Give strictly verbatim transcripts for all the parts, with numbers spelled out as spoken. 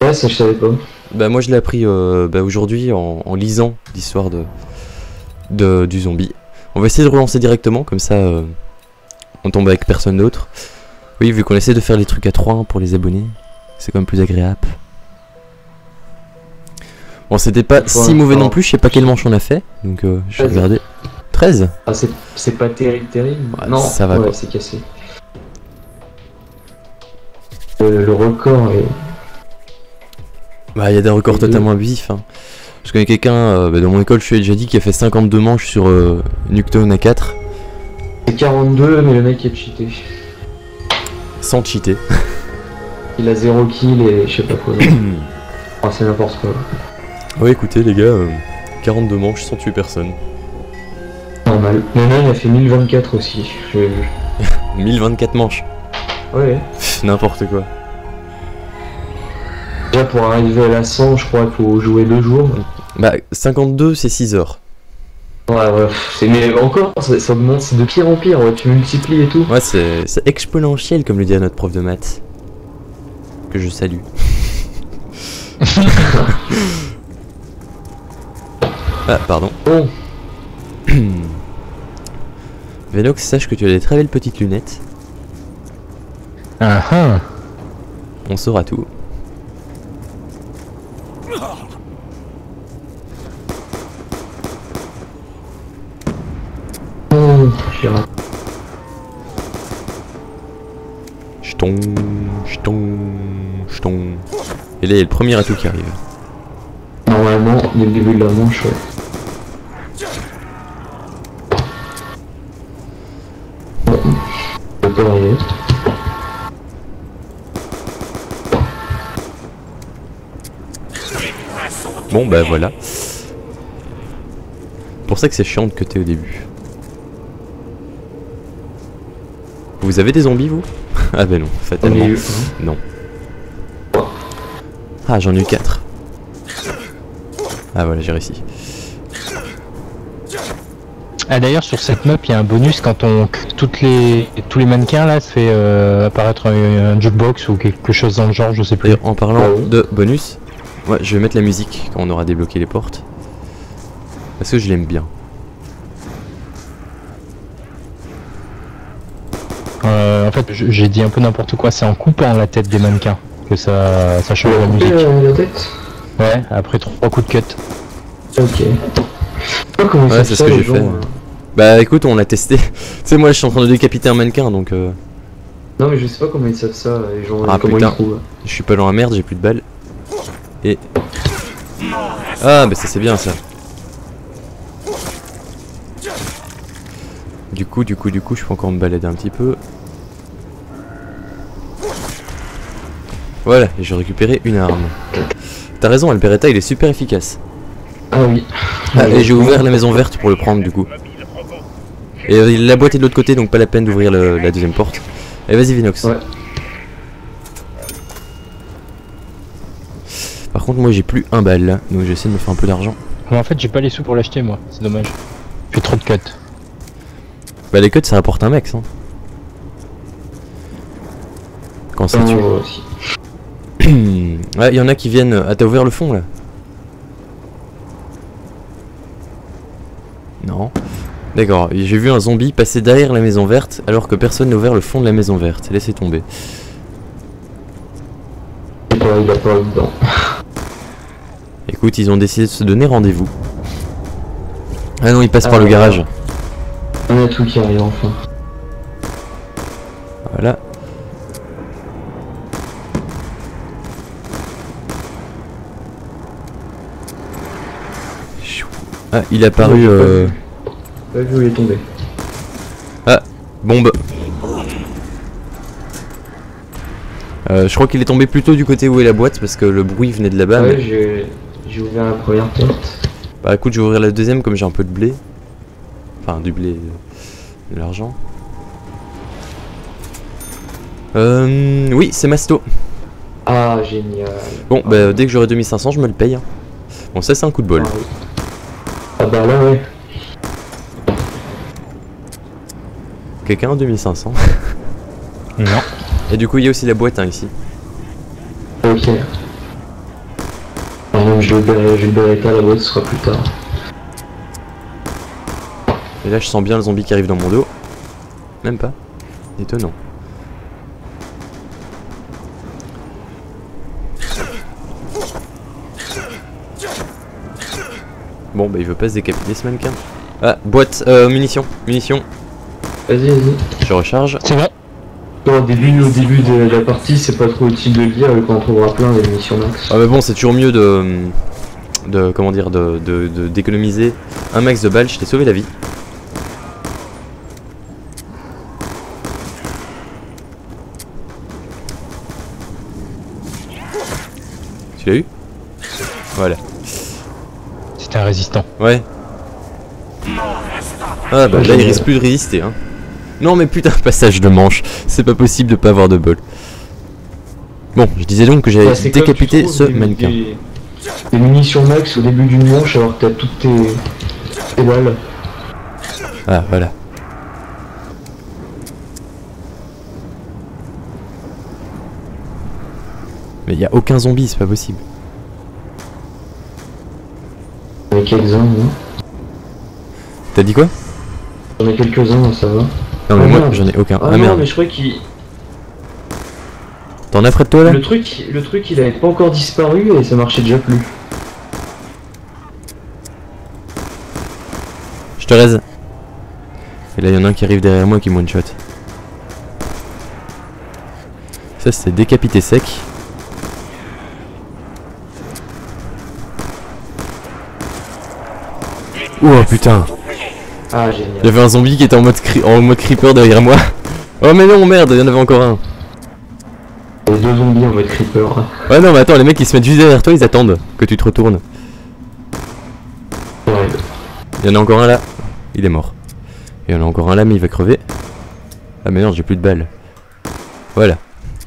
Ouais, ça je savais pas. Bah moi je l'ai appris euh, bah, aujourd'hui en, en lisant l'histoire de, de du zombie. On va essayer de relancer directement, comme ça euh, on tombe avec personne d'autre. Oui, vu qu'on essaie de faire les trucs à trois hein, pour les abonnés, c'est quand même plus agréable. Bon, c'était pas si mauvais non plus, je sais pas quel manche on a fait, donc euh, je vais regarder. treize. Ah, c'est pas terrible, terrible. Ouais, non, ça va ouais, c'est cassé. Le, le record est... Bah, il y a des records totalement abusifs. Hein. Je connais quelqu'un euh, bah, dans mon école, je lui ai déjà dit, qui a fait cinquante-deux manches sur euh, Nuketown A quatre. C'est quarante-deux, mais le mec est cheaté. Sans cheater. Il a zéro kill et je sais pas quoi. Oh, c'est n'importe quoi. Ouais, écoutez, les gars, euh, quarante-deux manches sans tuer personne. Normal. Maintenant, il a fait mille vingt-quatre aussi. Je... mille vingt-quatre manches. Ouais. N'importe quoi. Déjà, pour arriver à la cent, je crois qu'il faut jouer deux jours. Bah, cinquante-deux, c'est six heures. Ouais, ouais, c'est mais encore, ça, ça augmente, c'est de pire en pire, ouais, tu multiplies et tout. Ouais, c'est exponentiel, comme le dit notre prof de maths. Que je salue. Ah, pardon. Bon. Venox, sache que tu as des très belles petites lunettes. Ah ah. On saura tout. Oh, j'ai raté. Ch'ton, ch'ton, ch'ton. Et là, il y a le premier atout qui arrive. Normalement, dès le début de la manche, ouais. Bon, ça peut arriver. Bon, bah voilà. Pour ça que c'est chiant de cutter au début. Vous avez des zombies, vous? Ah bah non, fatalement. Eu, non. Ah, j'en ai eu quatre. Ah voilà, j'ai réussi. Ah d'ailleurs sur cette map il y a un bonus quand on toutes les tous les mannequins là se fait euh, apparaître un, un jukebox ou quelque chose dans le genre, je sais plus. En parlant de bonus, ouais, je vais mettre la musique quand on aura débloqué les portes. Parce que je l'aime bien. Euh, en fait j'ai dit un peu n'importe quoi, c'est en coupant la tête des mannequins que ça, ça change la musique. Euh, la tête. Ouais, après trois coups de cut. Ok. Oh, comment ouais, c'est ce que j'ai fait. euh... Bah écoute, on l'a testé. Tu sais, moi je suis en train de décapiter un mannequin donc. Euh... Non, mais je sais pas comment ils savent ça, les gens. Ah comment putain, ils trouvent. Je suis pas dans la merde, j'ai plus de balles. Et. Ah, bah ça c'est bien ça. Du coup, du coup, du coup, je peux encore me balader un petit peu. Voilà, et j'ai récupéré une arme. T'as raison, le Beretta il est super efficace. Ah oui. Ah, et j'ai ouvert la maison verte pour le prendre du coup. Et euh, la boîte est de l'autre côté, donc pas la peine d'ouvrir la deuxième porte. Et vas-y Vinox. Ouais. Par contre moi j'ai plus un balle là, donc j'essaie de me faire un peu d'argent. Mais en fait j'ai pas les sous pour l'acheter moi, c'est dommage. J'ai trop de cuts. Bah les cuts ça rapporte un max hein. Quand ça tue. Aussi. Ouais, il y en a qui viennent. Ah, t'as ouvert le fond là? Non. D'accord, j'ai vu un zombie passer derrière la maison verte alors que personne n'a ouvert le fond de la maison verte. Laissez tomber. Il a pas dedans. Écoute, ils ont décidé de se donner rendez-vous. Ah non, ils passent ah, par le garage. On a tout qui arrive enfin. Voilà. Ah, il est apparu. Non, euh... Pas vu où il est tombé. Ah, bombe. Euh, je crois qu'il est tombé plutôt du côté où est la boîte parce que le bruit venait de là-bas. Ouais, mais... j'ai ouvert la première porte. Bah écoute, je vais ouvrir la deuxième comme j'ai un peu de blé. Enfin, du blé, de l'argent. Euh, oui, c'est Masto. Ah, génial. Bon, ah. bah dès que j'aurai deux mille cinq cents, je me le paye. Hein. Bon, ça c'est un coup de bol. Ah, oui. Ah bah là, ouais. Quelqu'un a deux mille cinq cents? Non. Et du coup, il y a aussi la boîte hein, ici. Ok. le Beretta, j'ai le Beretta là-bas, ce sera plus tard. Et là je sens bien le zombie qui arrive dans mon dos. Même pas. Étonnant. Bon bah il veut pas se décapiter ce mannequin. Ah, boîte, euh, munitions, munitions. Vas-y, vas-y. Je recharge. C'est bon. Au début, au début de la partie, c'est pas trop utile de le dire, quand on trouvera plein des missions max. Ah bah bon, c'est toujours mieux de... de comment dire, de, de, de d'économiser un max de balles. Je t'ai sauvé la vie. Tu l'as eu? Voilà. C'était un résistant. Ouais. Ah bah là il risque plus de résister hein. Non mais putain, passage de manche. C'est pas possible de pas avoir de bol. Bon, je disais donc que j'avais Bah, décapité ce des, mannequin. Des, des munitions max au début d'une manche alors que t'as toutes tes, tes balles. Ah voilà. Mais il y a aucun zombie, c'est pas possible. J'en ai quelques-uns, non? T'as dit quoi? J'en ai quelques-uns, ça va. Non mais Ah, moi merde. j'en ai aucun. Ah, Ah non, merde. mais je crois qu'il... T'en as près de toi là? Le truc, le truc, il avait pas encore disparu et ça marchait déjà plus. Je te raise. Et là il y en a un qui arrive derrière moi qui me one shot. Ça c'est décapité sec. Oh putain. Ah, génial. Il y avait un zombie qui était en mode, cri en mode creeper derrière moi. Oh mais non merde, il y en avait encore un. Il y a deux zombies en mode creeper. Ouais non mais attends, les mecs ils se mettent juste derrière toi, ils attendent que tu te retournes. Ouais. Il y en a encore un là. Il est mort. Il y en a encore un là mais il va crever. Ah mais non, j'ai plus de balles. Voilà.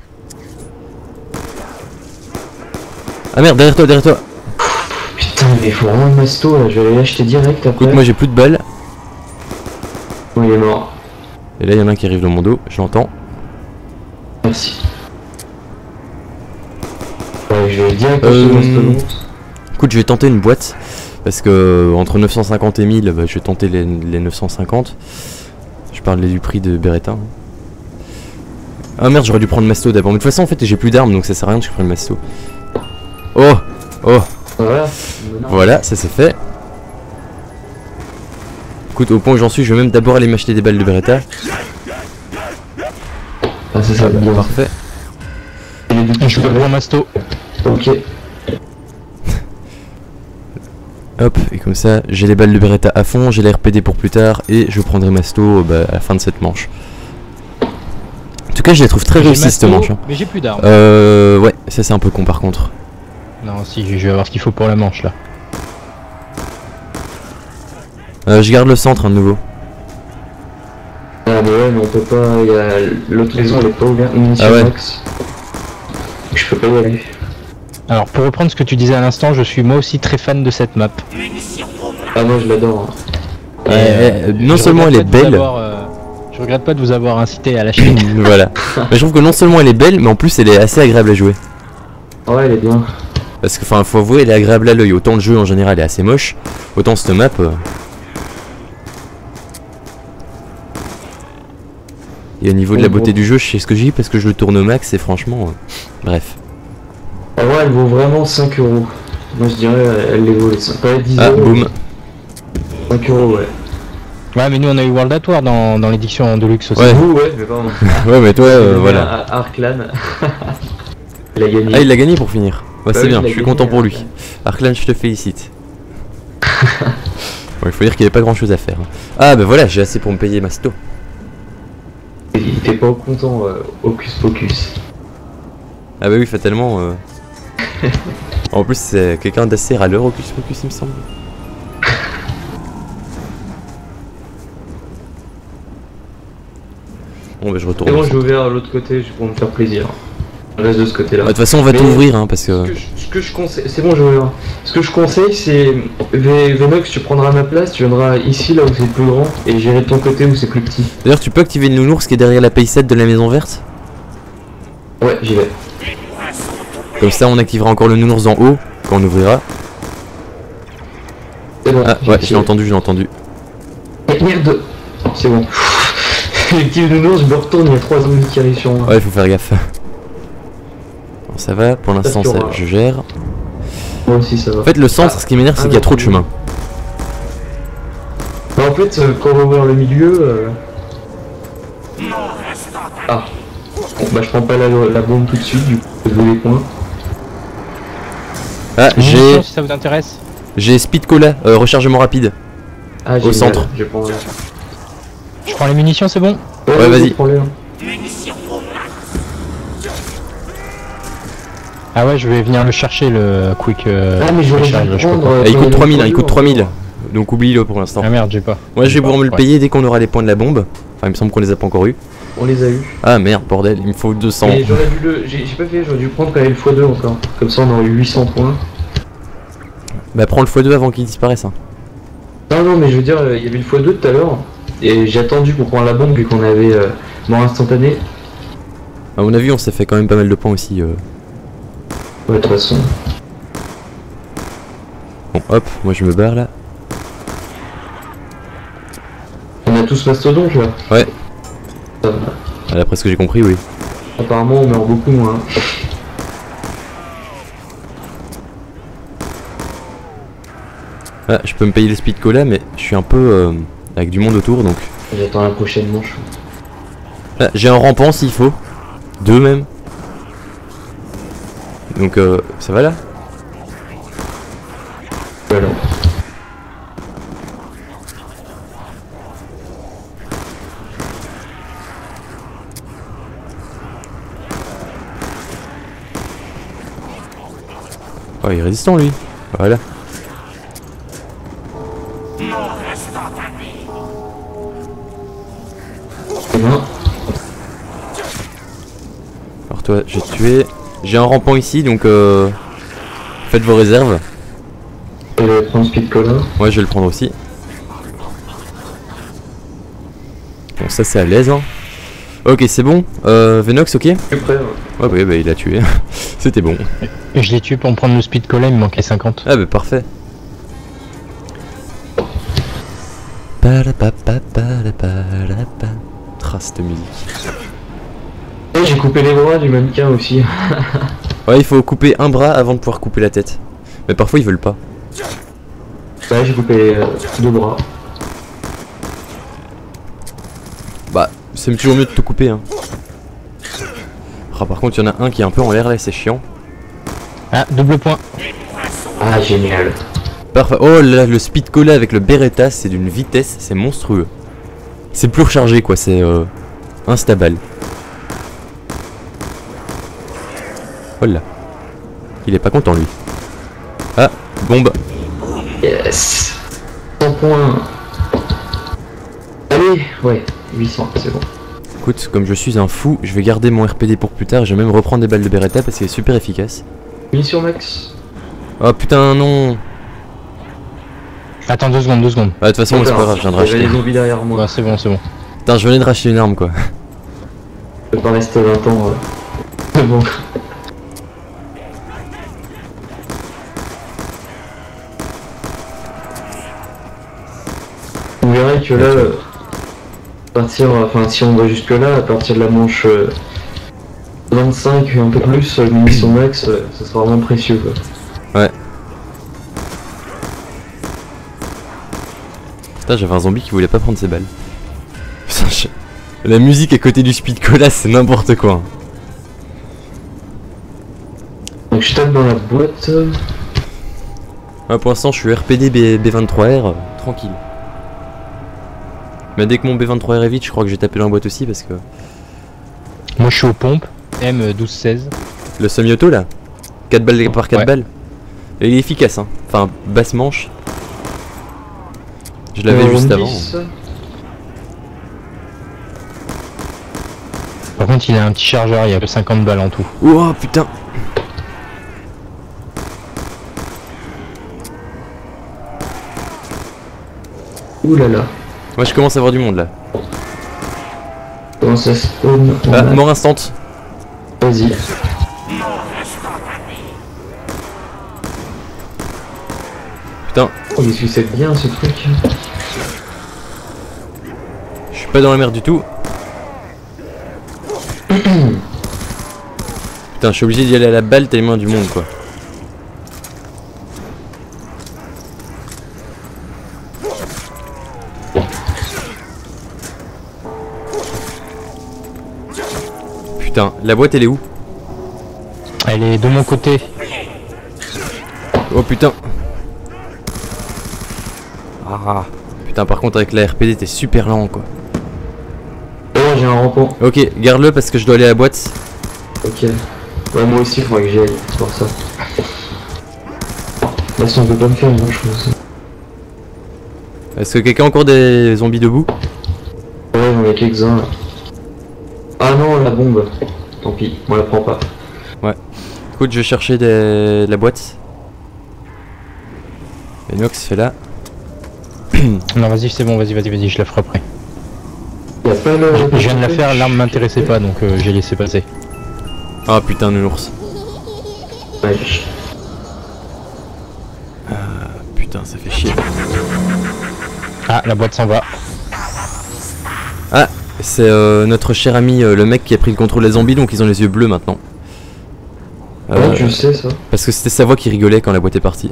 Ah merde, derrière toi, derrière toi. Putain, mais il faut vraiment une masto là, je vais aller l'acheter direct après. Écoute, moi j'ai plus de balles. Oh, il est mort. Et là il y en a un qui arrive dans mon dos, je l'entends. Merci. Ouais, je vais direct Euh, acheter mastodonte. Écoute, je vais tenter une boîte. Parce que entre neuf cent cinquante et mille, bah, je vais tenter les, les neuf cent cinquante. Je parlais du prix de Beretta. Hein. Ah merde, j'aurais dû prendre Masto d'abord. Mais de toute façon, en fait, j'ai plus d'armes donc ça sert à rien que je prenne Masto. Oh! Oh! Voilà. Voilà, ça c'est fait. Écoute, au point où j'en suis, je vais même d'abord aller m'acheter des balles de Beretta. Ah, c'est ça, bien. Parfait. Je peux prendre Masto. Ok. Hop, et comme ça, j'ai les balles de Beretta à fond, j'ai les R P D pour plus tard, et je prendrai Masto bah, à la fin de cette manche. En tout cas, je les trouve très J'ai réussie cette Masto, manche. Hein. Mais j'ai plus d'armes. Euh, ouais, ça c'est un peu con par contre. Non, si, je vais avoir ce qu'il faut pour la manche là. Euh, je garde le centre hein, de nouveau. Ah, mais ouais, mais on peut pas. Il y a... L'autre maison, elle est pas ouverte. Munitions Ah ouais. max. Je peux pas y aller. Alors, pour reprendre ce que tu disais à l'instant, je suis moi aussi très fan de cette map. Ah, moi je l'adore. Hein. Ouais, Euh, euh, non je seulement elle est regrette pas de vous belle, avoir, euh, je regrette pas de vous avoir incité à l'acheter. voilà. Mais je trouve que non seulement elle est belle, mais en plus elle est assez agréable à jouer. Ouais, elle est bien. Parce que, enfin, faut avouer, elle est agréable à l'œil. Autant le jeu en général est assez moche, autant cette map. Euh... Et au niveau de la beauté du jeu, je sais ce que j'ai parce que je le tourne au max et franchement, euh... bref. Ah ouais, elle vaut vraiment cinq euros. Moi je dirais, elle les vaut les cinq. Pas les dix Ah, euros. boum. cinq euros, ouais. Ouais, mais nous on a eu World at War dans, dans l'édition de luxe aussi. Ouais. Vous, ouais, mais pardon. Ouais, mais toi, euh, Il voilà. a Arklan. Il a gagné. Ah, il l'a gagné pour finir. Ouais, Bah c'est oui, bien, il a je suis gagné, content pour lui. Arklan. Arklan, je te félicite. Bon, il faut dire qu'il n'y avait pas grand chose à faire. Ah, bah voilà, j'ai assez pour me payer Masto. Il était pas content, euh, Hocus Pocus. Ah, bah oui, fatalement. Euh... en plus, c'est quelqu'un d'assez râleur, Hocus Pocus, il me semble. Bon, bah je retourne. Et au moi j'ai centre. ouvert l'autre côté juste pour me faire plaisir. Je reste de ce côté là. Bah, de toute façon, on va Mais- t'ouvrir, hein, parce Ce que. que je, ce que je conseille, c'est bon, je vais ouvrir. Ce que je conseille, c'est V- Venox, tu prendras ma place, tu viendras ici là où c'est plus grand et j'irai de ton côté où c'est plus petit. D'ailleurs, tu peux activer le nounours qui est derrière la paysette de la maison verte. Ouais, j'y vais. Comme ça, on activera encore le nounours en haut quand on ouvrira. C'est bon. Ah ouais, je l'ai entendu, je l'ai entendu. Eh, merde. C'est bon. Les petits nounours, je me retourne, il y a trois zombies qui arrivent sur moi. Ouais, il faut faire gaffe. Bon, ça va, pour l'instant ça, je gère. Moi aussi ça va. En fait, le centre, ce qui m'énerve, c'est qu'il y a trop de chemin. Bah, en fait, euh, quand on va ouvrir le milieu... Euh... Ah. Bon, bah je prends pas la, la bombe tout de suite, du coup, je veux les points. Ah, j'ai... Si ça vous intéresse. J'ai Speed Cola, euh, rechargement rapide. Ah, au centre. Je prends... Je prends les munitions, c'est bon? Ouais, ouais vas-y. Ah ouais, je vais venir le chercher, le quick... Euh, ah mais je vais charge, prendre... je euh, il coûte trois mille, hein, il coûte trois mille. Donc oublie-le pour l'instant. Ah merde, j'ai pas. Moi je vais pouvoir me le ouais. payer dès qu'on aura les points de la bombe. Enfin il me semble qu'on les a pas encore eu. On les a eu. Ah merde bordel, il me faut deux cents. Mais j'aurais dû le... J'ai pas fait, j'aurais dû prendre quand même le fois deux encore. Comme ça on aurait eu huit cents points. Bah prends le fois deux avant qu'il disparaisse hein. Non non mais je veux dire, il y avait le fois deux tout à l'heure. Et j'ai attendu pour prendre la bombe vu qu'on avait euh, mort instantané. À mon avis on s'est fait quand même pas mal de points aussi. Euh... Ouais de toute façon. Bon hop, moi je me barre là. On a tous mastodonte là. Ouais. Ça va. Ah, d'après ce que j'ai compris oui. Apparemment on meurt beaucoup moins. Ah, je peux me payer le speed cola mais je suis un peu euh, avec du monde autour donc. J'attends la prochaine manche. Ah, j'ai un rampant s'il faut. Deux même. Donc euh, ça va là? Voilà. Oh il est résistant lui. Voilà. C'est bon. Alors toi j'ai tué. J'ai un rampant ici donc euh, faites vos réserves. Je vais prendre speed cola. Moi je vais le prendre aussi. Bon ça c'est à l'aise hein. Ok c'est bon. Euh, Venox ok? Je suis prêt. Ouais. Ouais ouais bah il a tué. C'était bon. Et je l'ai tué pour me prendre le speed cola, il me manquait cinquante. Ah bah parfait. Ah cette musique. Et j'ai coupé les bras du mannequin aussi. Ouais il faut couper un bras avant de pouvoir couper la tête. Mais parfois ils veulent pas. Là j'ai coupé euh, deux bras. Bah c'est toujours mieux de te couper hein. Ah par contre il y en a un qui est un peu en l'air là c'est chiant. Ah, double point. Ah génial. Parfait. Oh là le speed cola avec le Beretta c'est d'une vitesse, c'est monstrueux. C'est plus rechargé quoi, c'est euh, instable. Oh là. Il est pas content lui. Ah, bombe. Yes. cent points. Allez, ouais, huit cents, c'est bon. Écoute, comme je suis un fou, je vais garder mon R P D pour plus tard. Je vais même reprendre des balles de Beretta parce qu'il est super efficace. Munition max. Oh putain non. Attends deux secondes, deux secondes. Ah, de toute façon c'est pas grave, je viens de J'avais racheter. des zombies derrière moi. Ouais, c'est bon, c'est bon. Putain je venais de racheter une arme quoi. Je peux pas rester vingt ans. Euh... C'est bon. Vous verrez que là, euh, à partir, enfin si on va jusque là, à partir de la manche euh, vingt-cinq et un peu plus, euh, munition max, euh, ça sera vraiment précieux quoi. Ouais. Putain j'avais un zombie qui voulait pas prendre ses balles. Putain, je... La musique à côté du speed cola c'est n'importe quoi. Donc je tape dans la boîte. Ouais, pour l'instant je suis R P D B... B vingt-trois R, euh, tranquille. Mais dès que mon B vingt-trois R est vide, je crois que j'ai tapé dans la boîte aussi parce que... Moi je suis aux pompes, M douze seize. Le semi-auto là, quatre balles par quatre Ouais. balles. Et il est efficace hein, enfin basse manche. Je l'avais Euh, juste dix. avant. Par contre il a un petit chargeur, il y a cinquante balles en tout. Oh putain. Ouh là là. Moi je commence à voir du monde là. Comment ça spawn? Ah, mort instant. Vas-y. Putain. Oh, il sucette bien ce truc. Je suis pas dans la merde du tout. Putain, je suis obligé d'y aller à la balle tellement du monde quoi. Putain, la boîte elle est où? Elle est de mon côté. Oh putain. Ah putain, par contre avec la R P D t'es super lent quoi. Oh, j'ai un rampant. Ok, garde-le parce que je dois aller à la boîte. Ok. Ouais, moi aussi, il faudrait que j'y aille, c'est pour ça. Là, si on peut pas me faire, moi je pense. Est-ce que quelqu'un a encore des zombies debout? Ouais, j'en ai quelques-uns là. Ah non, la bombe. Tant pis, on la prend pas. Ouais. Écoute, je vais chercher des... la boîte. Enox fait là. Non, vas-y, c'est bon, vas-y, vas-y, vas-y, je la ferai après. Y'a pas le... Je viens de la faire, l'arme m'intéressait pas, donc euh, j'ai laissé passer. Ah putain, de l'ours. Ouais. Ah, putain, ça fait chier. Ah, la boîte s'en va. Ah, c'est euh, notre cher ami, euh, le mec qui a pris le contrôle des zombies, donc ils ont les yeux bleus maintenant. Ouais, tu le sais ça. Parce que c'était sa voix qui rigolait quand la boîte est partie.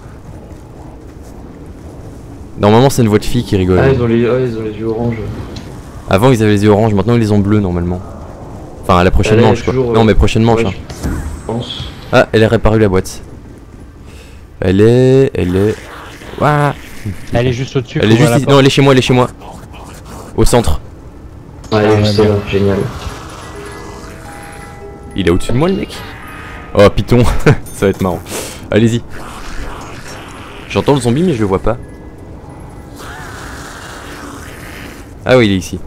Normalement, c'est une voix de fille qui rigole. Ah, ils ont les, ah, ils ont les yeux oranges. Avant, ils avaient les yeux oranges, maintenant ils les ont bleus normalement. Enfin, à la prochaine Elle est manche quoi. toujours, Non, euh, mais prochaine manche. ouais, Hein. je pense. Ah, elle a réparu la boîte. Elle est. Elle est. Ouah. Elle est juste au-dessus. Elle est faut ouvrir juste. la ici- porte. Non, elle est chez moi, elle est chez moi. Au centre. Ouais, Ah, je sais, bien. là, génial. Il est au-dessus de moi le mec. Oh, Python. Ça va être marrant. Allez-y. J'entends le zombie, mais je le vois pas. Ah oui, il est ici.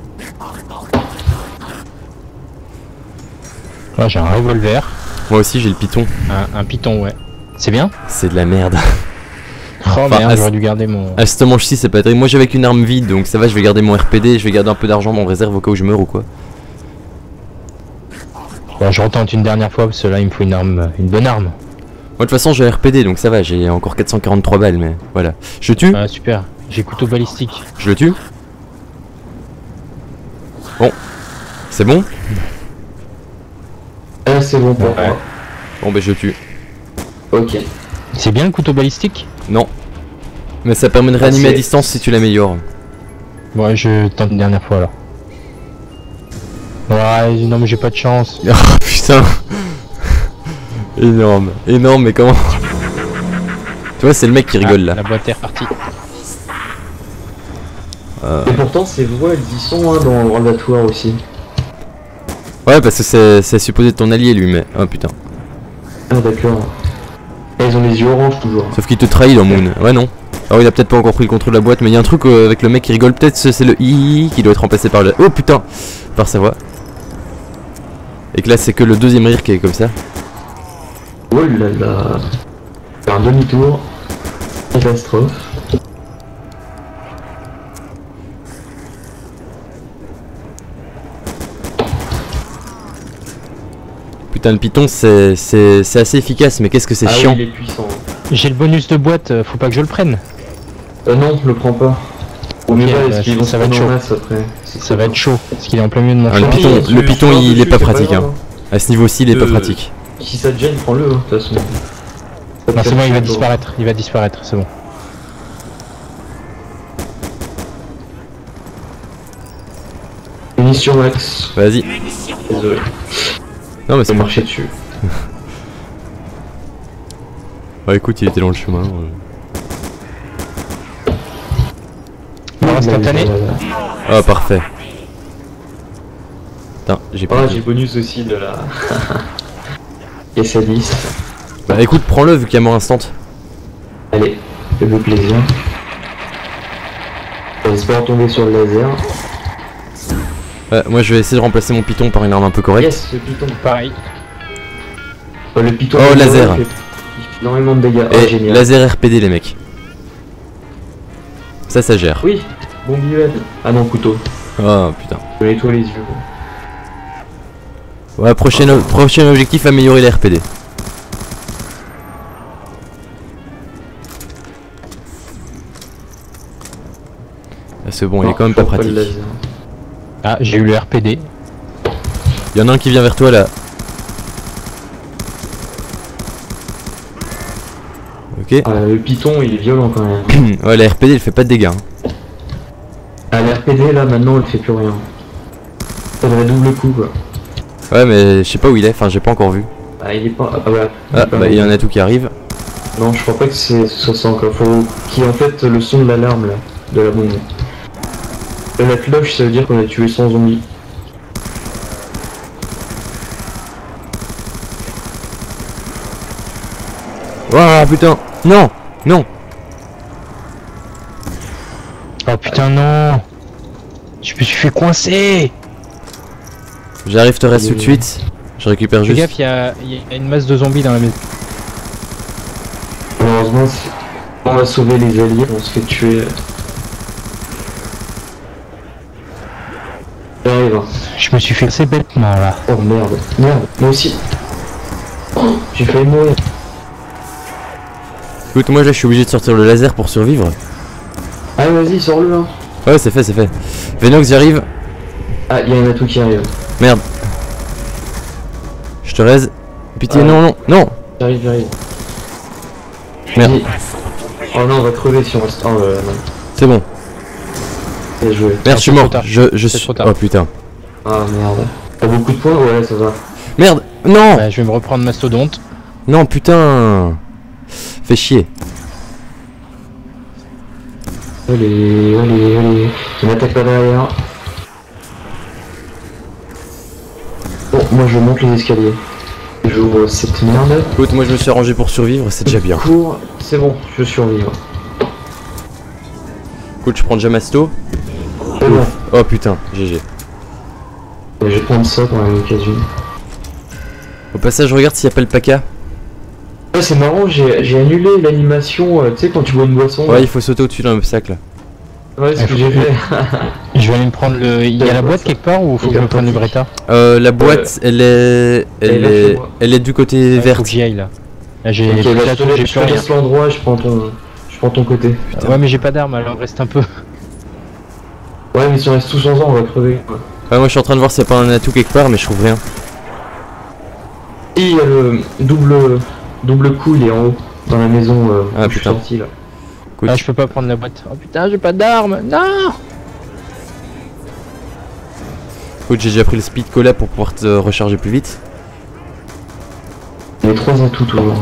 Là, j'ai un revolver. Moi aussi, j'ai le Python. Un, un python, ouais. C'est bien? C'est de la merde. Oh Enfin, merde, à- j'aurais dû garder mon. À cette manche-ci, c'est pas terrible. Moi, j'avais qu'une arme vide, donc ça va, je vais garder mon R P D. Je vais garder un peu d'argent en réserve au cas où je meurs ou quoi. Bon, je retente une dernière fois parce que là, il me faut une arme, une bonne arme. Moi, de toute façon, j'ai R P D, donc ça va. J'ai encore quatre cent quarante-trois balles, mais voilà. Je le tue. Ah, super. J'ai couteau balistique. Je le tue. Bon. C'est bon. Ah, c'est bon pour Ouais. moi. Bon, bah, je le tue. Ok. C'est bien le couteau balistique? Non. Mais ça permet de réanimer Ah, à c'est- distance si tu l'améliores. Ouais, je tente une dernière fois alors. Ouais, non, mais j'ai pas de chance. Oh putain. Énorme. Énorme, mais comment. Tu vois, c'est le mec qui rigole Ah, là. La boîte est repartie. Euh, Et pourtant, ces voix, elles y sont hein, dans le laboratoire aussi. Ouais, parce que c'est c'est supposé être ton allié lui, mais. Oh putain. Ah, d'accord. Et ils ont les yeux oranges toujours. Sauf qu'il te trahit dans Moon. Ouais, non. Alors, il a peut-être pas encore pris le contrôle de la boîte, mais il y a un truc euh, avec le mec qui rigole. Peut-être c'est c'est le i qui doit être remplacé par le. Oh putain. Par sa voix. Et que là, c'est que le deuxième rire qui est comme ça. Oh là là. Faire un demi-tour. Catastrophe. Putain, le Python, c'est c'est- c'est assez efficace, mais qu'est-ce que c'est Ah chiant. oui, il est puissant. J'ai le bonus de boîte, euh, faut pas que je le prenne. Euh, non, le prends pas. On Ok, est pas, bah, parce qu'ils vont ça se va être prendre en chaud. masse après. Ça va être chaud, parce qu'il est en plein milieu de mon Ah, le champ. Python, Oui, le tu- Python, tu il prends est pas dessus, c'est pratique, grave, hein. À ce niveau-ci, il est pas Euh, pratique. Si ça te gêne, prends-le, hein, de toute façon. Non, c'est bon, il va disparaître, il va disparaître, c'est bon. Munition max. Vas-y. Désolé. Non, mais Ça c'est marchait dessus. Bah écoute, il était dans le chemin. euh. Mort instantané. Ah, parfait. Putain, j'ai pas. Ah, j'ai bonus aussi de la. Et ça dix. Bah écoute, prends-le vu qu'il y a mort instant. Allez, fais-le plaisir. J'espère tomber sur le laser. Ouais, moi je vais essayer de remplacer mon Python par une arme un peu correcte. Yes, le piton. Pareil. Oh, le piton. Oh, il laser. fait- Il fait énormément de dégâts. Oh, Et génial. laser R P D les mecs. Ça, ça gère. Oui, bon billet. Ah non, couteau. Oh putain. Je nettoie les yeux. Ouais, prochain, o- prochain objectif, améliorer les R P D. Parce que bon, il est Non, quand même je pas vois le pratique. laser. Ah, j'ai eu le R P D. Il y en a un qui vient vers toi là. Ok. Ah, le Python il est violent quand même. Ouais, la R P D il fait pas de dégâts. Hein. Ah, l'R P D là maintenant il fait plus rien. Ça devrait double coup quoi. Ouais, mais je sais pas où il est, enfin j'ai pas encore vu. Ah, il est pas. Ah, ouais. Ah, bah il y en a tout qui arrive. Non, je crois pas que c'est ce soit ça encore. Faut qu'il y ait en fait le son de l'alarme là, de la bombe. Et la cloche, ça veut dire qu'on a tué cent zombies. Ouah, putain. Non, non. Oh putain, non. Je me suis fait coincer. J'arrive, te reste tout de suite. Je récupère Fais juste. gaffe, il y a, y a une masse de zombies dans la maison. Malheureusement, si on va sauver les alliés, on se fait tuer. J'arrive. Hein. Je me suis fait assez bêtement là. Oh merde, merde, moi aussi. Oh, j'ai failli mourir. Écoute, moi là je suis obligé de sortir le laser pour survivre. Ah, vas-y, sors-le hein. Ouais, c'est fait, c'est fait. Venox, j'arrive. Ah, il y a un atout qui arrive. Merde. Je te raise. Pitié, Ah. non, non, non. J'arrive, j'arrive. Merde. Dis- Oh non, on va crever si on reste. Oh là là, non. C'est bon. Bien joué. Merde, Ah, je suis c'est trop mort. tard. Je, je C'est suis. trop tard. Oh putain. Ah merde. T'as beaucoup de points? Ouais, ça va. Merde. Non. Bah, je vais me reprendre Mastodonte. Non, putain. Fais chier. Allez, allez, allez. Tu m'attaques pas derrière. Bon, moi je monte les escaliers. J'ouvre cette merde. Écoute, moi je me suis arrangé pour survivre, c'est déjà bien. Cours, c'est bon, je survivre. Écoute, je prends déjà Masto. C'est bon. Oh putain, G G. Et je vais prendre ça pour l'occasion. Au passage, regarde s'il y a pas le P A C A. Ah, c'est marrant, j'ai j'ai annulé l'animation, euh, tu sais, quand tu bois une boisson. Ouais, il faut sauter au-dessus d'un obstacle. Ouais, c'est ce que j'ai fait. Je vais aller me prendre le. Il y a la boîte quelque part ou faut que je me prenne le Bretta? Euh, la boîte, elle est. Elle Elle est là est. chez moi. Elle est du côté Ouais, vert. faut que j'y aille là. Là j'ai Ok, plus bah, la je te touche, laisse- j'ai je plus te rien. laisse l'endroit, je prends ton. Je prends ton côté. Ouais, mais j'ai pas d'armes alors reste un peu. Ouais, mais si on reste tous ensemble, on va crever. Quoi. Ouais, moi je suis en train de voir s'il y a pas un atout quelque part, mais je trouve rien. Et il y a le double. Double coup, il est en haut, dans la maison euh, Ah, où je suis putain. sorti là. Écoute, Ah, je peux pas prendre la boîte. Oh putain, j'ai pas d'armes. Non. écoute, j'ai déjà pris le speed cola pour pouvoir te recharger plus vite. Il y a trois atouts toujours.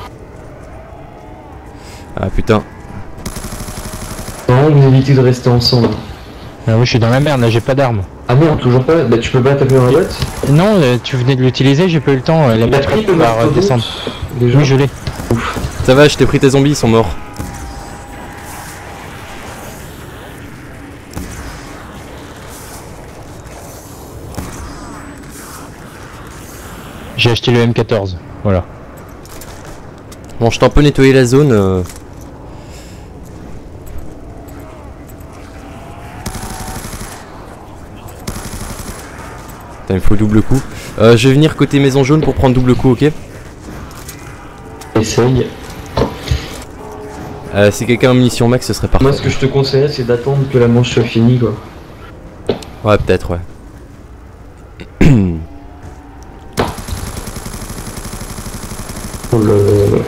Ah putain. Vraiment, vous évitez de rester ensemble. Ah oui, je suis dans la merde là, j'ai pas d'armes. Ah merde, toujours pas. Bah, tu peux pas taper dans la boîte. Non, euh, tu venais de l'utiliser, j'ai pas eu le temps. euh, La T'as boîte pris le va mastodonte redescendre. déjà. Oui, je l'ai. Ça va, je t'ai pris tes zombies, ils sont morts. J'ai acheté le M quatorze. Voilà. Bon, je t'ai un peu nettoyé la zone. euh. Putain, il me faut double coup. Euh, je vais venir côté maison jaune pour prendre double coup, ok? Essaye. Euh, si quelqu'un a munition max, ce serait parfait. Moi, ce que je te conseillerais, c'est d'attendre que la manche soit finie, quoi. Ouais, peut-être, ouais. Le...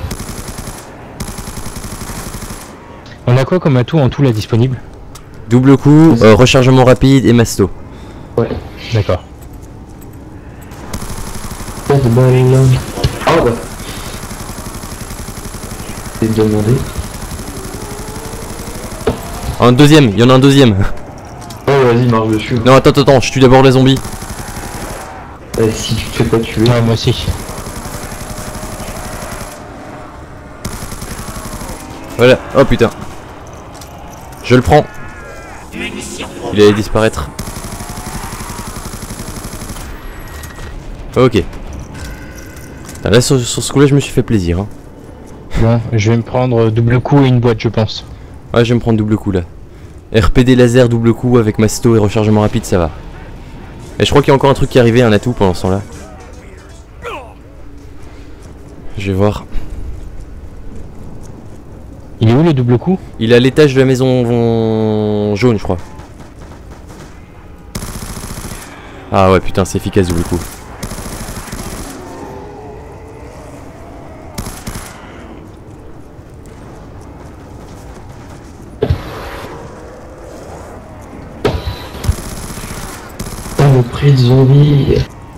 On a quoi comme atout en tout là disponible? Double coup, euh, rechargement rapide et masto. Ouais. D'accord. Pas de balle là. Ah bah. C'est demandé. Un deuxième, il y en a un deuxième. Oh, vas-y, marche dessus. Non, attends, attends, attends, je tue d'abord les zombies. Eh, si tu te fais pas tuer. Ouais, moi aussi. Voilà, oh putain. Je le prends. Il allait disparaître. Ok. Putain, là, sur, sur ce coup-là, je me suis fait plaisir. Hein. Bon, je vais me prendre double coup et une boîte, je pense. Ouais, je vais me prendre double coup là. R P D laser, double coup avec masto et rechargement rapide, ça va. Et je crois qu'il y a encore un truc qui est arrivé, un atout pendant ce temps-là. Je vais voir. Il est où le double coup? Il est à l'étage de la maison jaune, je crois. Ah ouais, putain, c'est efficace double coup. Le prix de zombie.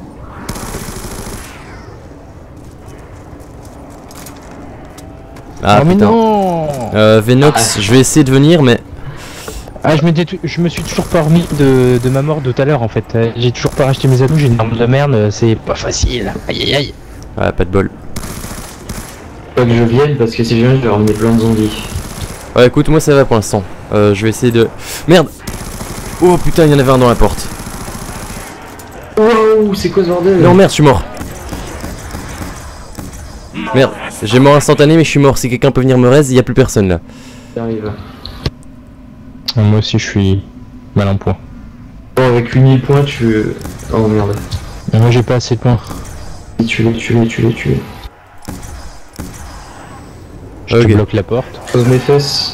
Ah oh, mais putain. non. Euh, Venox, Ah. je vais essayer de venir, mais Ah, je, m'étais tout- je me suis toujours pas remis de, de ma mort de tout à l'heure en fait. Euh, J'ai toujours pas racheté mes anneaux, j'ai une arme de merde, euh, c'est pas facile. Aïe aïe aïe. ouais, pas de bol. Pas que je vienne parce que si je viens, je vais ramener plein de zombies. Ouais, écoute, moi ça va pour l'instant. Euh, je vais essayer de. Merde. Oh putain, il y en avait un dans la porte. Waouh, c'est quoi ce bordel? Non, merde, je suis mort. Merde, j'ai mort instantané, mais je suis mort. Si quelqu'un peut venir me raise, il y a plus personne là. J'arrive. Ah, moi aussi je suis mal en point. Bon, avec huit mille points, tu. Oh merde. Ah, moi j'ai pas assez de points. Tu l'es, tu l'es, tu l'es, tu l'es. Je Ok. te bloque la porte. Pose mes fesses.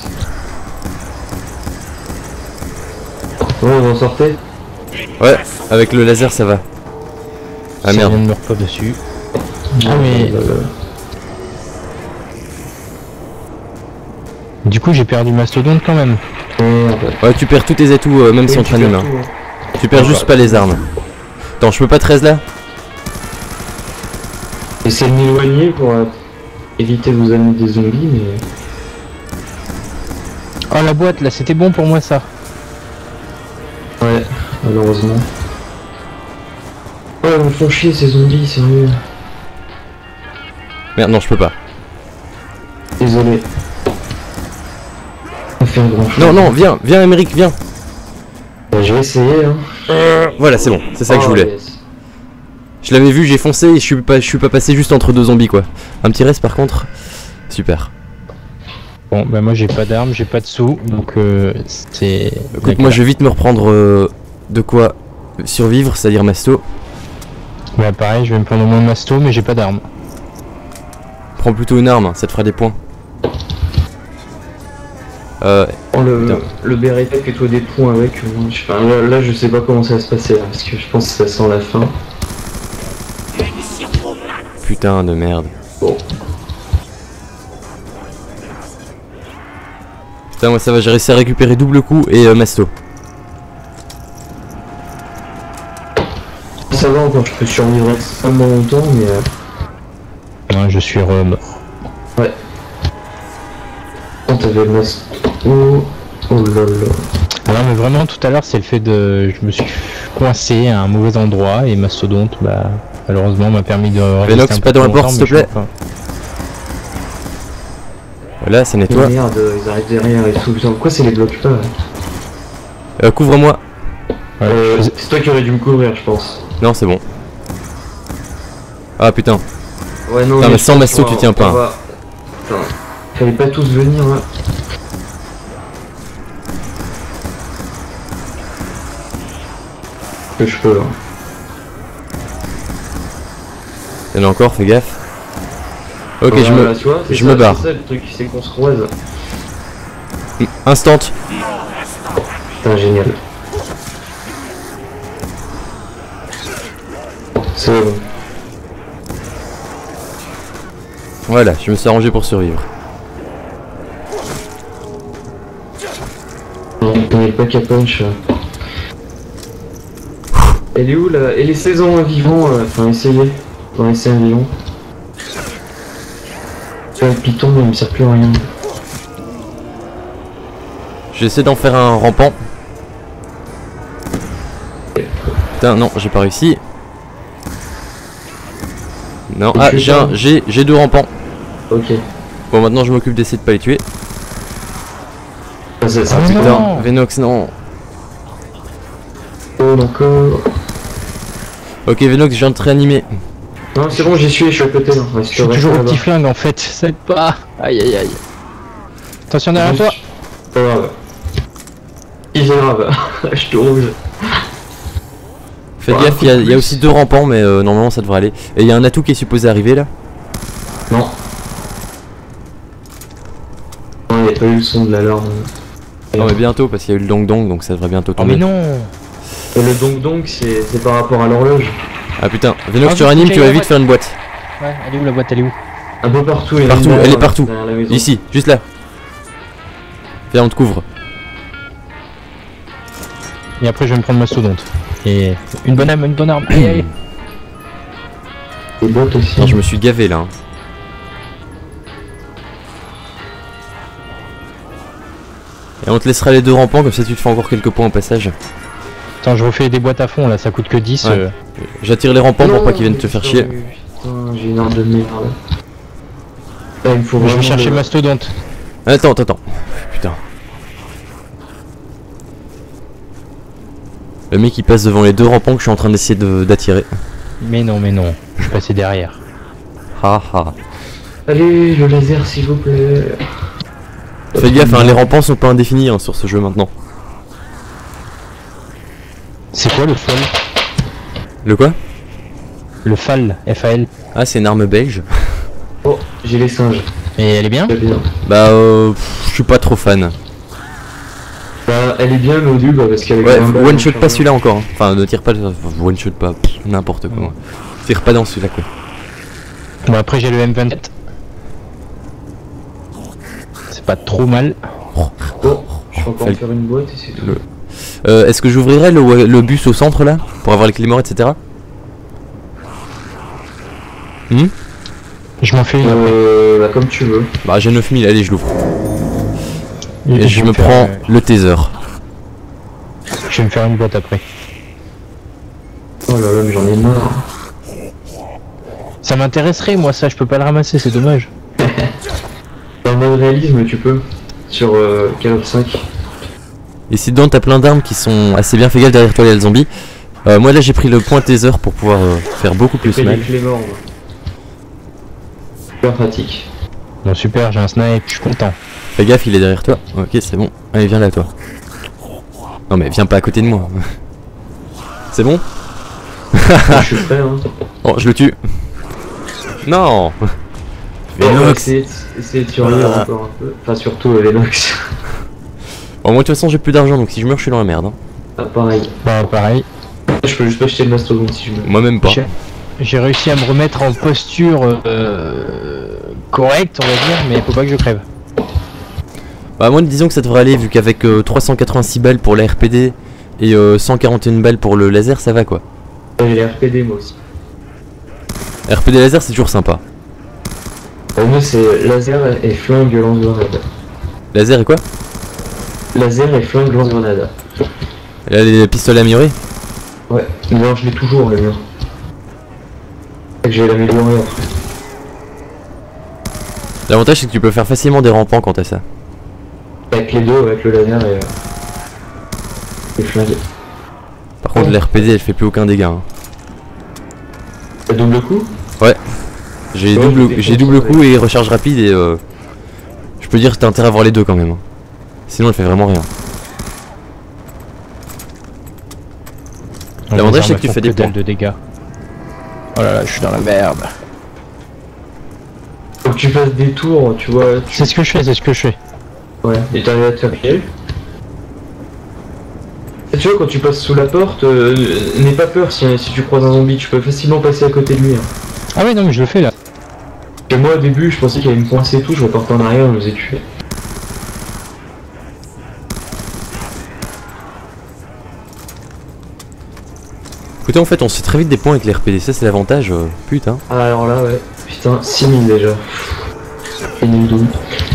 Bon, vous en sortez? Ouais, avec le laser ça va. Ah Ça merde. vient de me repop dessus. Ah mais Oh là là. du coup j'ai perdu Mastodonte quand même. Merde. Ouais, tu perds tous tes atouts, euh, même Oui, si on tu te ranime. perds Hein. tout, hein. Tu perds Ouais, juste bah. pas les armes. Attends, je peux pas treize là? J'essaie de m'éloigner pour euh, éviter de vous amener des zombies, mais. Oh la boîte là, c'était bon pour moi ça. Ouais, malheureusement. Oh, ils me font chier ces zombies, sérieux. Merde, non, je peux pas. Désolé. Pas faire grand chose. Non, non, viens, viens, Émeric, viens. Bah, je vais essayer, hein. Voilà, c'est bon, c'est ça que je Oh, voulais. yes. Je l'avais vu, j'ai foncé et je suis pas, je suis pas passé juste entre deux zombies quoi. Un petit reste par contre. Super. Bon bah moi j'ai pas d'armes, j'ai pas de sous, donc euh, c'est... Écoute, moi je vais vite me reprendre euh, de quoi survivre, c'est-à-dire masto. Bah pareil, je vais me prendre au moins de masto, mais j'ai pas d'armes. Prends plutôt une arme, ça te fera des points. Euh, Oh, le, Putain. le Beretta fait-toi des points avec. moi, je- enfin, là, là, je sais pas comment ça va se passer, là, parce que je pense que ça sent la fin. putain de merde. Bon. Putain, moi ça va, j'ai réussi à récupérer double coup et euh, masto. Ça va encore, je peux survivre extrêmement longtemps, mais. Euh, Ouais, je suis re-mort. ouais. Quand t'avais le masque. Oh, oh là là. Ah non mais vraiment tout à l'heure c'est le fait de... Je me suis coincé à un mauvais endroit et Mastodonte bah malheureusement m'a permis de... rester Venox, un pas peu dans la plus porte, longtemps, s'il te mais je plaît. peux pas. Voilà, ça nettoie. Merde, ils arrivent derrière et tout. Putain, pourquoi c'est les bloque pas là Euh, couvre-moi. Ouais, euh, je faisais- C'est toi qui aurais dû me couvrir, je pense. Non, c'est bon. Ah putain. Ouais, non, Putain, mais je sans pense masto, qu'on tu va- tiens pas. on va- Putain, fallait pas tous venir là. Que je peux. Hein. Il y en a encore, fais gaffe. Ok, Voilà, je me. tu vois, c'est je ça, me barre. C'est ça le truc, c'est qu'on se croise. Instant. Putain, génial. C'est bon. Voilà, je me suis arrangé pour survivre. On connaît pas qu'à punch. euh. Elle est où là? Et les saisons vivants, euh, enfin essayez. Dans les scènes vivants. Le piton, il me sert plus à rien. J'essaie d'en faire un rampant. Putain, non, j'ai pas réussi. Non, Et ah, tu j'ai un, fais j'ai, j'ai deux rampants. Ok. Bon, maintenant je m'occupe d'essayer de pas les tuer. Ah, ça, ça, Ah, putain. non. Putain, Venox, non. Oh, encore. Ok, Venox, je viens de te réanimer. Non, c'est bon, j'y suis, je suis à côté là. Ouais, Je suis toujours au petit flingue en fait, ça aide pas. Aïe aïe aïe. Attention derrière toi. Pas grave. Il est grave. Je te rouge. Fais Ouais, gaffe, il y, a- un coup de il y a plus. aussi deux rampants, mais euh, normalement ça devrait aller. Et il y a un atout qui est supposé arriver là. Non. Ouais, avait pas eu le son de l'alarme. Non mais bientôt parce qu'il y a eu le dong dong donc ça devrait bientôt Oh tomber. mais non. Et le donk donk c'est par rapport à l'horloge. Ah putain, Venox Ah, tu réanimes, tu vas la vite boîte. faire une boîte. Ouais, elle est où la boîte, elle est où? Un peu partout, il y en a Partout, une derrière, elle est partout. derrière la maison. Ici, juste là. Viens on te couvre. Et après je vais me prendre mastodonte. Et une bonne arme, une bonne arme. Allez, allez. Les bottes aussi. Non, je me suis gavé là. hein. Et on te laissera les deux rampants comme ça tu te fais encore quelques points au passage. Attends, je refais des boîtes à fond là, ça coûte que dix. Ouais. euh. J'attire les rampants pour Non, pas qu'ils viennent te mais faire putain, chier. Putain, j'ai une arme de merde. Là, il me faut Je vais vraiment chercher de- mastodonte. Attends, attends, attends. Putain. Le mec il passe devant les deux rampants que je suis en train d'essayer de- d'attirer. Mais non, mais non. Je suis passé derrière. Ha ha. Allez, le laser s'il vous plaît. Fais gaffe, hein, les rampants sont pas indéfinis hein, sur ce jeu maintenant. C'est quoi le fall? Le quoi? Le fall, F A L. Ah c'est une arme belge. Oh, j'ai les singes. Et elle est bien? Très bien. Bah euh, pff, je suis pas trop fan. Bah, elle est bien, mais au début, bah, parce qu'elle est Ouais, quand même one bonne, shot hein, pas celui-là encore. hein. Enfin ne tire pas, one shot pas, pff, n'importe quoi. Tire pas dans celui-là quoi. Bon, après j'ai le M vingt-sept. C'est pas trop mal. Oh, je vais encore Fallait- faire une boîte et c'est tout. Le- Euh, Est-ce que j'ouvrirai le, le bus au centre là pour avoir les clés morts et cetera. Hmm Je m'en fais une. Euh, bah, comme tu veux. Bah j'ai neuf mille, allez je l'ouvre. Et vais je me faire, prends euh, le taser. Je vais me faire une boîte après. Oh là là, mais j'en ai marre. Ça m'intéresserait, moi, ça, je peux pas le ramasser, c'est dommage. Dans le mode réalisme, tu peux. Sur euh, Call of cinq. Et si dedans t'as plein d'armes qui sont assez bien, fais gaffe derrière toi il y a le zombie. Euh, moi là j'ai pris le point taser pour pouvoir euh, faire beaucoup plus J'ai mal. les clés morts, moi. Super pratique. Bon, super, j'ai un snipe, je suis content. Fais gaffe il est derrière toi. Ok c'est bon. Allez viens là toi. Non mais viens pas à côté de moi. C'est bon? Je suis prêt, hein. Oh je le tue. Non. On va Venox. essayer, essayer de survivre Voilà. encore un peu. Enfin, surtout euh, Venox. Bon moi de toute façon j'ai plus d'argent donc si je meurs je suis dans la merde. hein. Ah, pareil. Bah, pareil. Je peux juste pas acheter le mastodonte si je veux. Moi même pas. J'ai- J'ai réussi à me remettre en posture euh, correcte, on va dire, mais faut pas que je crève. Bah moi disons que ça devrait aller vu qu'avec euh, trois cent quatre-vingt-six balles pour la R P D et euh, cent quarante et un balles pour le laser ça va quoi. J'ai les R P D, moi aussi. R P D laser c'est toujours sympa. Pour moi, c'est laser et flingue lance-grenade. Laser et quoi? Laser et flingue lance-grenade. Elle a les pistolets améliorés? Ouais, non, je l'ai toujours, le mien. J'ai l'améliorer après. L'avantage c'est que tu peux faire facilement des rampants quant à ça. Avec les deux, avec le laser et. Euh... les flingues. Par contre la R P D elle fait plus aucun dégât. hein. Le double coup? J'ai Ouais, double, je j'ai double coup et recharge rapide et euh, je peux dire que t'as intérêt à avoir les deux quand même. hein. Sinon elle fait vraiment rien. Donc, L'avantage, les c'est armes que tu font fais des dalle points. de dégâts. Oh là là, je suis dans la merde. Faut que tu fasses des tours, tu vois. Tu... C'est ce que je fais, c'est ce que je fais. Ouais, et t'arrives à te faire piéger. Et tu vois, quand tu passes sous la porte, euh, n'aie pas peur si, si tu croises un zombie, tu peux facilement passer à côté de lui. Hein. Ah oui, non, mais je le fais là. Et moi au début, je pensais qu'il allait me coincer et tout, je repartais en arrière, je me faisais tuer. Écoutez en fait on se fait très vite des points avec les R P D, ça c'est l'avantage, euh, putain. Ah, alors là, ouais. Putain, six mille déjà. Et nul double.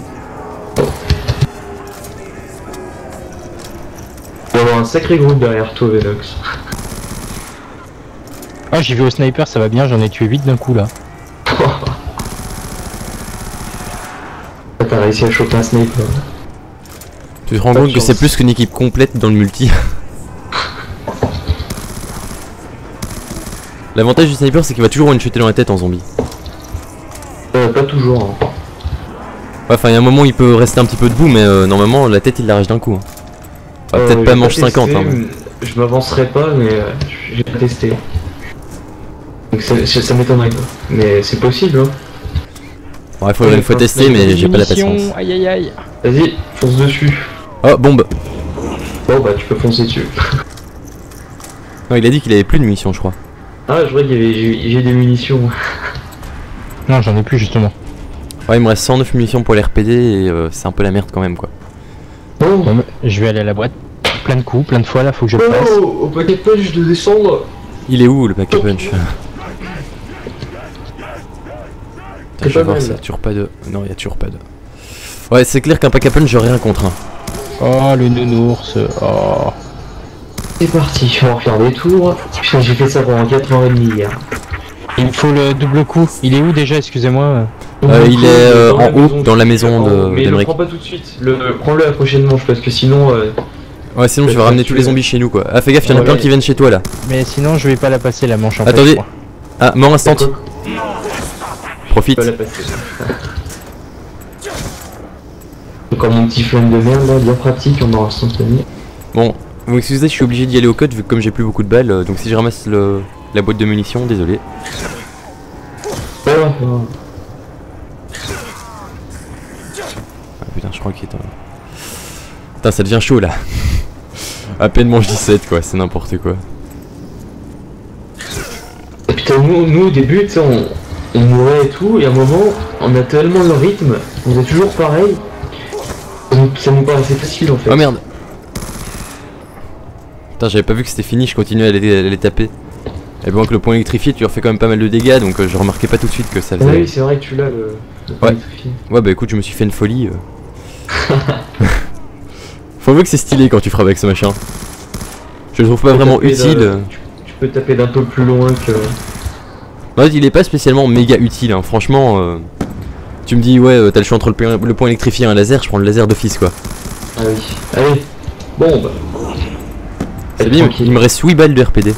Il va y avoir un sacré groupe derrière toi, Venox. Ah, j'y vais au sniper, ça va bien, j'en ai tué huit d'un coup là. T'as réussi à choper un sniper. Tu te rends Pas de compte que c'est chance. plus qu'une équipe complète dans le multi. L'avantage du sniper c'est qu'il va toujours one-shotter dans la tête en zombie. Euh, pas toujours. Hein. Ouais, enfin il y a un moment où il peut rester un petit peu debout mais euh, normalement la tête il l'arrache d'un coup. hein. Enfin, Euh, peut-être pas j'ai manche testé, cinquante hein. mais- mais Je m'avancerai pas, mais euh, j'ai pas testé. Donc ça, ça, ça m'étonnerait pas. Mais c'est possible, hein. Bon, il faudrait une fois tester, mais j'ai pas la patience. Aïe aïe aïe. Vas-y, fonce dessus. Oh, bombe. Bon bah tu peux foncer dessus. Non, il a dit qu'il avait plus de munitions, je crois. Ah, je vois qu'il y avait j'ai j'ai des munitions. Non, j'en ai plus justement. Ouais, il me reste cent neuf munitions pour les R P D et euh, c'est un peu la merde quand même, quoi. Oh, Bon, bah, je vais aller à la boîte. Plein de coups, plein de fois là, faut que je le fasse. oh, au paquet de punch de descendre. Il est où le pack a punch? C'est Je vais pas voir mal. s'il y a toujours pas de. Non, il y a toujours pas de. Ouais, c'est clair qu'un pack a punch, j'aurais rien contre un. Oh, le nounours. Oh. C'est parti, on va refaire des tours. Putain, j'ai fait ça pendant quatre heures trente hier. Il me faut le double coup. Il est où déjà, excusez-moi? Euh, il est euh, Dans la en haut, maison. dans la maison En haut, de mais le d'Amérique. prends pas tout de suite. Le, prends-le à la prochaine manche parce que sinon. Euh, Ouais, sinon tu vas Peut-être ramener que tous tu les es- zombies chez nous, quoi. Ah, fais gaffe, y'en a Ouais, plein ouais. qui viennent chez toi là. Mais sinon, je vais pas la passer la manche en Attendez. fait. je crois. Ah, mort instant. tu Profite. peux la passer. Encore mon petit flingue de merde là, bien pratique, on aura instantané. Bon, vous excusez, je suis obligé d'y aller au code vu que comme j'ai plus beaucoup de balles, euh, donc si je ramasse le, la boîte de munitions, désolé. Ouais, ouais, ouais. Ah putain, je crois qu'il est en... Putain, ça devient chaud là. À peine mange dix-sept quoi, c'est n'importe quoi. Et putain, nous, nous au début, tu sais, on, on mourait et tout, et à un moment, on a tellement le rythme, on est toujours pareil. Ça nous, ça nous paraissait facile en fait. Oh merde. Putain, j'avais pas vu que c'était fini, je continuais à les, à les taper. Et bon, que le point électrifié, tu leur fais quand même pas mal de dégâts, donc euh, je remarquais pas tout de suite que ça Ah faisait... oui, c'est vrai que tu l'as le. le Ouais. électrifié. Ouais, bah écoute, je me suis fait une folie. euh. Faut avouer que c'est stylé quand tu frappes avec ce machin. Je le trouve pas Tu peux vraiment taper utile. de- tu, tu peux taper d'un peu plus loin que. En fait, il est pas spécialement méga utile, hein. Franchement. euh, Tu me dis, ouais, euh, t'as le choix entre le, point- le point électrifié et un laser, je prends le laser d'office quoi. Ah oui. Allez. Bon bah. C'est bien, il me reste huit balles de R P D.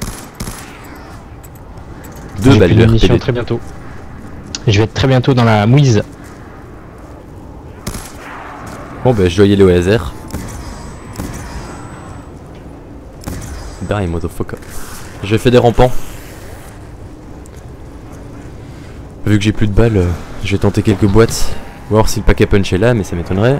deux J'ai balles plus de de R P munitions D. très bientôt. Je vais être très bientôt dans la mouise. Bon, bah, je dois y aller au laser. Die, motherfucker. Je fais des rampants. Vu que j'ai plus de balles, euh, je vais tenter quelques boîtes. Voir si le pack à punch est là, mais ça m'étonnerait.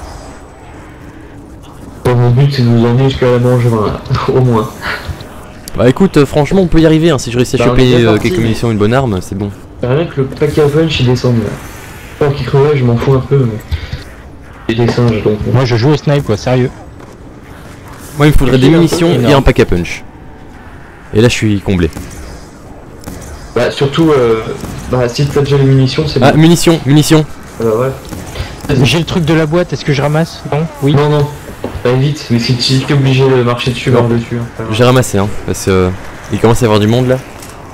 Bon, mon but c'est de nous emmener jusqu'à la manche vingt, là. Au moins. Bah écoute, euh, franchement, on peut y arriver. Hein. Si je réussis à Bah, on est choper bien euh, parti, quelques mais- munitions, une bonne arme, c'est bon. Rien que le pack à punch il descend là. Alors qu'il crevait, je m'en fous un peu, mais. J'ai des singes donc. Moi, je joue au snipe, quoi, sérieux. Moi, il me faudrait Ok, des un peu munitions et énorme. un pack à punch. Et là, je suis comblé. Bah, surtout, euh, bah, si t'as déjà les munitions, c'est Ah, bon. munitions, munitions. Ah bah voilà. J'ai le truc de la boîte, est-ce que je ramasse? Non? Oui. Non, non. Bah, vite, mais si si t'es obligé de marcher dessus, Non. marche dessus. Hein, pas grave. J'ai ramassé, hein, parce que euh, il commence à y avoir du monde là.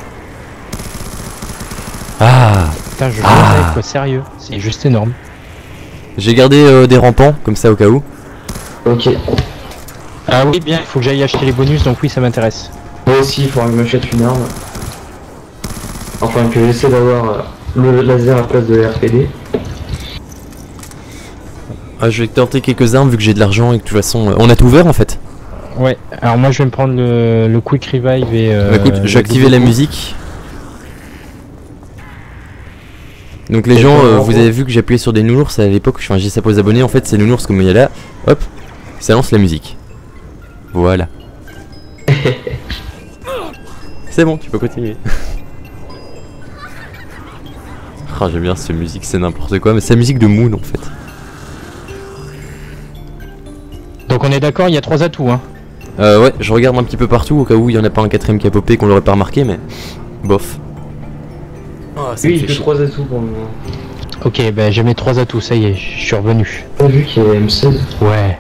Ah, Putain, je joue Ah. au snipe, quoi, sérieux. C'est juste énorme. j'ai gardé euh, des rampants comme ça au cas où. Ok. Ah oui, bien, il faut que j'aille acheter les bonus, donc oui, ça m'intéresse. Moi aussi, il faudra que je m'achète une arme. Enfin, que j'essaie d'avoir euh, le laser à place de l'R P D. Ah, je vais tenter quelques armes vu que j'ai de l'argent et que de toute façon, euh, on a tout ouvert en fait. Ouais, alors moi je vais me prendre le, le quick revive et. Euh, Bah, écoute, j'ai le activé double la coup. musique. Donc les Et gens, toi, euh, en vous gros avez vu que j'appuyais sur des nounours à l'époque, enfin j'ai ça pour les abonnés, en fait c'est nounours comme il y a là, hop, ça lance la musique. Voilà. C'est bon, tu peux continuer. Ah, j'aime bien cette musique, c'est n'importe quoi, mais c'est la musique de Moon en fait. Donc on est d'accord, il y a trois atouts, hein. Euh, ouais, je regarde un petit peu partout au cas où il y en a pas un quatrième qui a popé qu'on l'aurait pas remarqué, mais bof. Oh, ça me Oui, fait que chier. trois atouts pour le moment. Ok, bah j'ai mes trois atouts, ça y est, je suis revenu. T'as vu qu'il y a M seize? Ouais.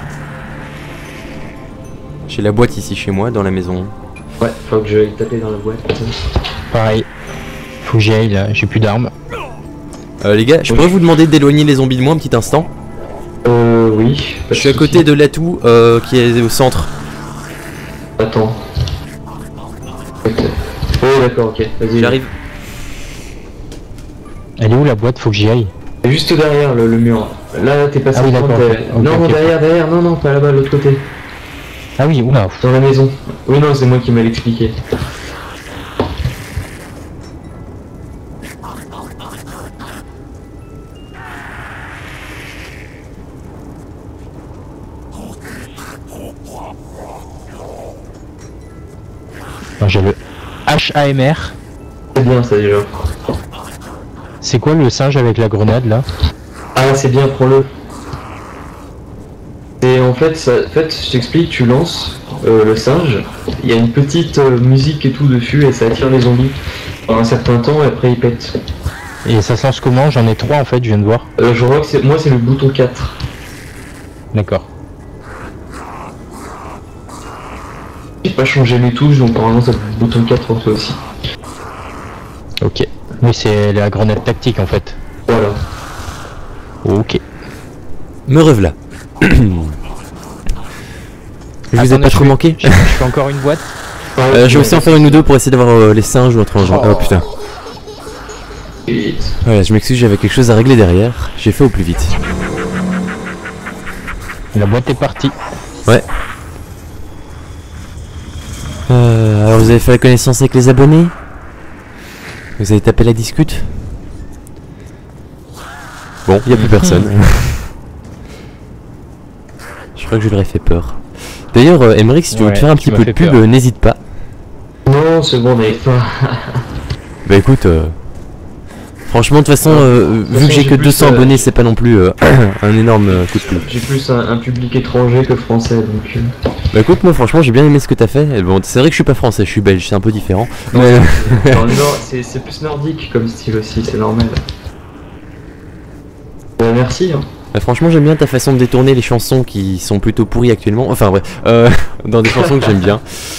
J'ai la boîte ici chez moi, dans la maison. Ouais, faut que j'aille taper dans la boîte. Pareil. Faut que j'y aille là, j'ai plus d'armes. Euh, les gars, je Oui. pourrais vous demander d'éloigner les zombies de moi un petit instant. Euh, oui. Je suis à côté de l'atout euh, qui est au centre. Attends. Ok. Oh, d'accord, ok. Vas-y. J'arrive. Elle est où la boîte? Faut que j'y aille. Juste derrière le, le mur. Là, t'es passé Ah oui, devant, d'accord, t'es- ok, non, ok. derrière, derrière, non, non, pas là-bas, de l'autre côté. Ah oui, oula. Dans la maison. Oui, non, c'est moi qui m'a l'expliqué. J'ai le H A M R. C'est bien ça déjà. C'est quoi le singe avec la grenade là? Ah c'est bien, prends-le. Et en fait, ça, en fait je t'explique, tu lances euh, le singe, il y a une petite euh, musique et tout dessus et ça attire les zombies pendant un certain temps et après ils pètent. Et ça se lance comment? J'en ai trois en fait, je viens de voir. Euh, je vois que c'est moi c'est le bouton quatre. D'accord. J'ai pas changé les touches donc normalement ça peut être le bouton quatre pour toi aussi. Ok. Oui, c'est la grenade tactique en fait. Voilà. Ok. Me revoilà. Je vous ai Attendez, pas je trop fais- manqué. Je, je fais encore une boîte. Euh, je vais aussi en faire une ou deux pour essayer d'avoir euh, les singes ou autre genre. Oh putain. Vite. Voilà, je m'excuse, j'avais quelque chose à régler derrière. J'ai fait au plus vite. La boîte est partie. Ouais. Euh, alors vous avez fait la connaissance avec les abonnés? Vous avez tapé la discute? Bon, il n'y a plus personne. Je crois que je leur ai fait peur. D'ailleurs, euh, Emmerich, si tu veux Ouais, te faire un tu petit m'as peu de fait pub, peur. euh, n'hésite pas. Non c'est bon, n'arrive pas. Bah écoute, euh, franchement, de toute façon, euh, vu façon, que j'ai j'ai que plus, deux cents euh, abonnés, c'est pas non plus euh, un énorme euh, coup de pub. J'ai plus un, un public étranger que français donc. Euh... Bah écoute, moi franchement, j'ai bien aimé ce que t'as fait. Et bon, c'est vrai que je suis pas français, je suis belge, c'est un peu différent. Mais... Dans le nord, c'est c'est plus nordique comme style aussi, c'est normal. Bah, merci hein. Bah, franchement, j'aime bien ta façon de détourner les chansons qui sont plutôt pourries actuellement. Enfin, bref, euh, dans des chansons que j'aime bien.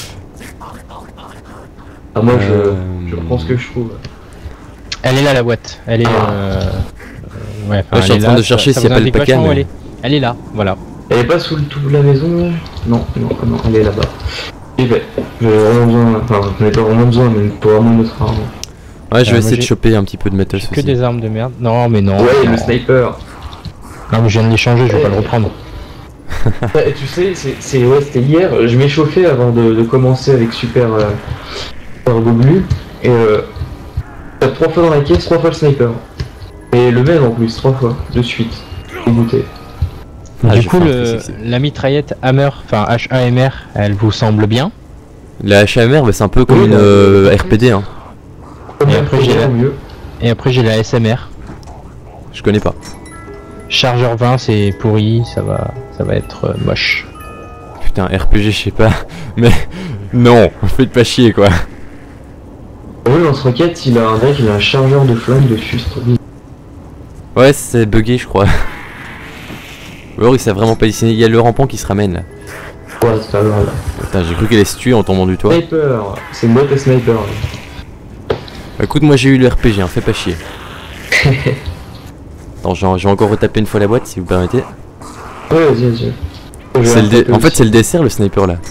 Ah, moi Euh, je, je prends ce que je trouve. Elle est là la boîte. Elle est. Ah. Euh... euh, Ouais, enfin, Ouais, je suis elle en est train là, de ça- chercher ça s'il y a vous pas le indique paquet, vachement où mais- Elle est. Elle est là, voilà. Elle est pas sous le tout de la maison là? Non, non, non, elle est là-bas. Et ben, j'ai vraiment besoin, enfin j'en ai pas vraiment besoin, mais pour vraiment notre arme. Ouais, je vais moi, essayer de j'ai- choper un petit peu de matos Que aussi. des armes de merde. Non, mais non. Ouais, non. le sniper. Non, mais je viens de l'échanger, je vais Ouais. pas le reprendre. Ouais, tu sais, c'est, c'est- ouais, c'était hier, je m'échauffais avant de, de commencer avec Super, euh, Super Goglu, et euh, t'as trois fois dans la caisse, trois fois le sniper. Et le même en plus, trois fois, de suite. Dégoûté. Ah, du j'ai coup, faim, le, qu'est-ce que c'est la mitraillette Hammer, enfin H A M R, elle vous semble bien? La H A M R, bah, c'est un peu comme Oui, une bah, euh, euh, R P D, hein. Combien après, de j'ai la- mieux. Et après, j'ai la S M R. Je connais pas. Chargeur vingt, c'est pourri, ça va, ça va être euh, moche. Putain, R P G, je sais pas. Mais non, faites pas chier quoi. Oui, lance-roquette, il a un deck, il a un chargeur de flamme dessus, c'est trop bien. Ouais, c'est bugué, je crois. Ou alors il s'est vraiment pas dessiné. Il y a le rampant qui se ramène là. Ouais, c'est pas grave. Putain, j'ai cru qu'elle allait se tuer en tombant du toit. Sniper, c'est une boîte à sniper. Là. Bah, écoute, moi j'ai eu le R P G, hein, fais pas chier. Attends, je vais je vais encore retaper une fois la boîte si vous permettez. Ouais, vas-y, vas-y. Je C'est vais le dé- rattraper En fait, aussi. c'est le D S R le sniper là.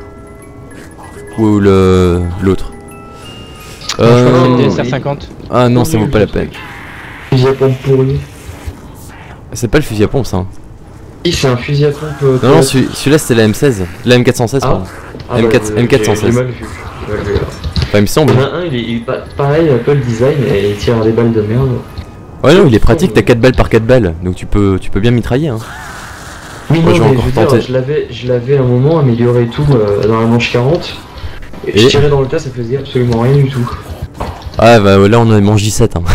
Ou le l'autre. Je crois que c'est Euh... le D S R cinquante. Ah non, ça Nul, vaut pas la ce peine. truc. Fusil à pompe pourri. C'est pas le fusil à pompe ça. hein. Si, c'est un fusil à pompe. euh, Non, non, quoi. celui- celui-là c'était la M seize. La M quatre cent seize, Ah. pardon. Ah, M quatre bah, M quatre cent seize. J'ai mal vu. J'ai mal vu, là. Enfin, il me semble. Il y en a un, il est, il est pas, pareil, un peu le design, et il tire des balles de merde. Ouais, non, il est pratique, t'as quatre balles par quatre balles. Donc tu peux, tu peux bien mitrailler. Hein. Oui, Moi, non, je vais mais encore je veux dire, tenter. je l'avais, je l'avais à un moment amélioré et tout euh, dans la manche quarante. Et, Et je tirais dans le tas, ça faisait absolument rien du tout. Ah, bah là on a manche dix-sept. Hein.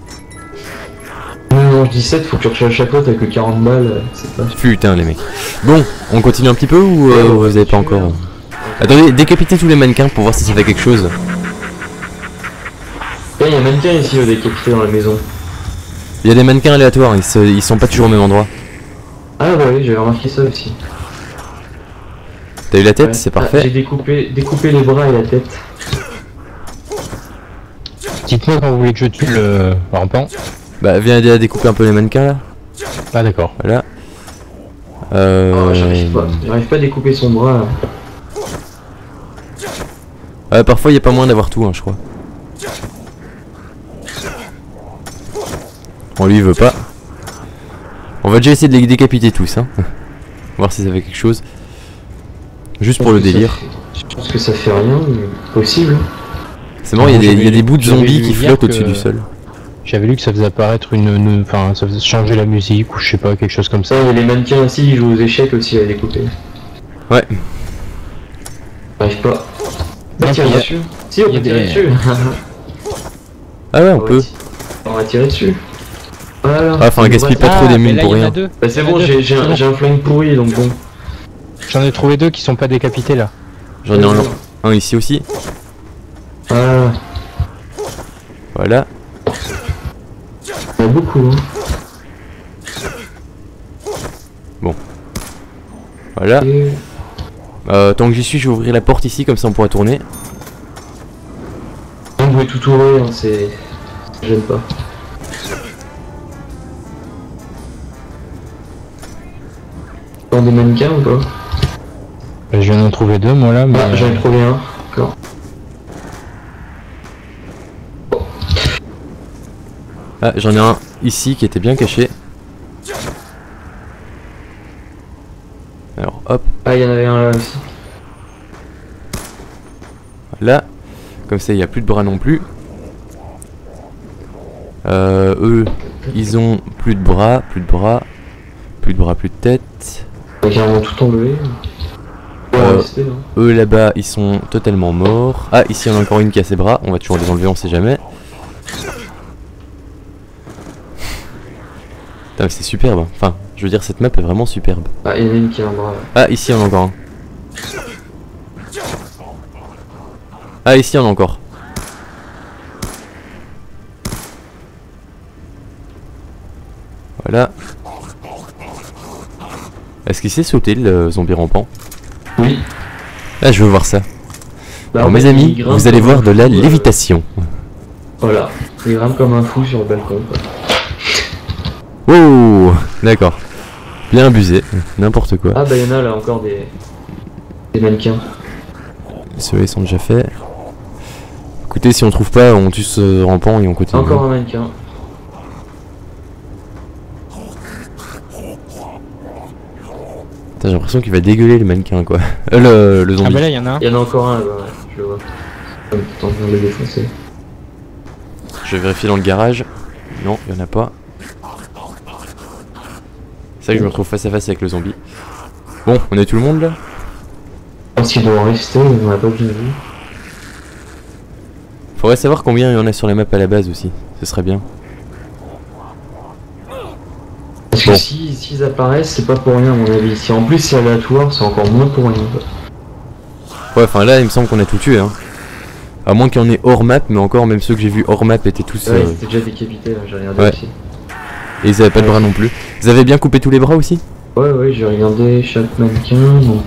Une manche dix-sept, faut que tu recharges chaque fois, t'as que quarante balles, euh, c'est pas. Putain, les mecs. Bon, on continue un petit peu ou euh, Ouais, ouais, vous avez si pas tu veux, encore. hein. Attendez, décapitez tous les mannequins pour voir si ça fait quelque chose. Là, il y a un mannequin ici euh, décapité dans la maison. Il y a des mannequins aléatoires, ils, se- ils sont pas toujours au même endroit. Ah bah oui, j'avais remarqué ça aussi. T'as eu la tête, Ouais. c'est Ah, j'ai parfait. découpé, découpé les bras et la tête. Dites-moi quand vous voulez que je tue le rampant. Bah, viens aider à découper un peu les mannequins là. Ah d'accord. Voilà. Euh... Oh, j'arrive pas, j'arrive pas à découper son bras. Là. euh, parfois il y a pas moyen d'avoir tout, hein, je crois. On lui il veut pas. On va déjà essayer de les décapiter tous, hein. Voir si ça fait quelque chose. Juste pour le Je pense que ça délire. fait- Je pense que ça fait rien, mais possible. C'est marrant, il y a des, il y a des bouts de J'avais zombies lu qui hier flottent que- au-dessus du sol. J'avais lu que ça faisait apparaître une, une- enfin ça faisait changer la musique ou je sais pas, quelque chose comme ça. Ça, il y a les mannequins ici, ils jouent aux échecs aussi à découper. Ouais. J'arrive pas. Pas Donc, tirer il y a- dessus. Si, on il y a peut tirer des- dessus. Ah ouais, on va peut. ti- On va tirer dessus. Voilà. Ah, enfin, gaspille pas trop des mais mines là, pour il y en a rien. deux. Bah, c'est Il y en a bon, deux. j'ai j'ai C'est un, bon. j'ai un flingue pourri donc bon. J'en ai trouvé deux qui sont pas décapités là. J'en ai un, un ici aussi. Voilà. Voilà. Il y en a beaucoup. Hein. Voilà. Et... Euh, tant que j'y suis, je vais ouvrir la porte ici, comme ça on pourra tourner. Vous pouvez tout ouvrir, hein, c'est... ça gêne pas. Dans des mannequins ou pas? Je viens d'en trouver deux moi là, mais Ah, j'en ai trouvé un. D'accord. Ah, j'en ai un ici qui était bien caché. Alors, hop, Ah, il y en avait un là aussi. là. Comme ça, il n'y a plus de bras non plus. Euh, eux, ils ont plus de bras, plus de bras, plus de bras, plus de tête. On a carrément tout enlevé. On va Euh, rester, hein. Eux là-bas, ils sont totalement morts. Ah, ici, il y en a encore une qui a ses bras. On va toujours les enlever, on sait jamais. Putain, mais c'est superbe. Enfin, je veux dire, cette map est vraiment superbe. Ah, il y en a une qui a un bras. Ah, ici, il y en a encore un. Ah, ici, il y en a encore. Voilà. Est-ce qu'il sait sauter le zombie rampant? Oui. Ah, je veux voir ça. Bah, Alors en mes fait, amis, il grimpe vous allez comme voir un de la fou, euh, lévitation. Voilà. Il grimpe comme un fou sur le balcon. Quoi. Oh, d'accord. Bien abusé, n'importe quoi. Ah, bah, il y en a là encore des. des mannequins. Ceux-là ils sont déjà faits. Écoutez, si on trouve pas, on tue ce rampant et on continue. Encore un mannequin. Putain, j'ai l'impression qu'il va dégueuler le mannequin quoi. Euh, le, le ah zombie. bah là il y en a un. Il y en a encore un là, ouais, je le vois. Je suis en train de le défoncer. Je vais vérifier dans le garage. Non, il y en a pas. C'est ça que je me retrouve face à face avec le zombie. Bon, on est tout le monde là? Je pense qu'il doit en rester, mais on l'a pas bien vu. Faudrait savoir combien il y en a sur la map à la base aussi. Ce serait bien. Parce Bon. que si s'ils apparaissent, c'est pas pour rien à mon avis. Si en plus c'est aléatoire, c'est encore moins pour rien. Quoi. Ouais, enfin là, il me semble qu'on a tout tué hein. À moins qu'il y en ait hors map, mais encore, même ceux que j'ai vus hors map étaient tous. Ouais, euh, ils étaient déjà décapités, là, j'ai regardé Ouais. aussi. Et ils avaient pas de bras non plus. Vous avez bien coupé tous les bras aussi? Ouais, ouais, j'ai regardé chaque mannequin. Bon.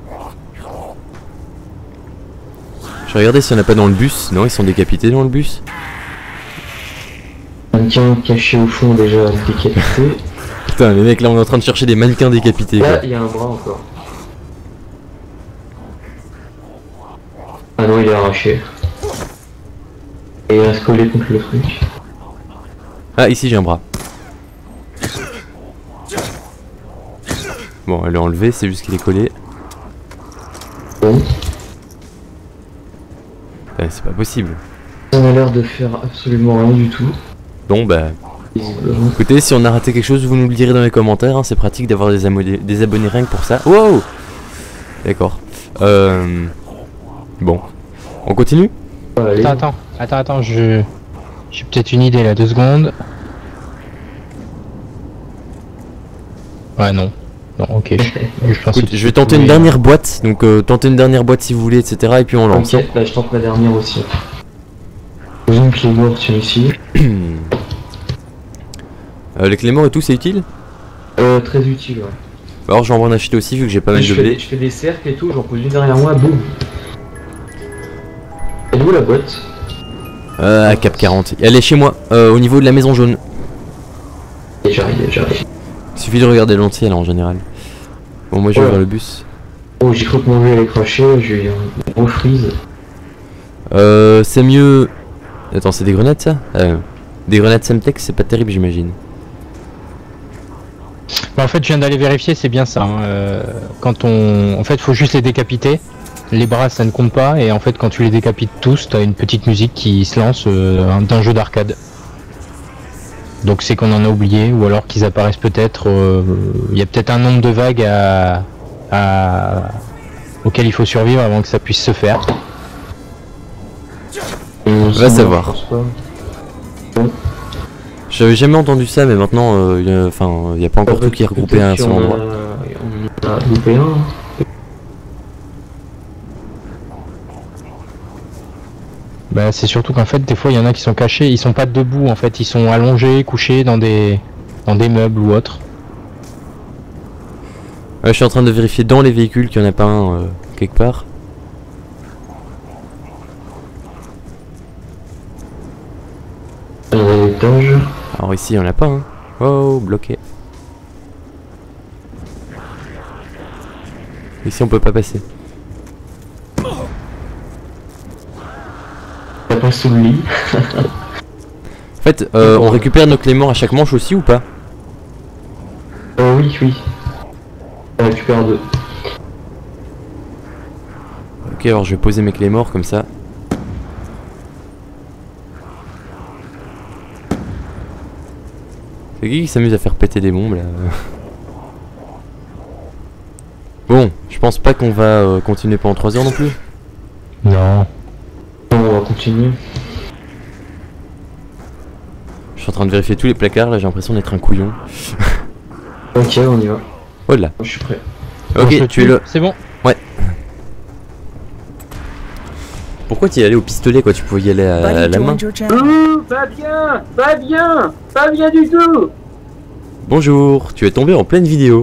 Je vais regarder s'il y en a pas dans le bus. Non, ils sont décapités dans le bus. Mannequin caché au fond déjà décapité. Putain, les mecs, là on est en train de chercher des mannequins décapités quoi. Là, il y a un bras encore. Ah non, il est arraché. Et il reste collé contre le truc. Ah, ici j'ai un bras. Bon, elle est enlevée, c'est juste qu'il est collé. Bon. Ah, c'est pas possible. Ça a l'air de faire absolument rien du tout. Bon, bah, Visiblement. écoutez, si on a raté quelque chose, vous nous le direz dans les commentaires. Hein, c'est pratique d'avoir des, amo- des abonnés rien que pour ça. Wow! D'accord. Euh... Bon. On continue? Allez. Attends, attends, attends, attends, je. J'ai peut-être une idée là, deux secondes. Ouais, non. Non, ok. Je, je pense Écoute, que je vais tenter une oui, dernière boîte. Donc, euh, tenter une dernière boîte si vous voulez, et cetera. Et puis on lance. Ok, là je tente ma dernière aussi. Une clé morte ici. Euh, les clés morts et tout, c'est utile? Euh, très utile, ouais. Alors, j'en vais en acheter aussi vu que j'ai pas mal je, de fais, blé. je fais des cercles et tout, j'en pose une derrière moi, boum. Elle est où la boîte? Euh, à Cap quarante. Elle est chez moi, euh, au niveau de la maison jaune. Et j'arrive, j'arrive. Il suffit de regarder l'entier là en général. Bon, moi je vais Ouais. vers le bus. Oh, j'ai cru que mon jeu allait cracher, j'ai eu un gros freeze. Euh, c'est mieux. Attends, c'est des grenades ça? euh, Des grenades Semtex, c'est pas terrible, j'imagine. Bah, en fait, je viens d'aller vérifier, c'est bien ça. Hein. Euh, quand on, en fait, faut juste les décapiter. Les bras, ça ne compte pas. Et en fait, quand tu les décapites tous, t'as une petite musique qui se lance euh, d'un jeu d'arcade. Donc c'est qu'on en a oublié, ou alors qu'ils apparaissent peut-être. Il y a peut-être un nombre de vagues à, à, auquel il faut survivre avant que ça puisse se faire. dans le Va sous-marin, savoir. je pense pas. J'avais jamais entendu ça, mais maintenant, euh, y a- enfin, il n'y a pas encore tout qui est regroupé à un seul Peut-être endroit. qu'on a- On a loupé un. Bah c'est surtout qu'en fait des fois il y en a qui sont cachés, ils sont pas debout en fait, ils sont allongés, couchés dans des dans des meubles ou autre. Ouais, je suis en train de vérifier dans les véhicules qu'il n'y en a pas un euh, quelque part. On a l'étage. Alors ici, il n'y en a pas, hein. Oh, bloqué. Ici, on peut pas passer. Ça passe sous le lit. En fait, euh, on récupère nos clés morts à chaque manche aussi ou pas? Euh, oui, oui. On récupère deux. Ok, alors je vais poser mes clés morts comme ça. C'est qui qui s'amuse à faire péter des bombes là? Bon, je pense pas qu'on va euh, continuer pendant trois heures non plus. Non. On va continuer. Je suis en train de vérifier tous les placards là, j'ai l'impression d'être un couillon. Ok, on y va. Oh là. Je suis prêt. On se Ok, tu tue, es le. C'est bon. Pourquoi tu y allais au pistolet quoi? Tu pouvais y aller à, à la main. Ouh, pas bien, pas bien, pas bien du tout. Bonjour, tu es tombé en pleine vidéo.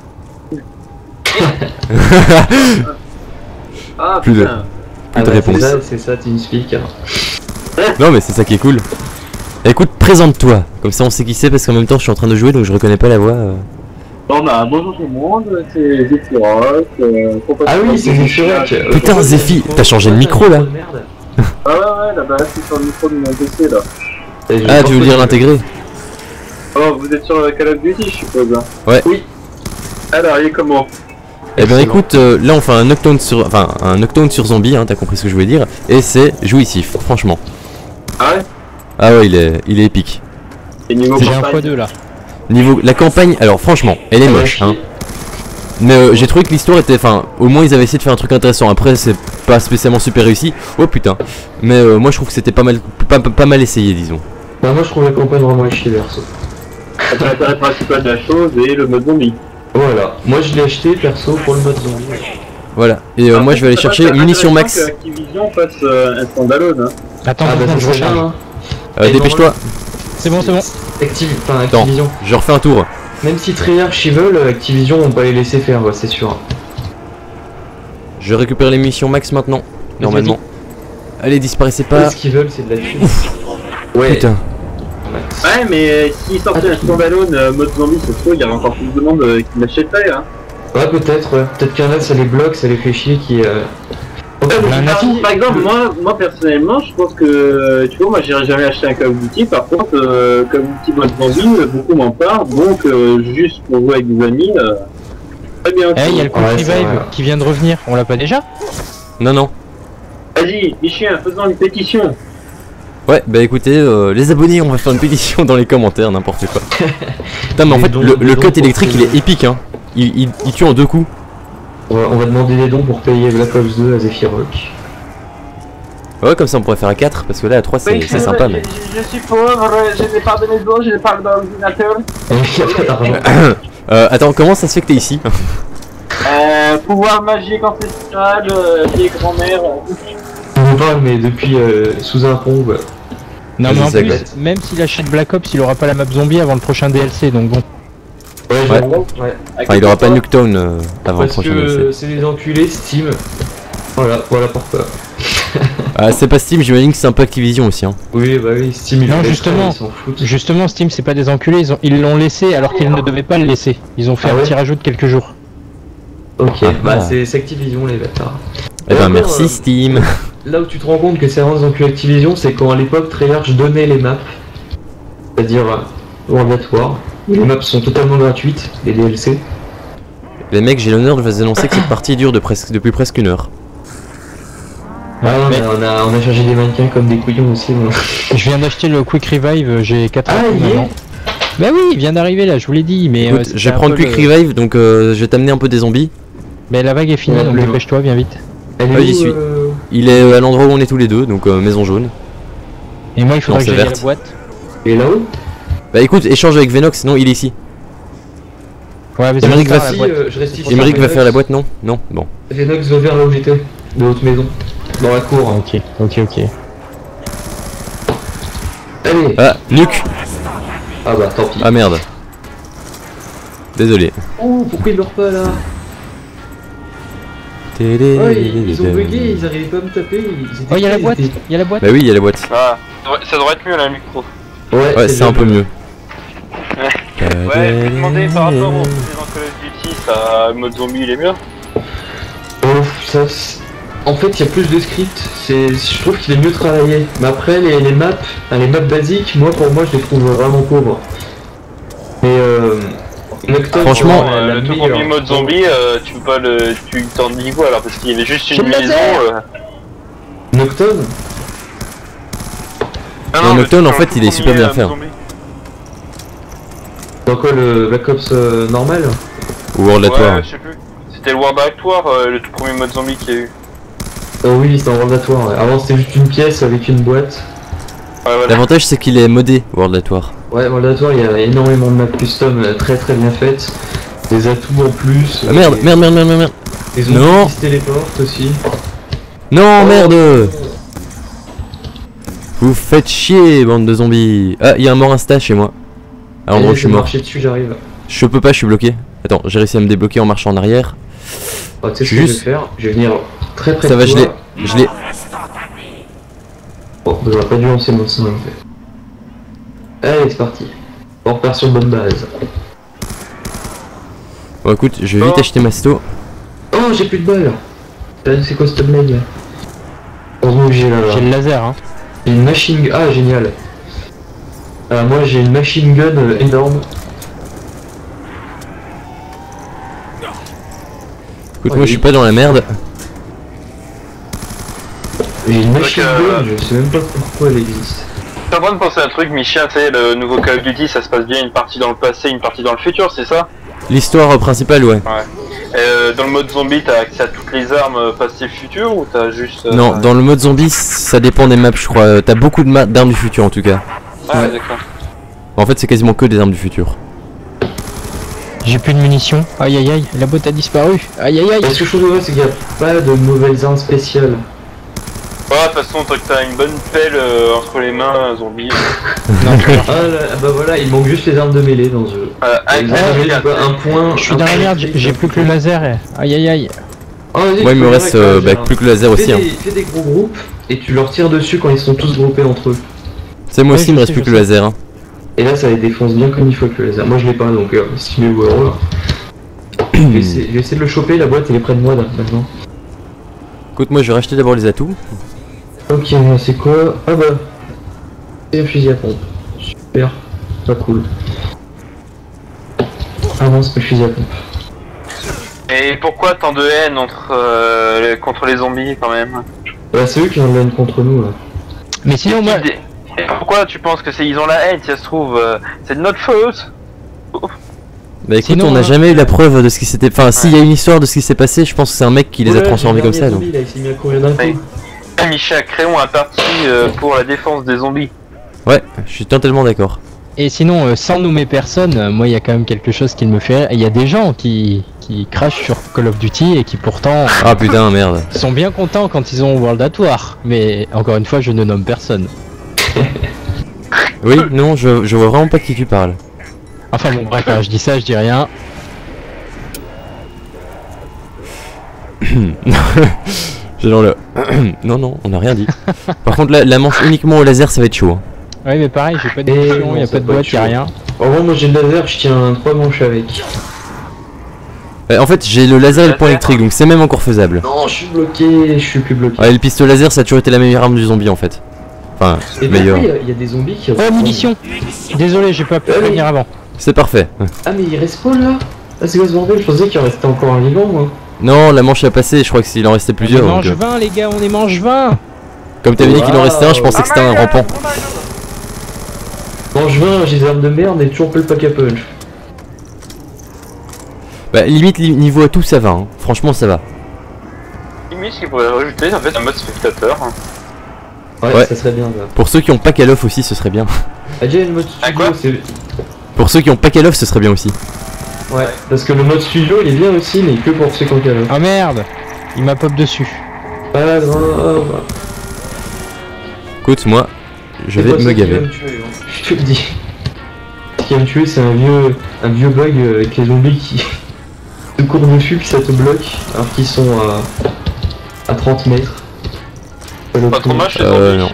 Ah Plus de- putain. Plus de bah, réponse. C'est ça, c'est ça, TeamSpeak. Non mais c'est ça qui est cool. Écoute, présente-toi. Comme ça on sait qui c'est parce qu'en même temps je suis en train de jouer donc je reconnais pas la voix. euh. Bon bah bonjour tout le monde, c'est Zephyroc. Euh, Ah oui, c'est Zephyroc. Putain, Zephy, t'as changé de micro, là. Merde. Ah ouais ouais, là-bas là, c'est sur le micro de mon P C là. Ah, tu veux dire l'intégrer? Oh, vous êtes sur euh, Call of Duty je suppose. Hein. Ouais. Oui. Alors, il est comment? Eh ben Excellent. écoute, euh, là on fait un knockdown sur, enfin un knockdown sur zombie, hein, t'as compris ce que je voulais dire, et c'est jouissif, franchement. Ah ouais? Ah ouais, il est, il est épique. Et niveau J'ai un campagne fois deux là. Niveau la campagne, alors franchement, elle est Ah, moche, ouais, hein. Mais euh, j'ai trouvé que l'histoire était, enfin, au moins ils avaient essayé de faire un truc intéressant. Après, c'est pas spécialement super réussi. Oh putain. Mais euh, moi je trouve que c'était pas mal, pas, pas, pas mal essayé, disons. Bah, moi je trouve la campagne vraiment à chier perso. C'est l'intérêt principal de la chose et le mode zombie. Voilà, moi je l'ai acheté perso pour le mode zombie. Voilà. Et euh, moi je vais aller Après, chercher c'est munitions intéressant max. que Activision fasse euh, un standalone. Hein. Attends, Ah bah attends, ça je serait bien recharge. hein. Euh, Et Dépêche-toi. C'est bon, c'est bon. Activ... Enfin Attends, Activision. je refais un tour. Même si Treyarch ils veulent, Activision on va pas les laisser faire, ouais, c'est sûr. Je récupère les munitions max maintenant, normalement. Allez, disparaissez Eux, pas. ce qu'ils veulent c'est de la thune. Ouais. Putain. Ouais, mais euh, s'ils sortaient un standalone euh, mode zombie, c'est sûr, il y aurait encore plus de monde euh, qui l'achèterait. Hein. Ouais peut-être, ouais. Peut-être qu'il y en a ça les bloque, ça les fait chier qui... Euh... Ouais, mais Un par, atout. par exemple, moi, moi personnellement, je pense que, euh, tu vois, moi j'irai jamais acheter un Call of Duty. Par contre, euh, Call of Duty mode zombie, euh, beaucoup m'en parlent. Donc, euh, juste pour jouer avec des amis, euh, très bien. Eh, il y a le Quick Ouais, c'est Revive vrai. qui vient de revenir. On l'a pas déjà? Non, non. Vas-y, les chiens, faisons une pétition. Ouais, bah écoutez, euh, les abonnés, on va faire une pétition dans les commentaires, n'importe quoi. Putain, mais en Les fait, dons- le, les le dons cut pour électrique, il est payer. épique, hein. Il, il, il tue en deux coups. On va, on va demander des dons pour payer Black Ops deux à Zephyroc. Ouais, comme ça on pourrait faire à quatre, parce que là à trois c'est Oui, c'est sympa, mais. Je, je suis pauvre, je n'ai pas de maison, je n'ai pas d'ordinateur. Il y a pas d'argent. Euh, attends, comment ça se fait que t'es ici? Euh, pouvoir magique ancestral, euh, vieille grand-mère. On vous parle mais depuis euh, sous un pont, bah. Non, Vas-y, mais en ça plus, glace. même s'il achète Black Ops, il aura pas la map zombie avant le prochain D L C, donc bon. Ouais, Ouais. j'avoue, ouais. Enfin, il aura pas Nuketown euh, avant le Parce prochain D L C. que c'est des enculés Steam. Voilà, voilà pourquoi. Ah, c'est pas Steam, j'imagine que c'est un peu Activision aussi, hein. Oui, bah oui, Steam ils Non, le justement. laisseraient, ils s'en foutent. Justement, Steam, c'est pas des enculés, ils ont- ils l'ont laissé alors qu'ils ne devaient pas le laisser. Ils ont fait Ah un ouais petit rajout de quelques jours. Ok, Ah, bah ah. c'est c'est Activision les bâtards. Eh ben Encore, merci euh, Steam. Là où tu te rends compte que c'est vraiment des enculés Activision, c'est quand à l'époque Treyarch donnait les maps. C'est-à-dire euh, obligatoires. Les maps sont totalement gratuites, les D L C. Les mecs, j'ai l'honneur de vous annoncer que cette partie dure de presque, depuis presque une heure. Ah, non, mais- mais on a, on a chargé des mannequins comme des couillons aussi. moi. Je viens d'acheter le Quick Revive, j'ai quatre Ah, atouts il y est maintenant. Bah oui, il vient d'arriver là, je vous l'ai dit, mais. Écoute, euh, c'était je vais un prendre peu Quick le- Revive, donc euh, je vais t'amener un peu des zombies. Mais la vague est finie, Ouais, donc le- dépêche-toi, viens vite. Elle est Ah, où, j'y suis. euh, Il est euh, à l'endroit où on est tous les deux, donc euh, maison jaune. Et moi il faudrait Non, que c'est j'aille à la verte. boîte. Et là-haut? Bah écoute, échange avec Venox, sinon il est ici. Ouais, mais Émeric c'est va ça, la Si, boîte. euh, je reste ici. Émeric va Venox. faire la boîte, non? Non? Bon. Venox va vers là où j'étais, de l'autre maison. Dans la cour. hein. Ok, ok, ok. Allez. Ah, nuque. Ah bah tant pis. Ah merde. Désolé. Oh, pourquoi il meurt pas là? Ouais, ils, ils ont bugué, ils arrivaient pas à me taper. Ils étaient Oh, il y a la ils boîte, étaient- il y a la boîte. Bah oui, il y a la boîte. Ah, ça devrait- ça devrait être mieux là, le micro. Ouais, Ouais, c'est un peu mieux. Ouais, je me demandais par rapport aux précédents Call of Duty, ça, le mode zombie il est mieux. Oh, ça, c'est- en fait, il y a plus de scripts. C'est, je trouve qu'il est mieux travaillé. Mais après, les, les maps, enfin, les maps basiques, moi, pour moi, je les trouve vraiment pauvres. Mais euh, Nocturne, Franchement, c'est euh, la le tout meilleure. premier mode zombie, euh, tu peux pas le. Tu t'en niveau alors parce qu'il y avait juste J'ai une le maison. laser. Euh... Nocturne. Ah Non, le Nocturne, tout- en fait, le il est tout super bien premier, fait, euh, hein. zombie. Dans quoi, le Black Ops euh, normal? Ou World at War. Ouais, je sais plus. C'était le World at War, euh, le tout premier mode zombie qu'il y a eu. Oh oui, c'est en World at War. Ouais. Avant, c'était juste une pièce avec une boîte. Ouais, voilà. L'avantage c'est qu'il est modé, World at War. Ouais, World at War, il y a énormément de maps custom euh, très très bien faites. Des atouts en plus. Ah merde, et- merde, merde, merde, merde, merde. Des zombies Non. qui se téléportent aussi. Non, Oh. merde. Vous faites chier, bande de zombies. Ah, il y a un mort insta chez moi. À l'endroit où Allez, je suis vais mort. marcher dessus, j'arrive. Je peux pas, je suis bloqué. Attends, j'ai réussi à me débloquer en marchant en arrière. Oh, tu sais ce Je que suis je juste- vais faire? Je vais venir très près Ça de va, je l'ai. toi. Je l'ai. Bon, j'aurais pas dû lancer mon sang en fait. Allez, c'est parti. On repart sur bonne base. Bon, écoute, je vais vite Oh. acheter ma sto. Oh, j'ai plus de balles. Euh, C'est quoi cette blague? Heureusement que j'ai là. J'ai le laser, hein. J'ai une machine gun. Ah, génial. Euh, moi, j'ai une machine gun euh, énorme. Écoute, Oh, moi je suis pas dans la merde. J'ai une machine euh, gun, je sais même pas pourquoi elle existe. T'es en train de penser à un truc, Michel, tu sais, le nouveau Call of Duty, ça se passe bien une partie dans le passé, une partie dans le futur, c'est ça? L'histoire principale, ouais. Euh, dans le mode zombie, t'as accès à toutes les armes euh, passées futures ou t'as juste. euh, Non, dans le mode zombie, ça dépend des maps, je crois. Euh, T'as beaucoup de ma- d'armes du futur en tout cas. Ah, Ouais. d'accord. En fait, c'est quasiment que des armes du futur. J'ai plus de munitions. Aïe aïe aïe, la boîte a disparu. Aïe aïe aïe. Et ce que je trouve dommage, c'est qu'il n'y a pas de nouvelles armes spéciales. Ouais, de toute façon, tant que t'as une bonne pelle euh, entre les mains, un zombie. Non, je- Ah là, bah voilà, il manque juste les armes de mêlée dans ce jeu. Euh, un, Les armes de mêlée, un- c'est quoi, un point. je suis un dans la point merde, j'ai critique, j'ai un plus point que le laser. et- Aïe aïe aïe. Ah, vas-y, Moi, il tu me peux reste faire euh, avec bah, ça, plus que le laser Fais aussi. Hein. des, fais des gros groupes et tu leur tires dessus quand ils sont tous groupés entre eux. C'est moi Ouais, aussi, il me je reste sais, plus je que le sais. laser. Hein. Et là, ça les défonce bien comme il faut que le laser. Moi, je l'ai pas donc, euh, estimez-vous heureux. Je vais essayer, je vais essayer de le choper, la boîte elle est près de moi là, maintenant. Écoute, moi je vais racheter d'abord les atouts. Ok, c'est quoi? Ah bah. C'est un fusil à pompe. Super. Pas cool. Ah non, c'est pas le fusil à pompe. Et pourquoi tant de haine entre, euh, les- contre les zombies quand même? Bah, c'est eux qui ont de la haine contre nous là. Mais sinon, moi, Et pourquoi tu penses que c'est ils ont la haine? Si ça se trouve, euh, c'est de notre faute. Bah écoute, Sinon, on n'a hein. jamais eu la preuve de ce qui s'était. Enfin, s'il y a une histoire de ce qui s'est passé, je pense que c'est un mec qui les a Oula, transformés j'ai le comme ça. dernier Donc. zombie, là, il s'est mis à courir d'un coup. Oui. Ah, Michel, créons un parti euh, pour la défense des zombies. Ouais, je suis totalement d'accord. et sinon, euh, sans nommer personne, euh, moi, il y a quand même quelque chose qui me fait. Il y a des gens qui, qui crachent sur Call of Duty et qui pourtant Ah putain, merde. sont bien contents quand ils ont World at War. Mais encore une fois, je ne nomme personne. Oui, non, je, je vois vraiment pas de qui tu parles. Enfin bon, bref, hein, je dis ça, je dis rien. J'ai dans le. non, non, on n'a rien dit. Par contre, la, la manche uniquement au laser, ça va être chaud. Hein. Ouais, mais pareil, j'ai pas de Eh munitions, non, il y a ça pas de peut boîte, être y a chaud. rien. En vrai, moi j'ai le laser, je tiens trois manches avec. Ouais, en fait, j'ai le laser et le point Laser. électrique, donc c'est même encore faisable. Non, je suis bloqué, je suis plus bloqué. Ouais, le pistolet laser, ça a toujours été la meilleure arme du zombie en fait. Enfin, Et meilleure. parfois, il y, a- il y a des zombies qui. Oh, munitions. Désolé, j'ai pas pu Ah oui. venir avant. C'est parfait. Ah, mais il respawn là? Ah, c'est quoi ce bordel? Je pensais qu'il en restait encore un vivant moi. Non, la manche a passé, je crois qu'il en restait plusieurs. On est donc, mange euh, vingt, les gars, on est mange vingt. Comme t'avais dit qu'il en restait un, je pensais que c'était un rampant. En juin, j'ai des armes de merde et toujours pas le pack à punch. Bah, limite, li- niveau à tout, ça va. Hein. Franchement, ça va. Limite, ce qu'il pourrait rajouter, en fait, un mode spectateur. Ouais, Ouais. ça serait bien ça. Pour ceux qui ont pas Call of aussi, ce serait bien. Ah, déjà le mode Ah, studio, quoi c'est. Pour ceux qui ont pas Call of, ce serait bien aussi. Ouais, parce que le mode studio il est bien aussi, mais que pour ceux qui ont Call of. Ah merde, il m'a pop dessus. Pas grave. Écoute, moi, je C'est vais pas me ça qui va gaver. me tuer, hein. Je te le dis. Ce qui va me tuer, c'est un vieux, un vieux bug euh, avec les zombies qui te courent dessus puis ça te bloque alors qu'ils sont à, à trente mètres. Pas trop moche les Euh, zombies. non.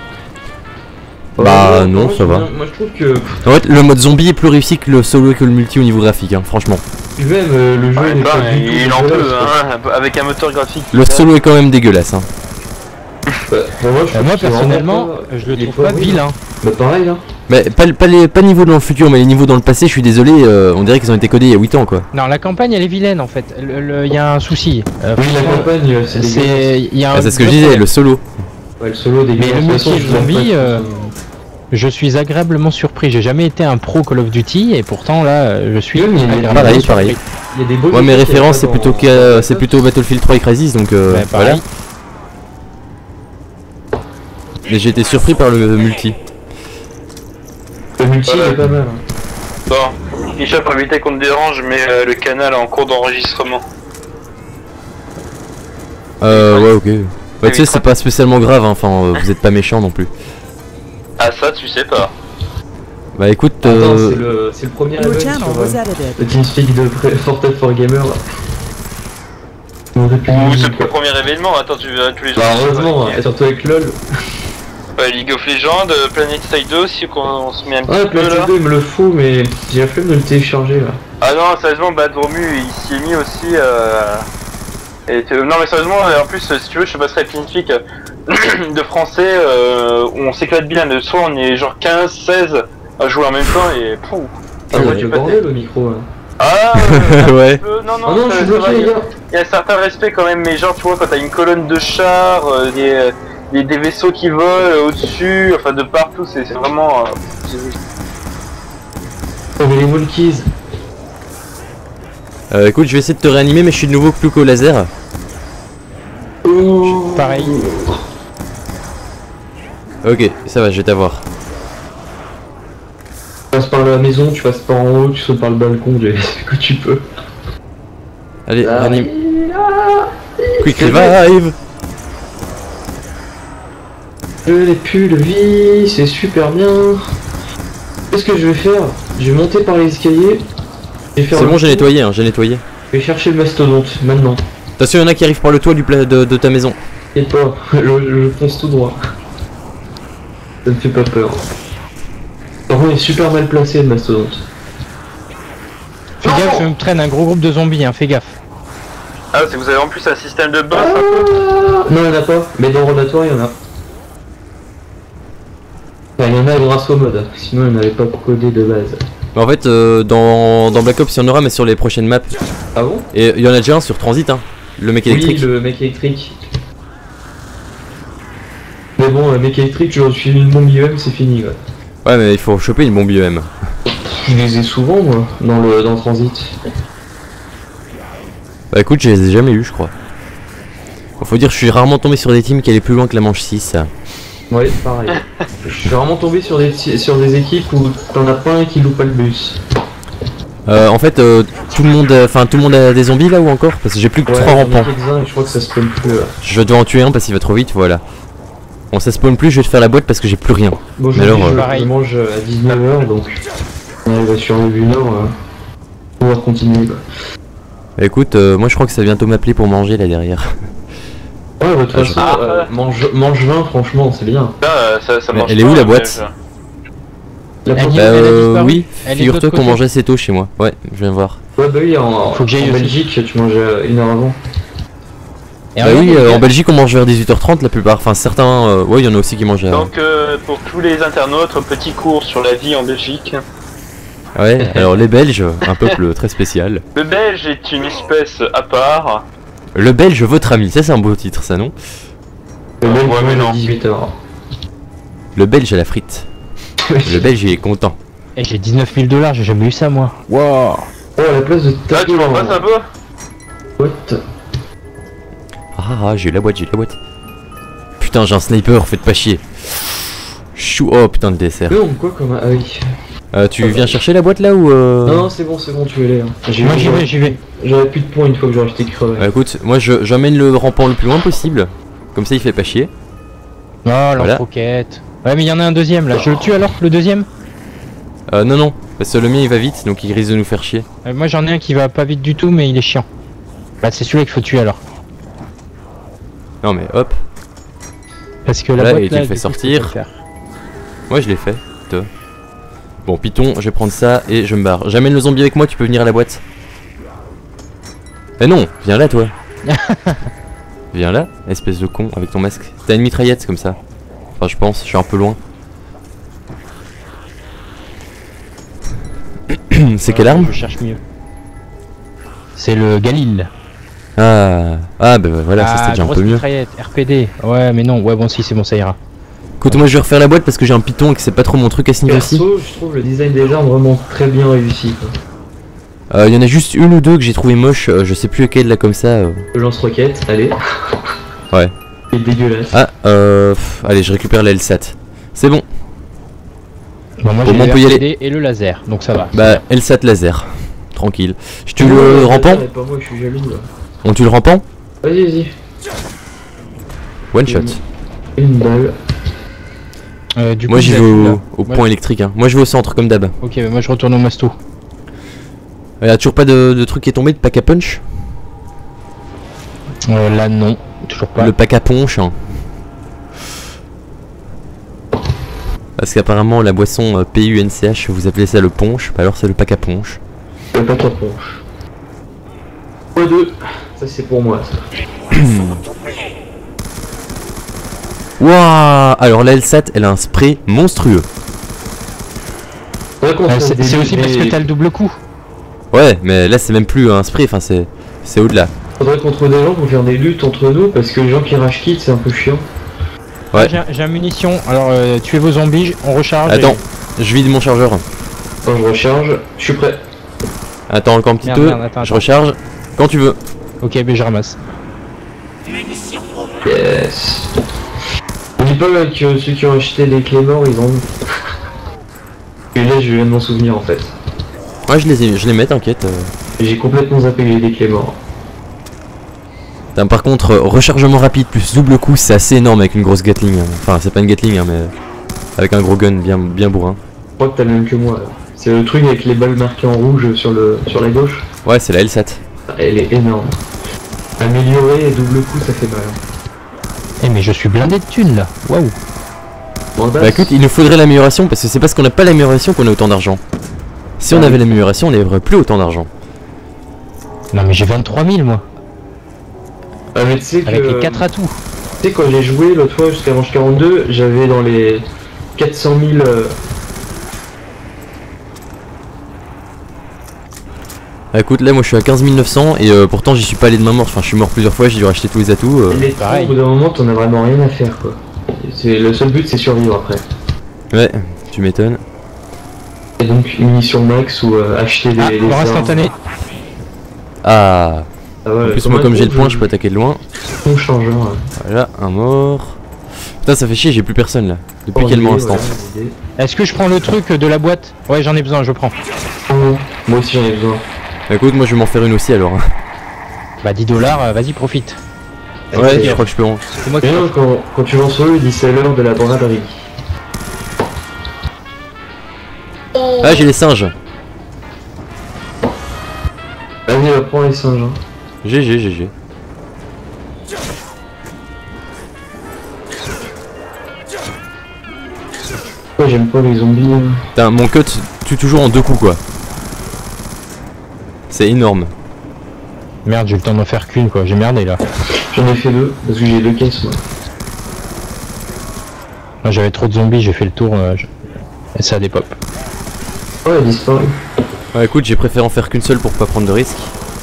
Bah, ouais, non, moi, ça j'aime va. bien. Moi je trouve que En fait, le mode zombie est plus réussi que le solo et que le multi au niveau graphique, hein, franchement. puis même euh, le jeu Ouais, n'est pas, pas du tout il en peut, dégueulasse, quoi. hein, avec un moteur graphique. Le solo est quand même dégueulasse. Hein. Bah, pour moi, je Euh, trouve moi que c'est personnellement, vraiment pas- je le il est trouve pas horrible. vilain. Bah pareil hein. Mais pas, pas les pas niveau dans le futur, mais les niveaux dans le passé, je suis désolé, euh, on dirait qu'ils ont été codés il y a huit ans quoi. Non, la campagne elle est vilaine en fait. Le- le- Il y a un souci. Euh, Oui la franchement, campagne euh, c'est dégueulasse. c'est il y a un Ah, c'est ce que je gros disais, problème. le solo. Ouais le solo Mais dégueulasse. le De toute façon, multi je l'aime zombie, pas, de toute euh, façon. Je suis agréablement surpris. J'ai jamais été un pro Call of Duty et pourtant là, euh, je suis Oui, mais il y a- agréablement Pareil, surpris. pareil. Il y a des beaux Moi mes effets qu'il y a références pas c'est dans- plutôt dans que Black c'est Ops. plutôt Battlefield trois et Crysis donc euh, Ouais, voilà. pareil. Et j'ai été surpris par le multi. Le multi il Ouais. est pas mal. hein. Bon, Michel, pour éviter qu'on te dérange, mais euh, le canal est en cours d'enregistrement. Euh ouais ok. Bah tu sais oui, c'est pas spécialement grave, hein, enfin euh, vous êtes pas méchant non plus. Ah ça, tu sais pas. Bah écoute, Attends euh, c'est le, c'est le premier Your level channel sur was euh, edited. le TeamSpeak de Pré- Fortnite for Gamer là. On aurait pu- Ou c'est le premier événement, attends, tu verras tous les jours. Bah heureusement, hein, surtout avec LoL. Ouais, League of Legends, euh, Planet Side deux aussi, qu'on on se met un petit Ouais, peu là. Planet deux il me le faut, mais j'ai la flemme de le télécharger là. Ah non, sérieusement, Bad Romu, il s'y est mis aussi. Euh... Et tu- Non, mais sérieusement, en plus, si tu veux, je te passerai Pinfic de français euh, où on s'éclate bien. Le soir, on est genre quinze, seize à jouer en même temps et pouf. Ah, Ouais, ouais, tu le peux bordel au micro là. Ah euh, ouais. euh, non, non, Oh non, je ça- suis ça va, bloqué il les y a- gars. il y a un certain respect quand même, mais genre, tu vois, quand t'as une colonne de chars, euh, des, des, des vaisseaux qui volent euh, au-dessus, enfin de partout, c'est c'est vraiment. Euh, c'est- On avait les Walkies. Euh, écoute je vais essayer de te réanimer mais je suis de nouveau plus qu'au laser. Pareil. Ok, ça va, je vais t'avoir. Tu passes par la maison, tu passes par en haut, tu sautes par le balcon, tu fais ce que tu peux. Allez, Ah, réanime. ah, Quick revive. Je n'ai plus de vie, c'est super bien. Qu'est-ce que je vais faire? Je vais monter par les escaliers. Je vais faire C'est le bon, j'ai tour. nettoyé, hein, j'ai nettoyé. Je vais chercher le mastodonte, maintenant. Attention, il y en a qui arrivent par le toit du pla- de, de ta maison. Et pas, je, je fonce tout droit. Ça me fait pas peur. Par contre, il est super mal placé le mastodonte. Fais gaffe, je me traîne un gros groupe de zombies, hein, fais gaffe. Ah, c'est que vous avez en plus un système de boss. Ah non, il y en a pas, mais dans Ronatoire, il y en a. Enfin, il y en a grâce au mode, sinon il n'y en avait pas codé de base. Mais en fait, euh, dans, dans Black Ops, il y en aura, mais sur les prochaines maps. Ah bon? Et il y en a déjà un sur Transit, hein. Le mec électrique. Oui, le mec électrique. Mais bon, le mec électrique, je suis une bombe I E M, c'est fini. Ouais. Ouais, mais il faut choper une bombe I E M. Je les ai souvent, moi, dans le dans le transit. Bah écoute, je les ai jamais eu, je crois. Faut dire, je suis rarement tombé sur des teams qui allaient plus loin que la manche six. Ouais, pareil. Je suis vraiment tombé sur des, sur des équipes où t'en as pas un qui loupe pas le bus. Euh, en fait, euh, tout le monde, enfin tout le monde a des zombies là ou encore? Parce que j'ai plus que Ouais, trois j'en ai rampants. quelques-uns et je crois que ça spawn plus là. Je dois en tuer un parce qu'il va trop vite, voilà. Bon, ça spawn plus, je vais te faire la boîte parce que j'ai plus rien. Bon, Mais alors, je, euh, pareil. je mange à dix-neuf heures donc on arrive à survivre une heure. Euh, pour pouvoir continuer. Bah. Bah, écoute, euh, moi je crois que ça va bientôt m'appeler pour manger là derrière. Ouais, bah, de toute Ah, je- façon, Ah, euh, ouais. mange, mange vingt, franchement, c'est bien. Là, euh, ça, ça Mais marche elle est pas, où, la mais boîte La Elle porte- dit- Bah elle a euh, disparu. oui, Elle est de figure-toi l'autre qu'on côté. mangeait assez tôt chez moi. Ouais, je viens voir. Ouais, bah oui, en, Faut que j'aille en aussi. Belgique, tu manges euh, une heure avant. Et Bah regarde, oui, il y a- euh, en Belgique on mange vers dix-huit heures trente la plupart. Enfin certains, euh, ouais, il y en a aussi qui mangent à... Donc, euh, pour tous les internautes, petit cours sur la vie en Belgique. Ouais, alors les Belges, un peuple très spécial. Le Belge est une espèce à part. Le Belge, votre ami, ça c'est un beau titre ça non? Le même Ouais, mais mange non. à dix-huit heures. Le Belge à la frite. Le Belge il est content. Eh, j'ai dix-neuf mille dollars, j'ai jamais eu ça moi. Wow. Oh, à la place de Là, taper tu m'en en- passes un peu? What? Ah, ah j'ai eu la boîte, j'ai eu la boîte. Putain, putain, j'ai un sniper, faites pas chier. Chou, oh putain, le dessert. Non, quoi comme un... Ah oui. Euh, tu viens chercher la boîte là ou euh... Non, non, c'est bon, c'est bon, tu es là. Hein. Moi j'y vais, j'y vais. J'aurais plus de points une fois que j'aurais acheté crevé. Bah, écoute, moi je j'emmène le rampant le plus loin possible. Comme ça il fait pas chier. Oh, lance-roquette. Ouais, mais il y en a un deuxième là. Je le tue alors, le deuxième? Euh, non, non, parce que le mien il va vite donc il risque de nous faire chier. euh, Moi j'en ai un qui va pas vite du tout, mais il est chiant. Bah, c'est celui-là qu'il faut tuer alors. Non, mais hop, Parce que la Voilà, boîte et tu là, le fais du coup, sortir. faut le faire. moi je l'ai fait. Toi. Bon, Python, je vais prendre ça et je me barre. J'amène le zombie avec moi, tu peux venir à la boîte. Eh non, viens là toi. Viens là, espèce de con avec ton masque. T'as une mitraillette comme ça. Enfin, je pense, je suis un peu loin. C'est quelle arme? Je cherche mieux. C'est le Galil. Ah, ah bah voilà, ça Ah, c'était déjà un grosse peu mieux. mitraillette, R P D. Ouais, mais non, ouais, bon, si, c'est bon, ça ira. Écoute, moi je vais refaire la boîte parce que j'ai un Python et que c'est pas trop mon truc à ce niveau-ci. Perso, je trouve le design des armes vraiment très bien réussi. Quoi. Il euh, y en a juste une ou deux que j'ai trouvé moche, euh, je sais plus lequel là comme ça. Euh... Le lance-roquette, allez. Ouais. Il est dégueulasse. Ah, euh. Pff, allez, je récupère la L SAT. C'est bon. Bon, moi Bon, j'ai on le peut y R P aller. D et le laser, donc ça va. Bah, L SAT laser. Tranquille. Je tue Non, le non, rampant. Pas moi, je suis jaloux là. On tue le rampant. Vas-y, vas-y. One shot. Une balle. Euh, du Moi coup, j'y vous vais êtes où, au, là au Moi, point électrique. Hein. Moi je vais au centre comme d'hab. Ok, bah moi je retourne au masto. Y'a toujours pas de, de truc qui est tombé, de pack à punch? Euh, là, non, toujours pas. Le pack à punch. Hein. Parce qu'apparemment la boisson euh, P U N C H, vous appelez ça le punch, bah alors c'est le pack à punch. Le pack à punch. Point deux. Ça c'est pour moi ça. Wouah. Alors la L SAT, elle a un spray monstrueux. Faudrait qu'on Euh, fasse c'est des- c'est aussi parce que des- t'as le double coup. Ouais, mais là c'est même plus un spray, enfin c'est c'est au-delà. Faudrait qu'on trouve des gens pour faire des luttes entre nous parce que les gens qui rage kit c'est un peu chiant. Ouais. Ah, J'ai j'ai un munition, alors euh, tuez vos zombies, on recharge. Attends, je vide mon chargeur. Quand je recharge, je suis prêt. Attends encore un petit Merde, peu. merde, attends, je attends. recharge. Quand tu veux. Et... Ok, mais je ramasse. Yes. On dit pas là, que ceux qui ont acheté les clés morts ils en ont. Et là je viens de m'en souvenir en fait. Ouais, je les ai, je les mets, t'inquiète. euh. J'ai complètement zappé les clés morts. Putain, par contre, euh, rechargement rapide plus double coup, c'est assez énorme avec une grosse Gatling. hein. Enfin, c'est pas une Gatling, hein, mais avec un gros gun bien, bien bourrin. Je crois que t'as le même que moi là. C'est le truc avec les balles marquées en rouge sur le sur la gauche. Ouais, c'est la L SAT. Elle est énorme. Améliorer et double coup ça fait mal. Eh, mais je suis blindé de thunes là. Waouh. Bandasse. Bah écoute, il nous faudrait l'amélioration parce que c'est parce qu'on n'a pas l'amélioration qu'on a autant d'argent. Si on Ah avait oui. l'amélioration, on n'aurait plus autant d'argent. Non, mais j'ai vingt-trois mille moi. Ah, mais tu sais que Avec les quatre atouts. tu sais quand j'ai joué l'autre fois jusqu'à range quarante-deux, j'avais dans les quatre cent mille. euh, Bah écoute, là moi je suis à quinze mille neuf cents et euh, pourtant j'y suis pas allé de main morte. Enfin, je suis mort plusieurs fois, j'ai dû racheter tous les atouts. euh. les trous, pareil. au bout d'un moment t'en as vraiment rien à faire quoi. C'est le seul but c'est survivre après. Ouais, tu m'étonnes. Et donc munitions max ou euh, acheter des. Ah, des mort armes. instantané. Ah, Ah ouais, en plus moi comme j'ai le point, je peux attaquer de loin. On change hein. Voilà, un mort. Putain, ça fait chier, j'ai plus personne là. Depuis Oh, quel idée, moment instant voilà, idée. Est-ce que je prends le truc de la boîte? Ouais, j'en ai besoin, je prends. Oh, moi aussi j'en ai besoin. Bah écoute, moi je vais m'en faire une aussi alors. hein. Bah dix dollars, euh, vas-y, profite. Ouais, Ok. je crois que je peux en. C'est moi qui Et non, quand, quand tu lances eux, il dit c'est l'heure de la braderie. Ah, j'ai les singes. Vas-y, va prendre les singes. Hein. G G, G G. Ouais, j'aime pas les zombies. hein. Putain, mon cut tue toujours en deux coups quoi. C'est énorme. Merde, j'ai eu le temps d'en faire qu'une quoi, j'ai merdé là. J'en ai fait deux, parce que j'ai deux caisses moi. Moi j'avais trop de zombies, j'ai fait le tour, euh, je- et ça a des pop. Oh, elle a disparu. Ouais, écoute, j'ai préféré en faire qu'une seule pour pas prendre de risques.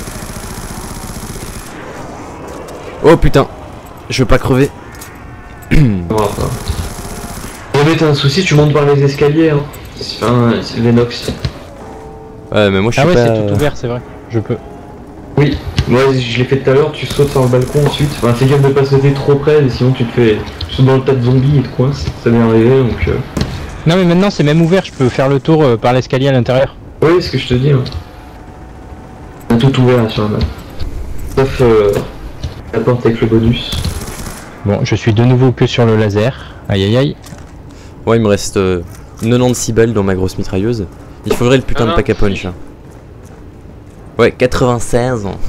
Oh putain, je veux pas crever. On va pas. Mais t'as un souci, tu montes par les escaliers. Hein. C'est enfin, c'est Venox. Ouais, mais moi je suis Ah ouais, pas. c'est tout ouvert, c'est vrai, je peux. Oui, moi je l'ai fait tout à l'heure, tu sautes sur le balcon ensuite. Enfin, fais gaffe de pas sauter trop près, sinon tu te fais, tu te sont dans le tas de zombies et de coins, ça m'est arrivé donc. Euh... Non mais maintenant c'est même ouvert, je peux faire le tour euh, par l'escalier à l'intérieur. Oui, c'est ce que je te dis. Hein. On a tout ouvert là, sur la map. Sauf euh, la porte avec le bonus. Bon, je suis de nouveau que sur le laser. Aïe aïe aïe. Ouais, il me reste euh, quatre-vingt-seize balles dans ma grosse mitrailleuse. Il faudrait le putain de pack à punch. Hein. Ouais, quatre-vingt-seize. Vous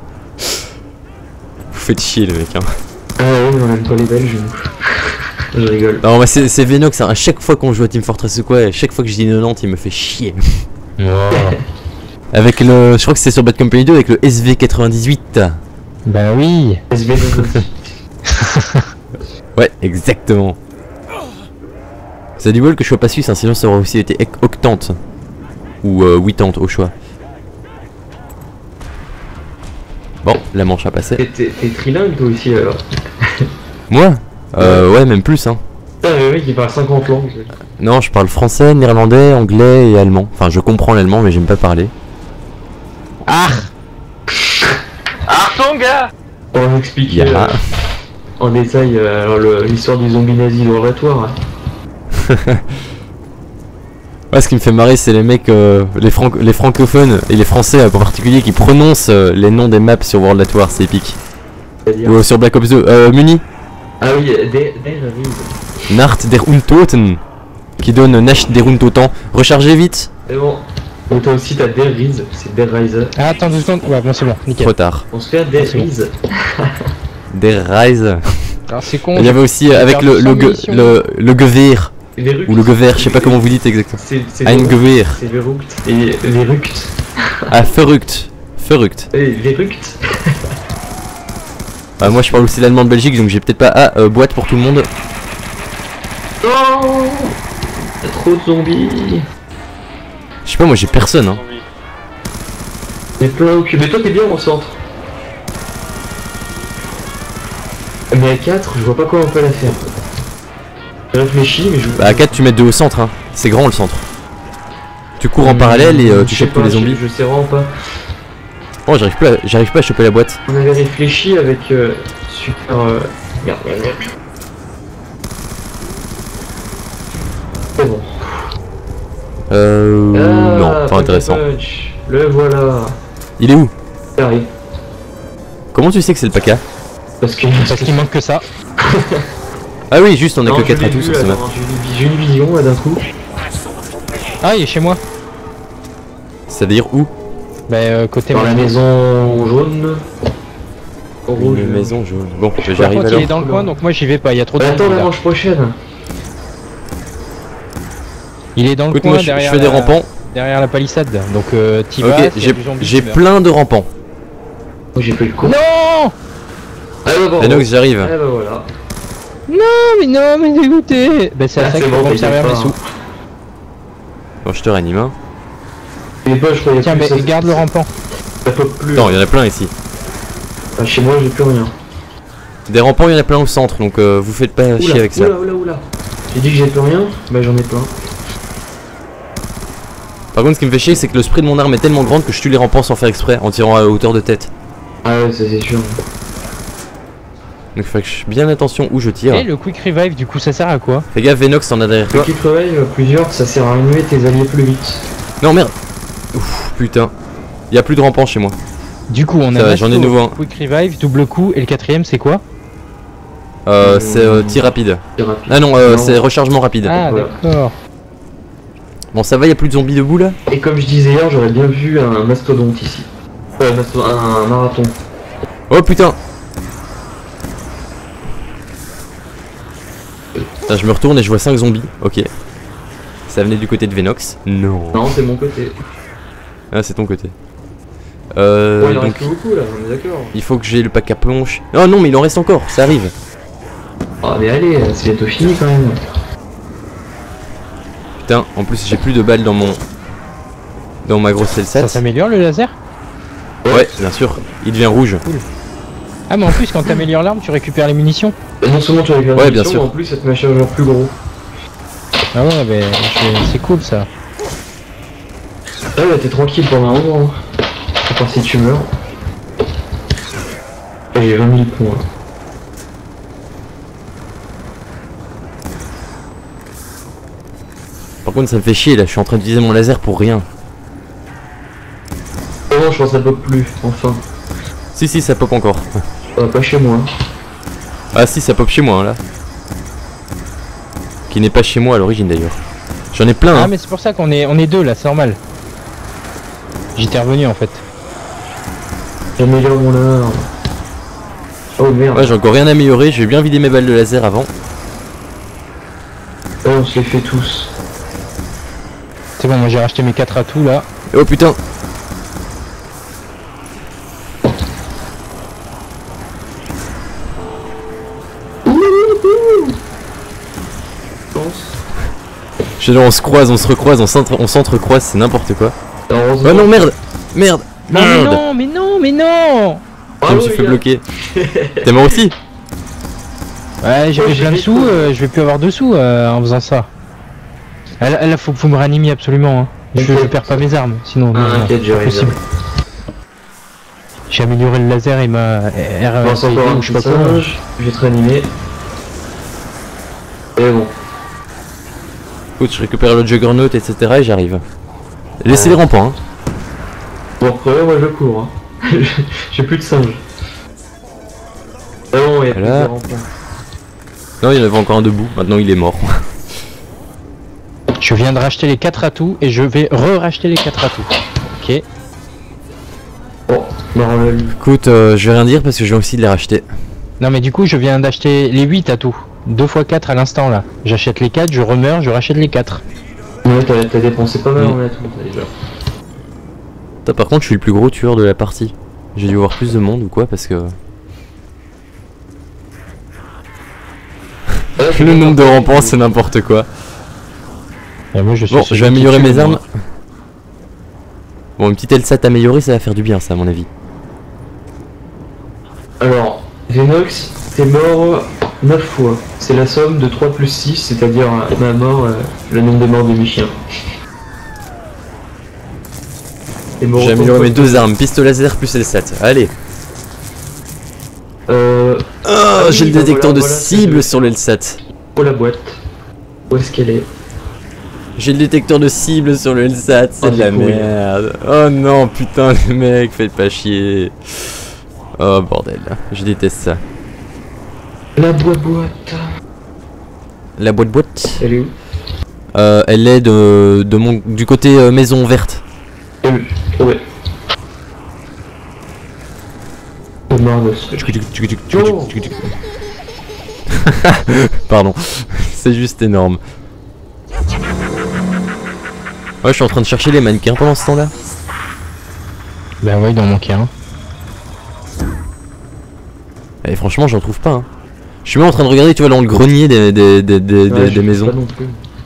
faites chier le mec. Hein. Ah ouais, on aime pas les Belges. Je rigole. Non, bah c'est Venox, hein. À chaque fois qu'on joue à Team Fortress ou quoi, à chaque fois que je dis quatre-vingt-dix, il me fait chier. Oh. Avec le. Je crois que c'est sur Bad Company deux avec le S V quatre-vingt-dix-huit. Bah oui. S V quatre-vingt-dix-huit. Ouais, exactement. Ça dit bol que je sois pas suisse, hein, sinon ça aurait aussi été octante. Ou euh, huitante au choix. Bon, la manche a passé. T'es trilingue toi aussi alors? Moi Euh, ouais, même plus, hein. Putain, le mec il parle cinquante langues. Non, je parle français, néerlandais, anglais et allemand. Enfin, je comprends l'allemand, mais j'aime pas parler. Ah Achtung, gars. On va expliquer Yeah. euh, en détail euh, l'histoire du zombie nazi dans l'oratoire. Hein. Ouais, ce qui me fait marrer, c'est les mecs, euh, les, franc les francophones et les français en particulier qui prononcent euh, les noms des maps sur World at War, c'est épique. Ou euh, sur Black Ops deux. Euh, Muni Ah oui, der, der Riese. Nacht der Untoten, qui donne Nacht der Untoten. Rechargez vite. C'est bon. Et toi aussi t'as Der Riese, c'est Der Riese. Ah, attends deux secondes. Ouais, bon, c'est bon, nickel. Trop tard. On se fait Der C'est bon. Riese. Der Rise. Alors c'est con. Il y avait aussi euh, avec le, le, ge- le, le Gewehr, ou le Gewehr, je sais pas comment vous dites exactement. C'est Ein Gewehr. C'est Verrucht. Et Verrucht. Ah, Verrucht. Verrucht. Et Verrucht. Ah, moi je parle aussi l'allemand de Belgique, donc j'ai peut-être pas. Ah, euh, boîte pour tout le monde. Oh, y a trop de zombies. Je sais pas, moi j'ai personne, hein. Il y a plein occupé. Mais toi t'es bien au centre. Mais à quatre, je vois pas comment on peut la faire. Je réfléchis, mais je. Bah, à quatre, tu mets deux au centre, hein. C'est grand le centre. Tu cours en parallèle et euh, tu Je sais chopes tous pas, les zombies. Je, je sais vraiment pas. Oh, j'arrive pas, à- j'arrive pas à choper la boîte. On avait réfléchi avec euh, super. Euh... Merde, merde, merde. C'est bon. Euh. Ah, non, pas Pack intéressant. Punch. Le voilà. Il est où? Carré. Comment tu sais que c'est le P A C A? Parce que. Parce qu'il manque que ça. Ah oui, juste on a Non, que je quatre l'ai à tous vu, sur ce map. attends, J'ai une, j'ai une vision là d'un coup. Ah, il est chez moi. Ça veut dire où? Bah, euh, côté Dans la maison jaune. Au rouge. Une maison jaune. Bon, Par j'arrive contre, il alors. est dans le coin, donc moi j'y vais pas. Il y a trop de Bah, monde attends la là. manche prochaine. Il est dans le Écoute, coin moi je, je derrière, fais des la... rampants. derrière la palissade. Donc euh, t'y vas. Ok, s'il y a j'ai du zombie, j'ai tu meurs. plein de rampants. Oh, j'ai pris le coup. Non. Ah bah bon. Venox, j'arrive. Ah bah voilà. Non, mais non, mais dégoûté. Bah, c'est à Ah, ça c'est qu'il faut bon, me mais servir il est mes pas, sous. Bon, je te réanime, hein. Les poches, je croyais Tiens, plus mais ça, garde le rampant. Ça pop plus. Non, il y en a plein ici. Ah, chez moi, j'ai plus rien. Des rampants, il y en a plein au centre, donc euh, vous faites pas chier Oula, avec ça. oula, oula, oula. J'ai dit que j'ai plus rien, bah j'en ai plein. Par contre, ce qui me fait chier, c'est que le spray de mon arme est tellement grande que je tue les rampants sans faire exprès, en tirant à hauteur de tête. Ah ouais, ça c'est sûr. Donc il faut que je fasse bien attention où je tire. Et le quick revive, du coup, ça sert à quoi? Fais gaffe, Venox, t'en as derrière toi. Petit travail, plusieurs, ça sert à animer tes alliés plus vite. Non, merde. Ouf, putain. Il y a plus de rampants chez moi. Du coup, on Ça a va, j'en ai Masto, nouveau un. quick revive, double coup, et le quatrième, c'est quoi? Euh, Euh, c'est euh, tir rapide. C'est rapide. Ah non, euh, Non. c'est rechargement rapide. Ah, Voilà. d'accord. Bon, ça va, y a plus de zombies debout là? Et comme je disais hier, j'aurais bien vu un mastodonte ici. Euh, masto- un marathon. Oh putain. Putain, je me retourne et je vois cinq zombies. Ok. Ça venait du côté de Venox. Non. Non, c'est mon côté. Ah, c'est ton côté. Euh, Bon, il en donc, reste plus beaucoup là, on est d'accord. il faut que j'ai le pack à planche. Oh non, mais il en reste encore, ça arrive. Ah mais allez, c'est bientôt fini quand même. Putain, en plus j'ai plus de balles dans mon... Dans ma grosse Ça L-Sat. s'améliore le laser? Ouais, bien sûr. Il devient rouge. Ah, mais en plus, quand t'améliores l'arme, tu récupères les munitions. Et non seulement tu as Ouais, bien sûr. mais en plus ça te met un chargeur plus gros. Ah ouais, mais je- c'est cool ça. Ah ouais, t'es tranquille pendant un moment. Hein. À part si tu meurs. Et j'ai vingt mille points. contre, ça me fait chier là, je suis en train d'utiliser mon laser pour rien. Oh non, je pense que ça pop plus, enfin. Si, si, ça pop encore. Euh, pas chez moi. Ah, si, ça pop chez moi, hein, là. Qui n'est pas chez moi à l'origine d'ailleurs. J'en ai plein. Ah, Hein. mais c'est pour ça qu'on est, on est deux là, c'est normal. J'étais revenu en fait. J'améliore mon laser. Oh merde. Ouais, j'ai encore rien amélioré, je vais bien vider mes balles de laser avant. Ouais, on se les fait tous. C'est bon, moi j'ai racheté mes quatre atouts là. Oh putain. Je sais, on se croise, on se recroise, on s'entre- on s'entrecroise, c'est n'importe quoi. Heureusement. Oh non, merde. Merde. Non, mais Merde. non, mais non, mais non. Je me suis fait bloquer. T'es mort aussi? Ouais, j'avais Oh, plein de j'ai sous, vite. euh, je vais plus avoir de sous euh, en faisant ça. Ah, Là, là, faut que vous me réanimiez absolument. Hein. Je, je perds pas mes armes, sinon non, Ah, non, t'inquiète, c'est j'y pas arrive. possible. J'ai amélioré le laser et ma R Je pense encore un ou je sais petit pas quoi. singe. Je vais te réanimer. Et bon. Écoute, je récupère le Juggernaut, et cetera et j'arrive. Laissez les rampants, hein. Bon, après, moi je cours. Hein. J'ai plus de singes. Ah non, il y a plus Voilà. de rampants. Non, il y en avait encore un debout, maintenant il est mort. Je viens de racheter les quatre atouts et je vais re-racheter les quatre atouts. Ok. Bon, bah on l'a lu. Écoute, euh, je vais rien dire parce que je viens aussi de les racheter. Non mais du coup je viens d'acheter les huit atouts. deux fois quatre à l'instant là. J'achète les quatre, je remeurs, je rachète les quatre. Ouais, t'as t'as dépensé pas mal Mm. en atout déjà. Toi, par contre, je suis le plus gros tueur de la partie. J'ai dû voir plus de monde ou quoi parce que. Le nombre de rampants, c'est n'importe quoi. Et moi je suis Bon, celui je vais qui améliorer tue, mes moi. armes. Bon, une petite L sept améliorée, ça va faire du bien, ça, à mon avis. Alors, Venox, t'es mort neuf fois. C'est la somme de trois plus six, c'est-à-dire euh, ma mort, euh, le nombre de morts de mes chiens. T'es mort J'ai autant amélioré de mes fois. deux armes, pistolet laser plus L sept. Allez. Euh. Ah, oui, j'ai le bah détecteur voilà, de voilà, cible c'est sur le L sept. Oh la boîte. Où est-ce qu'elle est? J'ai le détecteur de cible sur le L sept, c'est Oh, de la c'est cool. merde. Oh non, putain, les mecs, faites pas chier. Oh bordel, je déteste ça. La boîte boîte. La boîte boîte, Elle est où? euh, elle est de, de mon, du côté euh, maison verte. Elle est ouais. Oh merde, c'est- Oh. Pardon, c'est juste énorme. Ouais, je suis en train de chercher les mannequins pendant ce temps-là. Ben ouais, il en manquait un. Et franchement, j'en trouve pas. Hein. Je suis même en train de regarder, tu vois, dans le grenier des, des, des, des, Ouais, des- je des sais maisons. pas non plus.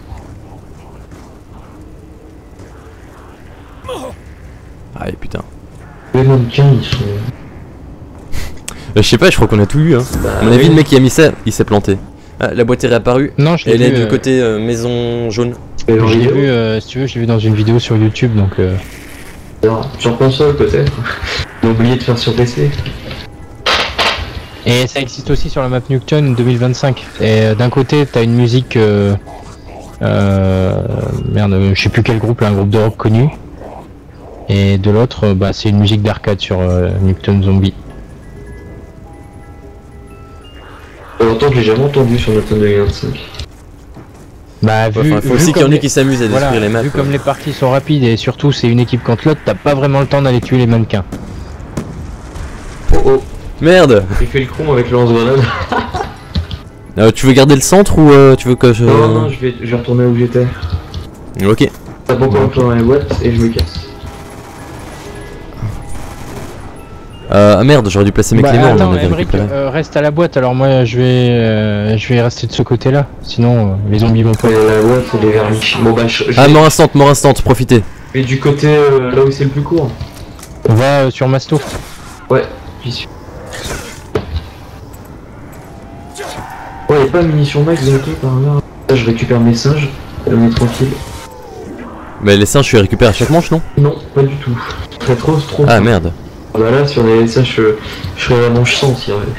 Ah, et putain. Les mannequins, ils sont. Euh, je sais pas, je crois qu'on a tout eu. Hein. Bah, À mon avis, oui. le mec qui a mis ça, il s'est planté. Ah, la boîte est réapparue. Non, je l'ai Elle vu, est du euh, côté euh, maison jaune. Et en je l'ai vidéo, vu, euh, si tu veux, je l'ai vu dans une vidéo sur YouTube donc. Euh... alors, sur console peut-être. J'ai oublié de faire sur P C. Et ça existe aussi sur la map Nuketown deux mille vingt-cinq. Et euh, d'un côté, t'as une musique. Euh, euh, merde, euh, je sais plus quel groupe, là, un groupe de rock connu. Et de l'autre, euh, bah, c'est une musique d'arcade sur euh, Nuketown Zombie. Ça fait longtemps que j'ai jamais entendu sur Nintendo deux mille vingt-cinq. Bah, vu, Enfin, faut vu aussi qu'il y comme en ait les- qui s'amusent à détruire voilà, les maps. vu comme les parties sont rapides et surtout c'est une équipe contre l'autre, t'as pas vraiment le temps d'aller tuer les mannequins. Oh oh, Merde. j'ai fait le con avec le lance-grenade. Euh, tu veux garder le centre ou euh, tu veux que je... Non, non, je vais, je vais retourner où j'étais. Ok. Ça prend encore un peu dans les boîtes et je me casse. Euh, ah merde, j'aurais dû placer mes Bah, cléments, on attends, en avait Emmerich, récupéré. euh, reste à la boîte, alors moi je vais euh, je vais rester de ce côté-là, sinon euh, les zombies vont pas. Ouais, la boîte, c'est les vernis. Bon bah, je, je Ah, vais- mort instant, mort instant, profitez. je vais du côté euh, là où c'est le plus court. On va euh, sur Masto. Ouais, j'y suis. Ouais, y'a pas de munitions max bientôt par là. Là, je récupère mes singes, on est tranquille. Mais les singes, je les récupère à chaque manche, non? Non, pas du tout. Très trop, c'est trop. Ah merde. Ah bah là, sur les singes, je, je serais la manche cent si. Ouais.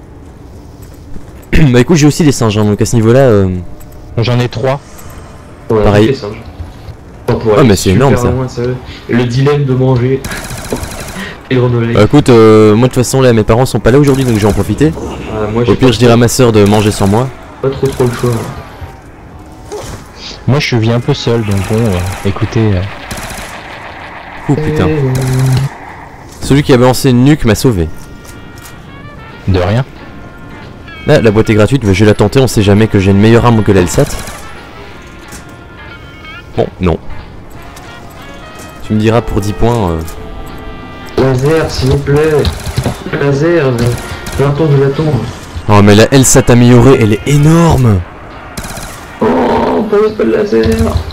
Bah écoute, j'ai aussi des singes, hein, donc à ce niveau-là... Euh... J'en ai trois. Ouais, Pareil. les singes. Enfin, pour Ah, aller mais c'est super énorme, ça. loin, le dilemme de manger et renouveler. Bah écoute, euh, moi de toute façon là mes parents sont pas là aujourd'hui donc je vais en profiter. Ah, moi, Au j'ai pire pas je dirais à trop- ma soeur de manger sans moi. pas trop trop le choix. hein. Moi je vis un peu seul, donc bon, euh, écoutez. euh, Oh putain. Et- Celui qui a balancé une nuque m'a sauvé. De rien. Là la boîte est gratuite, mais je vais la tenter, on sait jamais que j'ai une meilleure arme que l'Elsat. Bon, non. Tu me diras pour dix points. Euh... Laser, s'il vous plaît. Laser, j'attends, je l'attends. Oh mais la Elsat améliorée elle est énorme. Oh, pas pas de laser.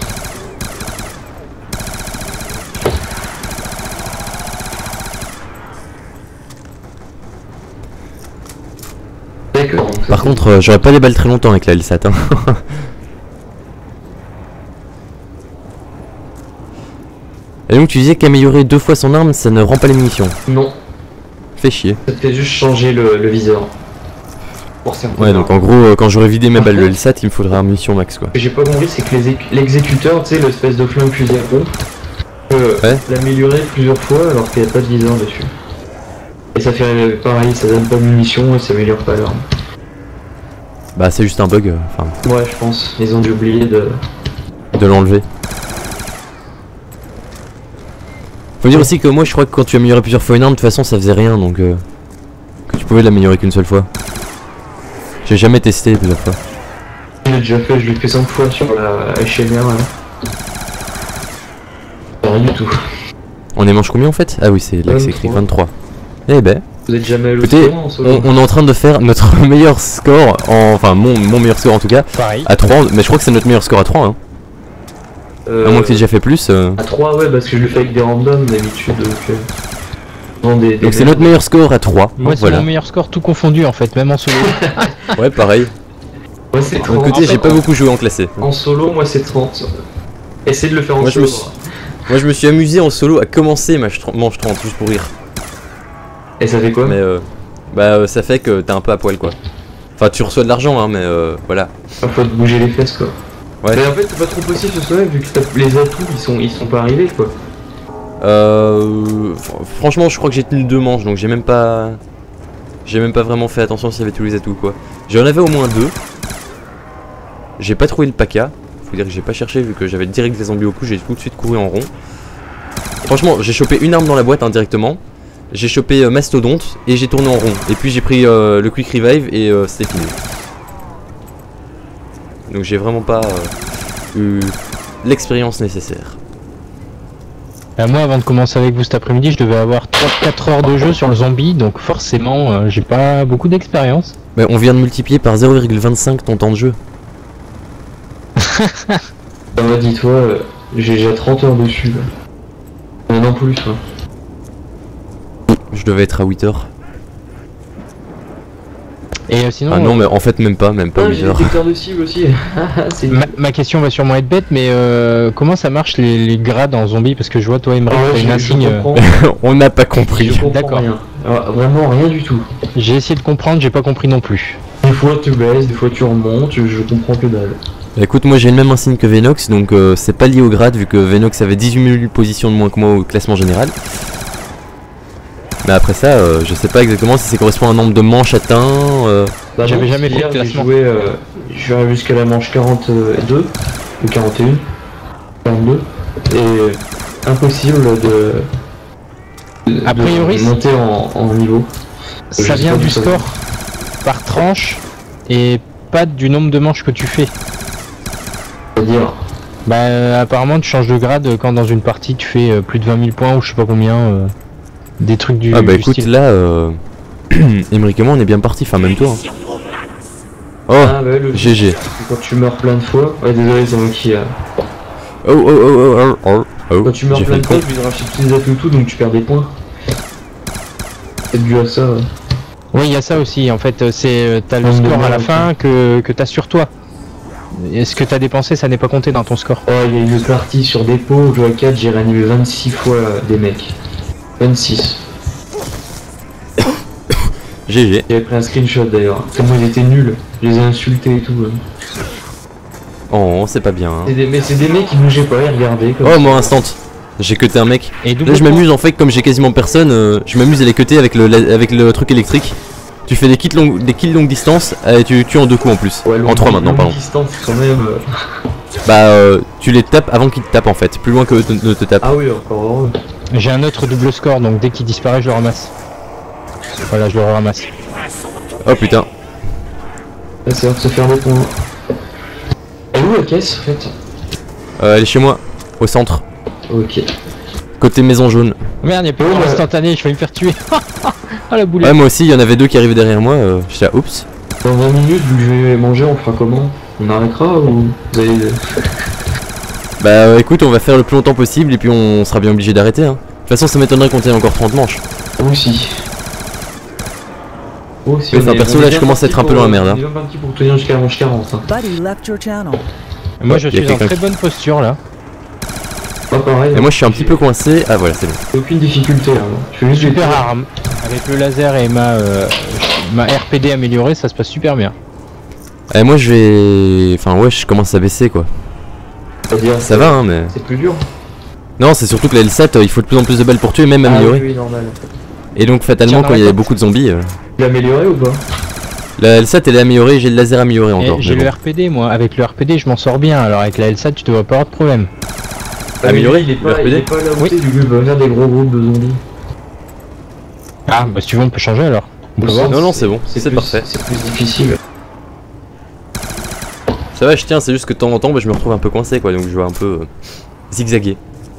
D'accord. donc ça, Par c'est- contre euh, j'aurais pas les balles très longtemps avec la Elsat hein. Et donc tu disais qu'améliorer deux fois son arme ça ne rend pas les munitions. Non, Fais chier. ça te fait juste changer le, le viseur. Pour certains. Ouais donc en gros euh, quand j'aurai vidé mes Par balles de contre- Elsat il me faudra un munition max quoi. Ce que j'ai pas compris, c'est que les éc- l'exécuteur, tu sais, l'espèce de flingue fusil à pompe, peut Ouais. l'améliorer plusieurs fois alors qu'il n'y a pas de viseur dessus. Et ça fait euh, pareil, ça donne pas de munitions et ça améliore pas l'arme. Bah c'est juste un bug, euh, enfin Ouais, je pense. Ils ont dû oublier de. de l'enlever. Faut dire aussi que moi je crois que quand tu améliorais plusieurs fois une arme de toute façon ça faisait rien donc euh, que tu pouvais l'améliorer qu'une seule fois. J'ai jamais testé plusieurs fois. Je l'ai déjà fait, je l'ai fait cinq fois sur la H M R là. Pas rien du tout. On est manche combien en fait? Ah oui c'est là que c'est écrit vingt-trois. vingt-trois. Eh ben, Vous êtes jamais allé au écoutez, restaurant en solo? on, on est en train de faire notre meilleur score, en, enfin mon, mon meilleur score en tout cas, Pareil. à trois, mais je crois que c'est notre meilleur score à trois hein. Euh, À moins que tu aies déjà fait plus. euh. À trois, ouais, parce que je le fais avec des randoms d'habitude. Donc, euh, souvent des, des Donc c'est merdes. notre meilleur score à trois. Moi c'est voilà. mon meilleur score tout confondu en fait, même en solo. Ouais pareil. Ouais, c'est De trente. mon côté En j'ai fait, pas beaucoup joué en classé. En solo, moi c'est trente. Essaye de le faire en Moi, je solo. me suis- Moi je me suis amusé en solo à commencer ma ch- manche trente juste pour rire. Et ça fait quoi? Mais euh, bah euh, ça fait que t'es un peu à poil quoi. Enfin tu reçois de l'argent hein mais euh, voilà. Ah, faut te bouger les fesses quoi. Ouais. Mais en fait, c'est pas trop possible ce soir vu que t'as- les atouts ils sont, ils sont pas arrivés quoi. Euh, fr- franchement je crois que j'ai tenu deux manches donc j'ai même pas j'ai même pas vraiment fait attention s'il y avait tous les atouts quoi. J'en avais au moins deux. J'ai pas trouvé le P A C A. Faut dire que j'ai pas cherché vu que j'avais direct des zombies au cou, j'ai tout de suite couru en rond. Franchement j'ai chopé une arme dans la boîte indirectement. J'ai chopé euh, Mastodonte et j'ai tourné en rond. Et puis j'ai pris euh, le Quick Revive et euh, c'était fini. Donc j'ai vraiment pas euh, eu l'expérience nécessaire. Euh, moi avant de commencer avec vous cet après-midi, je devais avoir trois quatre heures de jeu sur le zombie, donc forcément euh, j'ai pas beaucoup d'expérience. Mais on vient de multiplier par zéro virgule vingt-cinq ton temps de jeu. Ça va, dis-toi, euh, j'ai déjà trente heures dessus. Là. Euh, non plus, quoi. Je devais être à huit heures. Et euh, sinon, Ah non euh, mais en fait même pas, même pas Ah, huit j'ai heures. détecteur de cible aussi. c'est ma, ma question va sûrement être bête, mais euh, comment ça marche les, les grades en zombie? Parce que je vois toi Emery, Ah ouais, t'as une je, je insigne. euh, comprends. On n'a pas compris. Je comprends D'accord. rien. Alors, vraiment rien du tout. J'ai essayé de comprendre, j'ai pas compris non plus. Des fois tu baisses, des fois tu remontes, je, je comprends que dalle. Écoute moi j'ai le même insigne que Venox donc euh, c'est pas lié au grade vu que Venox avait dix-huit mille positions de moins que moi au classement général. Mais après ça euh, je sais pas exactement si ça correspond à un nombre de manches atteints. euh, Bah J'avais non, jamais fait de hier, j'ai classement. joué, euh, je suis arrivé jusqu'à la manche quarante-deux, ou quarante et un, quarante-deux, et euh, impossible de, de- A de priori, monter en, en niveau. Je Ça sais vient pas du d'où ça score par tranche et pas du nombre de manches que tu fais. C'est-à-dire, Bah euh, apparemment tu changes de grade quand dans une partie tu fais euh, plus de vingt mille points ou je sais pas combien, euh, des trucs du, Ah bah du écoute style. là euh... Emeric et moi on est bien parti, enfin même toi. hein. Oh ah ouais, le G G. quand tu meurs plein de fois, ouais désolé c'est moi qui a... Oh oh oh oh oh oh oh Quand tu meurs j'ai plein fait de le fois, con. tu dois racheter tous les atouts tout, donc tu perds des points. C'est dû à ça. Ouais. Oui il y a ça aussi, en fait euh, c'est euh, t'as le Nombre de score à la manches, fin que, que t'as sur toi. Et ce que t'as dépensé ça n'est pas compté dans ton score. Oh, il y a une partie sur dépôt, je joue à quatre, j'ai réanimé vingt-six fois euh, des mecs. vingt-six. G G. J'avais pris un screenshot d'ailleurs. Tellement ils étaient nuls. Je les ai insultés et tout. euh. Oh, c'est pas bien. Hein. C'est des, mais c'est des mecs qui bougeaient pas, ils regardaient. Comme Oh, ça. moi, instant. J'ai cuté un mec. Et double Là, je point. m'amuse en fait, comme j'ai quasiment personne, euh, je m'amuse à les cuter avec le, la- avec le truc électrique. Tu fais des kills longue, des kills longue distance et tu tues en deux coups en plus. Ouais, en longue- trois maintenant, longue pardon. distance, quand même. euh. Bah, euh, tu les tapes avant qu'ils te tapent en fait, plus loin que eux te- ne te tapent. Ah oui, encore heureux. J'ai un autre double score, donc dès qu'il disparaît, je le ramasse. Voilà, je le ramasse. Oh putain. Là, c'est l'heure de se faire des points. Elle est où la caisse en fait? Euh, elle est chez moi, au centre, Ok. côté maison jaune. Merde, y'a plus Oh, de ouais. instantané, je vais me faire tuer. Ah la boulette. Ouais, moi aussi, il y en avait deux qui arrivaient derrière moi. Euh, J'étais là, oups. Dans vingt minutes, vu que je vais manger, on fera comment? On arrêtera ou vous allez... Bah, euh, écoute, on va faire le plus longtemps possible et puis on sera bien obligé d'arrêter. Hein. De toute façon, ça m'étonnerait qu'on tienne encore trente manches. Moi aussi. Moi aussi. Oui, enfin, on est- perso, on là, est je bien commence à parti être un peu pour- dans la merde, hein. On est bien parti pour tenir jusqu'à manche quarante. Hein. Buddy left your channel. Moi, je Ouais, y a suis en quelqu'un très bonne posture là. Pas pareil. Et hein. moi, je suis un petit peu coincé. Ah, voilà, c'est bon. J'ai aucune difficulté là. Je fais juste Super des- arme. Avec le laser et ma, euh, ma R P D améliorée, ça se passe super bien. Et moi, je vais. Enfin, ouais, je commence à baisser quoi. C'est-à-dire, Ça va, hein, mais. C'est plus dur. Non, c'est surtout que la L sept, euh, il faut de plus en plus de balles pour tuer, même Ah améliorer. oui, oui, normal. Et donc, fatalement, Tiens, quand il y a arrête. beaucoup de zombies, euh, Tu l'as amélioré ou pas? la L sept elle est améliorée, j'ai le laser amélioré Et encore. j'ai mais le bon. R P D, moi. Avec le R P D, je m'en sors bien. Alors avec la L sept, tu devrais pas avoir de problème. Amélioré, il est le pas, R P D? il est pas là où Oui. t'es, du coup il va faire des gros groupes de zombies. Ah, bah si tu veux, on peut changer alors. On peut Au voir. sens, Non, non, c'est bon, c'est plus- parfait. C'est plus difficile. Ça va, je tiens, c'est juste que de temps en temps, bah, je me retrouve un peu coincé quoi, donc je vais un peu euh, zigzaguer.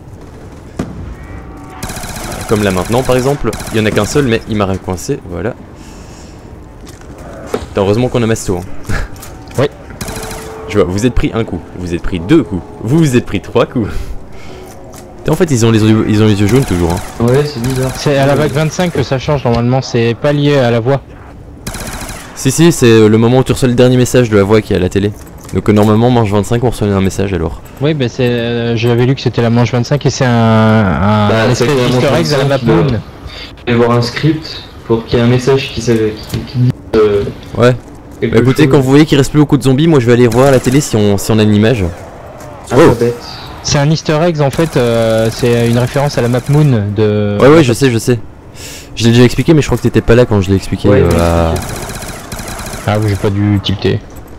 Comme là maintenant, par exemple, il y en a qu'un seul, mais il m'a coincé, voilà. Putain, heureusement qu'on a Masto. Hein. Oui. Je vois, vous êtes pris un coup, vous êtes pris deux coups, vous vous êtes pris trois coups. Putain, en fait, ils ont les yeux, ils ont les yeux jaunes toujours. Hein. Ouais, c'est bizarre. C'est à la vague vingt-cinq que ça change normalement, c'est pas lié à la voix. Si, si, c'est euh, le moment où tu reçois le dernier message de la voix qui est à la télé. Donc euh, normalement, manche vingt-cinq, on reçoit un message alors. Oui, bah c'est. euh, J'avais lu que c'était la manche vingt-cinq et c'est un, un, Bah, un c'est espèce que la manche d'easter egg à la map vingt-cinq, le- moon. Je vais voir un script pour qu'il y ait un message qui, savait- qui, qui dit. Euh, Ouais. quelque Bah écoutez, chose. quand vous voyez qu'il reste plus beaucoup de zombies, moi je vais aller voir à la télé si on, si on a une image. Ah, Oh. pas bête. C'est un easter egg en fait, euh, c'est une référence à la map moon de. Ouais, ouais, je sais, je sais. Je l'ai déjà expliqué, mais je crois que t'étais pas là quand je l'ai expliqué. Ouais, euh, mais à- Ah oui, j'ai pas dû tilter.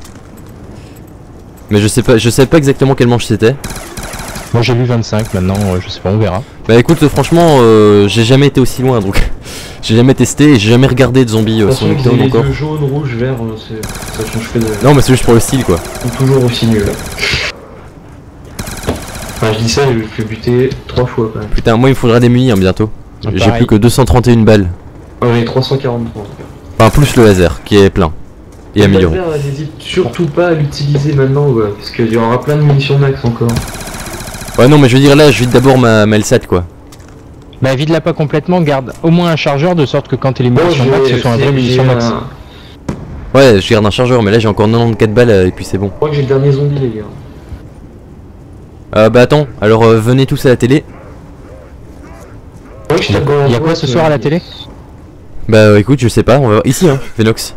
Mais je sais pas, je sais pas exactement quelle manche c'était. Moi j'ai lu vingt-cinq, maintenant euh, je sais pas, on verra. Bah écoute, franchement, euh, j'ai jamais été aussi loin donc. J'ai jamais testé et j'ai jamais regardé de zombies euh, De sur toute façon, Nocturne les encore. yeux jaunes, rouges, verts, euh, c'est- ça change que de. Non, mais c'est juste pour le style quoi. Ils sont toujours aussi nuls. Enfin, je dis ça, je me fais buter trois fois quand même. Putain, moi il me faudra des munis hein, bientôt. Ah, J'ai pareil. plus que deux cent trente et une balles. Ouais, j'en ai trois cent quarante-trois en tout cas. Enfin, plus le laser qui est plein. Et amélioré. Le laser, n'hésite surtout pas à l'utiliser maintenant, ouais, parce qu'il y aura plein de munitions max encore. Ouais, non, mais je veux dire là, je vide d'abord ma, ma L sept quoi. Bah vide-la pas complètement, garde au moins un chargeur de sorte que quand t'es les Bon, munitions je max, vais- ce sont un c'est- vrai j'ai munitions max. un- Ouais, je garde un chargeur, mais là j'ai encore quatre-vingt-quatorze balles euh, et puis c'est bon. Je crois que j'ai le dernier zombie, les gars. Euh, bah attends, alors euh, venez tous à la télé. Ouais, je tape dans la Il y a quoi boîte, ce soir à la euh, télé? Bah euh, écoute, je sais pas, on va voir. Ici, hein, Venox.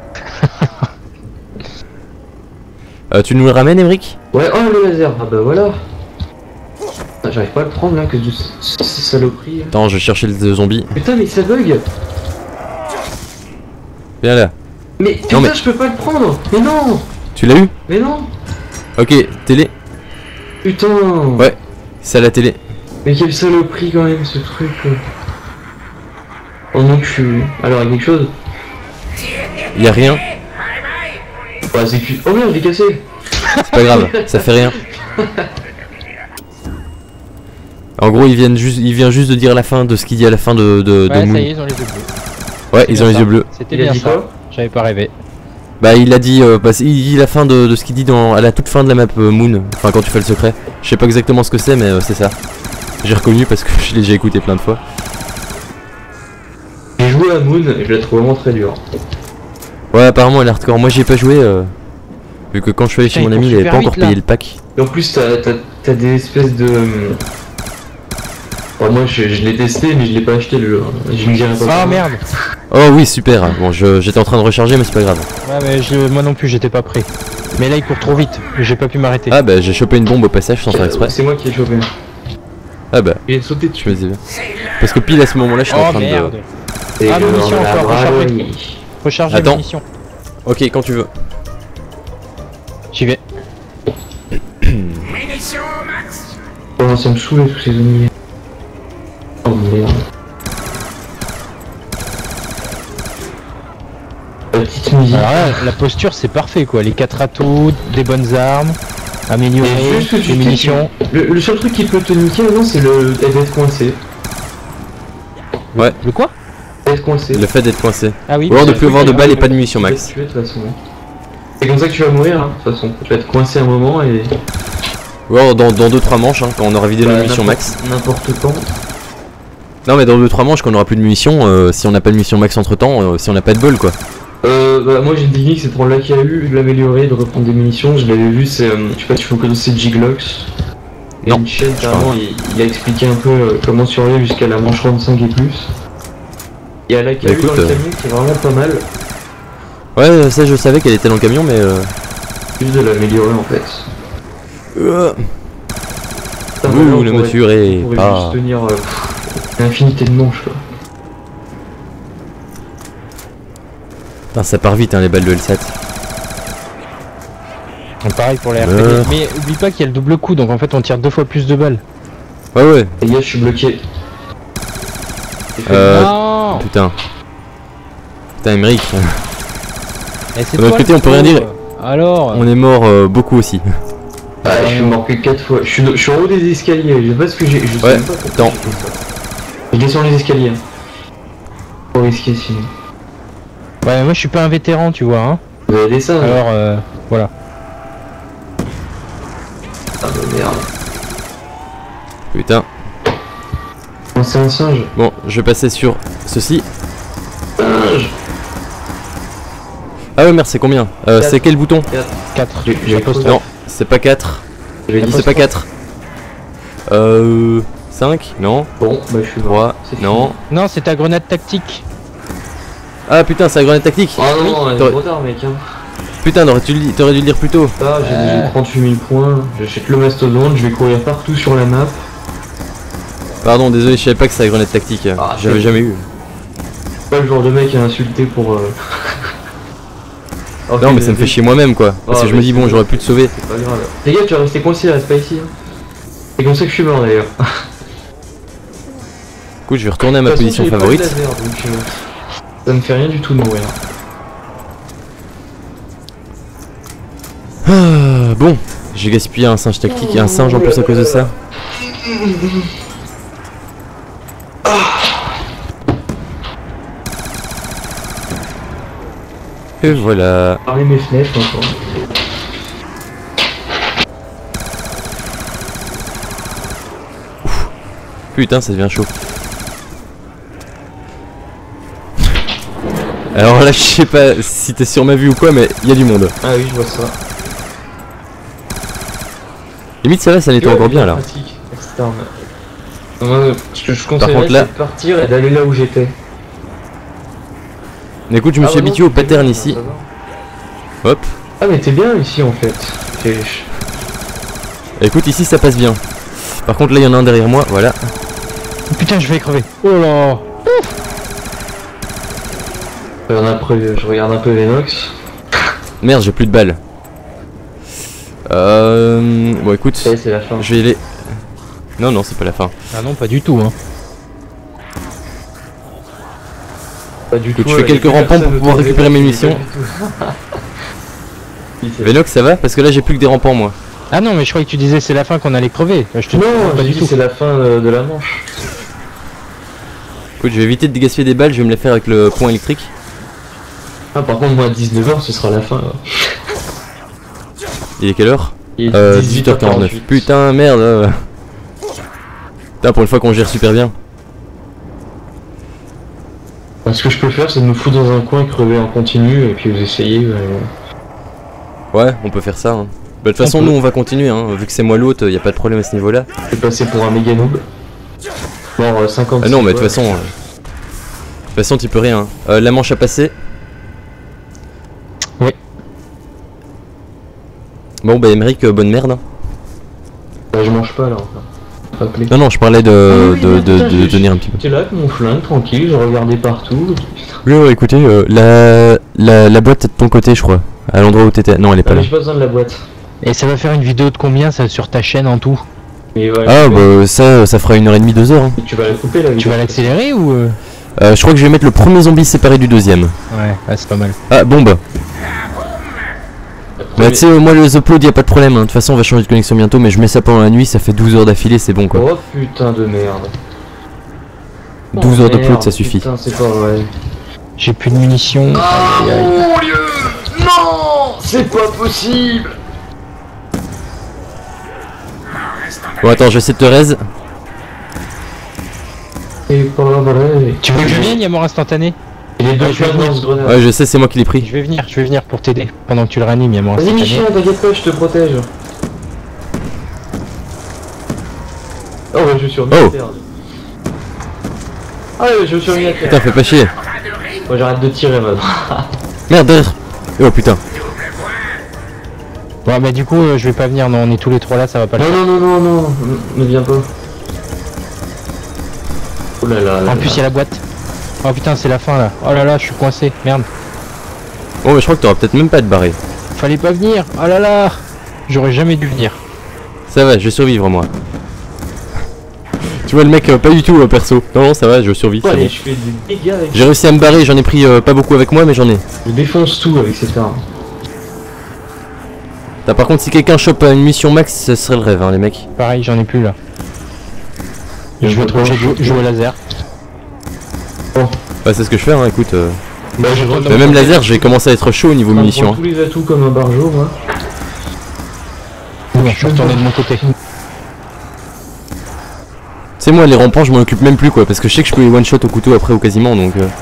euh, tu nous le ramènes, Emric? Ouais, oh le laser, ah bah voilà. Ah, j'arrive pas à le prendre là, que de ces saloperies. là. Attends, je vais chercher le zombie. Putain, mais ça bug. Viens là. Mais putain, mais- je peux pas le prendre. Mais non, Tu l'as eu? mais non. Ok, télé. Putain. Ouais. C'est à la télé. Mais quelle saloperie quand même ce truc. quoi. Oh non, je suis. Alors, il y a quelque chose. Y a rien. Bah, c'est que. Oh merde, je l'ai cassé. C'est pas grave, ça fait rien. En gros, ils viennent juste, il vient juste de dire la fin de ce qu'il dit à la fin de, de, de Ouais, Moon. ça y est, ils ont les yeux bleus. Ouais, C'est ils ont bien les ça. yeux bleus. C'était Il a bien dit ça. quoi? J'avais pas rêvé. Bah, il a dit, euh, bah, il dit la fin de, de ce qu'il dit dans, à la toute fin de la map euh, Moon. Enfin, quand tu fais le secret. Je sais pas exactement ce que c'est, mais euh, c'est ça. J'ai reconnu parce que je l'ai déjà écouté plein de fois. J'ai joué à Moon et je la trouve vraiment très dure. Ouais, apparemment, elle est hardcore. Moi, j'y ai pas joué. euh, Vu que quand je suis allé chez Putain, mon il ami, court il avait super pas encore vite, là. payé le pack. Et en plus, t'as t'as- t'as des espèces de. Bon, moi, je, je l'ai testé, mais je l'ai pas acheté le jeu. Je ne dirais pas. Ah comment. merde. Oh oui, super. Bon, je- j'étais en train de recharger, mais c'est pas grave. Ouais, mais je, moi non plus, j'étais pas prêt. Mais là il court trop vite, j'ai pas pu m'arrêter. Ah bah j'ai chopé une bombe au passage sans faire exprès. C'est moi qui ai chopé. Ah bah, Il est sauté je dessus. me disais bien. Parce que pile à ce moment là je suis en Oh train merde. de... Et Ah, le- munitions la encore, recharger. braille. Recharger Attends. munitions. Ok, quand tu veux. J'y vais. Oh, ça me saoule tous ces ennemis. Oh merde. La petite musique. Alors là, la posture c'est parfait quoi, les quatre atouts, des bonnes armes, améliorer, Mais juste que tu des sais munitions. Le, le seul truc qui peut te niquer maintenant c'est le d'être coincé. Le quoi? D'être coincé. Le fait d'être coincé. Ah oui, Ou alors de le plus truc avoir de qui balles et va- pas de munitions qui va max. te tuer, de toute façon. C'est comme ça que tu vas mourir, hein, de toute façon. Tu vas être coincé un moment et. Ou alors dans deux trois manches, hein, quand on aura vidé nos Bah, munitions n'importe- max. N'importe quand. Non mais dans deux trois manches quand on aura plus de munitions, euh, si on n'a pas de munitions max entre temps, si on n'a pas de bol quoi. Euh, bah, moi j'ai une technique, c'est de prendre l'A K U, de l'améliorer, de reprendre des munitions. Je l'avais vu, c'est. euh, je sais pas, tu faut connaître c'est Jiglox. Et Non, Michel, je carrément, il, il a expliqué un peu euh, comment survivre jusqu'à la manche trente-cinq et plus. Il y a l'A K U Bah, écoute, dans le euh, camion qui est vraiment pas mal. Ouais ça je savais qu'elle était dans le camion mais... Euh... Juste de l'améliorer en fait. Euh... Putain, Vous voilà, on ne me pourrait- tuerez on pourrait pas. juste tenir euh, pff, une infinité de manches quoi. Putain ça part vite hein, les balles de L sept. Donc, pareil pour les R P Euh. G. Mais oublie pas qu'il y a le double coup, donc en fait on tire deux fois plus de balles. Ouais ouais. Les gars, je suis bloqué. J'ai fait Euh... Non. Putain. Putain Emmerich. Et c'est de l'autre toi, côté, le on peut rien pro. dire. Alors On est mort euh, beaucoup aussi. Ah, je suis mort que quatre fois. Je suis, je suis en haut des escaliers. Je sais pas ce que j'ai. Je sais Ouais, même pas pourquoi attends. j'ai fait ça. Je descends les escaliers. Trop risqué sinon. Ouais, moi je suis pas un vétéran, tu vois. Hein. Vous avez des ça hein. Alors euh, voilà. Ah bah merde. Putain. Non, c'est un singe. Bon, je vais passer sur ceci. Singe. Ah ouais merde c'est combien euh, Quatre. C'est quel bouton? quatre. J'ai- j'ai J'apostrophe. cru. Non, c'est pas quatre. J'avais dit C'est pas quatre. Euh... cinq? Non. Bon, bah je suis mort. trois? C'est Non. Non, c'est ta grenade tactique. Ah putain, c'est la grenade tactique. Ah non, non, c'est t'aurais- trop tard mec. Hein. Putain, t'aurais dû le t'aurais dû le dire plus tôt. Ah, j'ai Euh. j'ai trente-huit mille points. J'achète le mastodonte. Je vais courir partout sur la map. Pardon, désolé, je savais pas que c'était la grenade tactique. Ah, J'avais c'est- jamais eu. Pas le genre de mec à insulter pour. Euh... Non mais ça me fait chier moi-même quoi. Parce Ah, que je me mais dis c'est- bon, j'aurais pu te sauver. C'est pas grave. Les gars, tu vas rester coincé, reste pas ici. Hein. C'est comme ça que je suis mort d'ailleurs. Écoute, je vais retourner à ma De toute position façon, j'ai pas de favorite. laser, donc, euh, ça me fait rien du tout de mourir. Ah, bon, j'ai gaspillé un singe tactique et un singe en plus à cause de ça. Et voilà. Parler mes fenêtres encore. Putain, ça devient chaud. Alors là, je sais pas si t'es sur ma vue ou quoi, mais il y a du monde. Ah oui, je vois ça. Limite, ça va, ça nettoie encore bien là. Pratique, cette arme. Moi, ce que je conseillerais, contre, là- c'est de partir et d'aller là où j'étais. Mais écoute, je me Ah suis bah non, habitué au tu fais pattern bien, ici. ça va. Hop. Ah mais t'es bien ici en fait. T'es- Écoute, ici ça passe bien. Par contre, là, il y en a un derrière moi, voilà. Putain, je vais crever. Oh là. Je regarde un peu, je regarde un peu Venox. Merde, j'ai plus de balles. Euh... Bon, écoute, Ça y est, c'est la fin. je vais y aller. Non, non, c'est pas la fin. Ah non, pas du tout. Hein. Pas du Écoute, tout. je fais euh, quelques y a plus rampants pour personne pouvoir autour de récupérer mes Venox, munitions. pas du tout. Oui, c'est- Venox, ça va? Parce que là, j'ai plus que des rampants, moi. Ah non, mais je croyais que tu disais c'est la fin qu'on allait crever. Je te Non, pas j'ai du dit tout. c'est la fin euh, de la manche. Écoute, je vais éviter de gaspiller des balles, je vais me les faire avec le point électrique. Ah par contre moi à dix-neuf heures ce sera la fin. là. Il est quelle heure? Il est Euh, dix-huit dix-huit heures quarante-neuf. quarante-huit. Putain, merde. euh. Putain, pour une fois qu'on gère super bien. Bah, ce que je peux faire c'est de me foutre dans un coin et crever en continu et puis vous essayez. euh, Ouais, on peut faire ça. Hein. Bah, de toute façon, On peut. nous on va continuer, hein. Vu que c'est moi l'autre, y a pas de problème à ce niveau-là. Je vais passer pour un méga noob. Genre euh, cinquante. Ah non, mais de toute façon. euh, De toute façon, tu peux rien. hein. Euh, la manche à passer. Oui. Bon bah Émeric, euh, bonne merde. Hein. Bah, je mange pas là enfin. Rappelez. Non non, je parlais de, Ah oui, de, non, de, putain, de j'ai- tenir un petit peu. J'étais là avec mon flingue, tranquille, je regardais partout. Oui, ouais, écoutez, euh, la, la, la boîte est de ton côté, je crois. À l'endroit où t'étais. Non, elle est Ah, pas mais là. j'ai pas besoin de la boîte. Et ça va faire une vidéo de combien ça sur ta chaîne en tout? Mais ouais, Ah bah ça, ça fera une heure et demie, deux heures. Hein. tu vas la couper la vidéo. Tu vas l'accélérer ou euh... Euh, je crois que je vais mettre le premier zombie séparé du deuxième. Ouais, ouais c'est pas mal. Ah bon bah. Bah tu sais, euh, moi les uploads y a pas de problème. Hein. De toute façon, on va changer de connexion bientôt, mais je mets ça pendant la nuit, ça fait douze heures d'affilée, c'est bon quoi. Oh putain de merde. douze Oh, heures d'upload, merde, ça suffit. Putain, c'est pas vrai. J'ai plus de munitions. Ah Aïe, aïe, aïe. mon dieu. Non, c'est pas possible. Bon attends, je vais essayer de te raise. C'est pas vrai. Tu veux que je vienne, il y a mort instantané? Et les deux Ouais, je vais flingues dans ce grenade. Ouais, je sais, c'est moi qui l'ai pris. Je vais venir, je vais venir pour t'aider. Pendant que tu le ranimes, il y a mort Vas-y instantané. Michel, t'inquiète pas, je te protège. Oh ouais, je suis remis Oh. à terre. Ah ouais, je suis remis à terre. Putain, fais pas chier. Moi j'arrête de tirer maintenant. Merde, derrière. Oh putain. Bon bah du coup euh, je vais pas venir, non on est tous les trois là, ça va pas le Non, faire. non, non, non, non, ne viens pas. Oh là là là. En plus il y a la boîte. Oh putain c'est la fin là. Oh là là je suis coincé, merde. Bon, mais je crois que t'auras peut-être même pas à te barrer. Fallait pas venir, oh là là. J'aurais jamais dû venir. Ça va, je vais survivre moi. Tu vois le mec, euh, pas du tout euh, perso. Non, non, ça va, je survis. Oh, c'est allez, bon. je fais des dégâts avec. J'ai réussi à me barrer, j'en ai pris euh, pas beaucoup avec moi, mais j'en ai. Je défonce tout avec cette arme. T'as par contre, si quelqu'un chope une mission max, ce serait le rêve, hein, les mecs. Pareil j'en ai plus là. Je vais trop jouer, jouer au laser. Bah, c'est ce que je fais, hein, écoute. Euh... Bah, je Non, Mais même laser, je vais commencer à être chaud au niveau On munitions. prend Hein. tous les atouts comme un barjo, moi. Je suis retourné de mon côté. Tu sais, moi, les rampants, je m'en occupe même plus, quoi, parce que je sais que je peux les one-shot au couteau après ou quasiment, donc. Euh...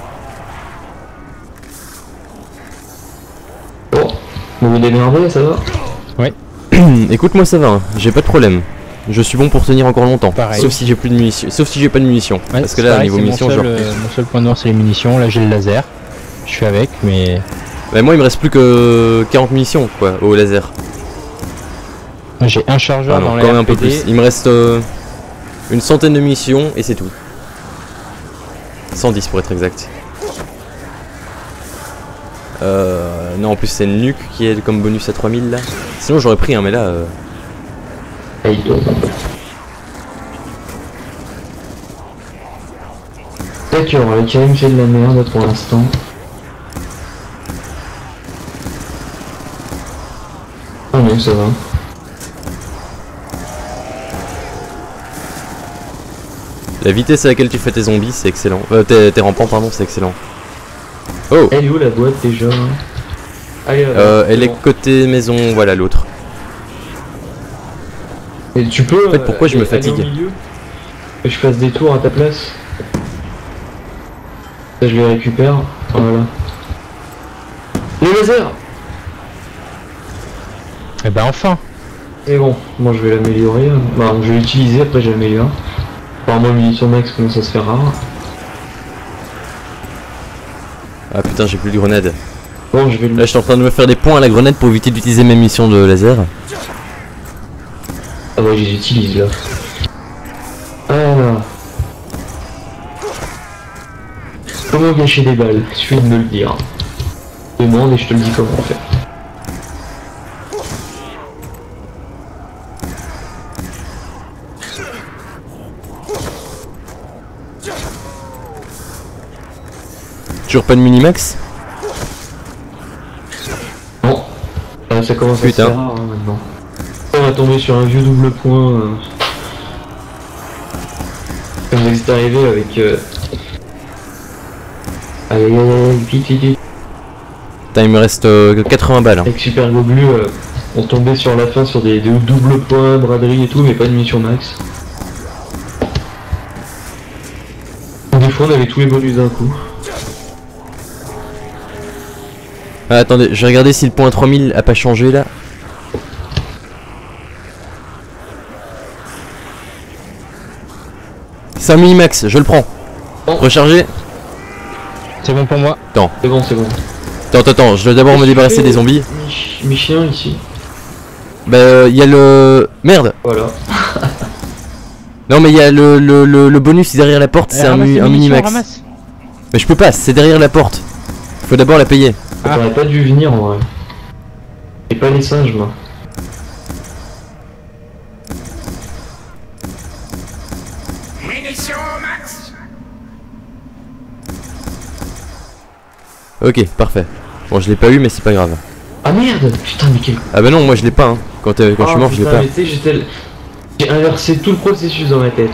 Bon, vous vous démerdez, ça va? Écoute, moi, ça va, hein, j'ai pas de problème. Je suis bon pour tenir encore longtemps. Pareil. Sauf si j'ai plus de munitions. Sauf si j'ai pas de munitions. Ouais, parce que c'est là, au pareil, niveau c'est munitions, mon je seul, euh, mon seul point noir c'est les munitions, là j'ai le laser. Je suis avec mais... Bah, moi, il me reste plus que quarante munitions, quoi, au laser. J'ai un chargeur Ah non, dans la quand même un R peu P D. plus. Il me reste euh, une centaine de munitions et c'est tout. cent dix pour être exact. Euh, non, en plus c'est une nuque qui est comme bonus à trois mille là. Sinon j'aurais pris un, mais là. Euh... Aïe. D'accord, le Karim fait de la merde pour l'instant. Ah non, ça va. La vitesse à laquelle tu fais tes zombies, c'est excellent. Euh, tes, tes rampants, pardon, c'est excellent. Oh, Elle est où la boîte déjà? Allez, là-bas, euh, c'est elle est bon. côté maison, voilà l'autre. Et tu peux. En fait, pourquoi je me fatigue? aller au milieu Que je fasse des tours à ta place. Ça, je les récupère. Voilà. Le laser! Et bah enfin. C'est bon, moi je vais l'améliorer. hein. Bah, je vais l'utiliser, après je l'améliore. Par moi, munitions max commence à se faire rare. Ah putain, j'ai plus de grenades. Bon, je vais Là, le. je suis en train de me faire des points à la grenade pour éviter d'utiliser mes munitions de laser. Ah ouais, je les utilise là. Alors. Comment gâcher des balles? Il suffit de me le dire. Demande et je te le dis comment faire. Toujours pas de minimax? Bon. Ah, ça commence Putain. à se faire rare hein, maintenant. On va tomber sur un vieux double point. Euh... Comme ça c'est arrivé avec. Euh... Aïe aïe aïe aïe, vite vite vite. Putain, il me reste euh, quatre-vingts balles. Hein. Avec Super Goblu, euh, on tombait sur la fin sur des, des doubles points, braderie et tout, mais pas de mission max. Des fois on avait tous les bonus d'un coup. Ah, attendez, je vais regarder si le point trois mille a pas changé là. C'est un minimax, je le prends. Oh. Recharger. C'est bon pour moi. C'est bon, c'est bon. Attends, attends, attends, je dois d'abord me débarrasser des zombies. Mich Michien ici. Bah, il euh, y a le... Merde. Voilà. Non mais il y a le, le, le, le bonus derrière la porte, Eh, c'est un, ramasse mu- les un munitions, minimax. ramasse. Mais je peux pas, c'est derrière la porte. Faut d'abord la payer. Ah. T'aurais pas dû venir en vrai. Et pas les singes, moi. Ok, parfait. Bon, je l'ai pas eu, mais c'est pas grave. Ah merde. Putain, mais quel... Ah bah non, moi je l'ai pas, hein. Quand, euh, quand je suis Ah, mort, je l'ai putain, pas. mais tu sais, j'étais... J'ai inversé tout le processus dans ma tête.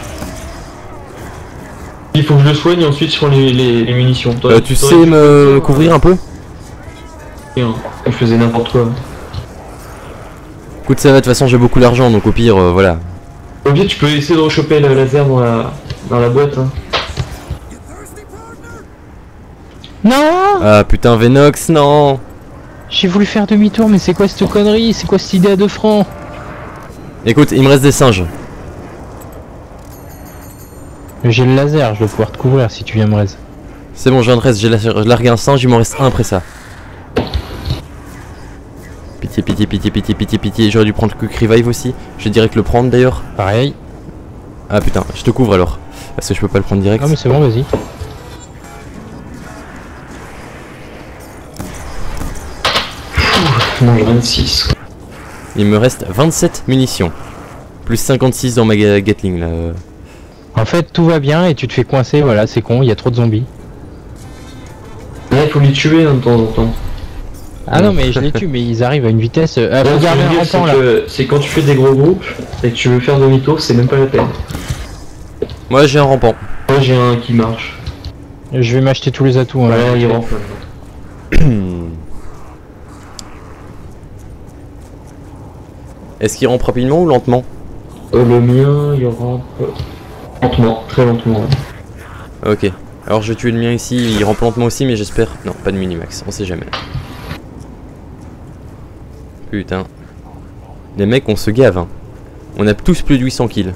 Il faut que je le soigne et ensuite sur les, les, les munitions. Toi, Euh, tu t'aurais sais dû me faire ça, couvrir un peu? hein. Je faisais n'importe quoi. Écoute, ça va, de toute façon j'ai beaucoup d'argent, donc au pire, euh, voilà. Au pire, tu peux essayer de rechoper le laser dans la, dans la boîte. Hein. Non. Ah putain, Venox, non. J'ai voulu faire demi-tour, mais c'est quoi cette connerie? C'est quoi cette idée à deux francs? Écoute, il me reste des singes. J'ai le laser, je dois pouvoir te couvrir si tu viens me raise. C'est bon, j'en reste, j'ai la- largué un singe, il m'en reste un après ça. Pitié, pitié, pitié, pitié, pitié, pitié. J'aurais dû prendre le quick revive aussi. Je vais direct le prendre d'ailleurs. Pareil. Ah putain, je te couvre alors. Parce que je peux pas le prendre direct. Non mais c'est bon, vas-y. Je mange vingt-six. Il me reste vingt-sept munitions. Plus cinquante-six dans ma ga- Gatling là. En fait, tout va bien et tu te fais coincer, voilà, c'est con, il y a trop de zombies. Là, il faut les tuer hein, de temps en temps. Ah non, mais je les tue, mais ils arrivent à une vitesse. Euh, ah, Là, faut ce que garder je veux un dire, c'est rampant là. que c'est quand tu fais des gros groupes et que tu veux faire demi-tour, c'est même pas la peine. Moi j'ai un rampant. Moi, j'ai un qui marche. Je vais m'acheter tous les atouts. Hein, Voilà, il rentre. Est-ce qu'il rampe rapidement ou lentement? Euh, le mien, il rentre lentement, très lentement. Ok. Alors je vais tuer le mien ici, il rampe lentement aussi mais j'espère... Non, pas de minimax, on sait jamais. Putain. Les mecs on se gave hein. On a tous plus de huit cents kills.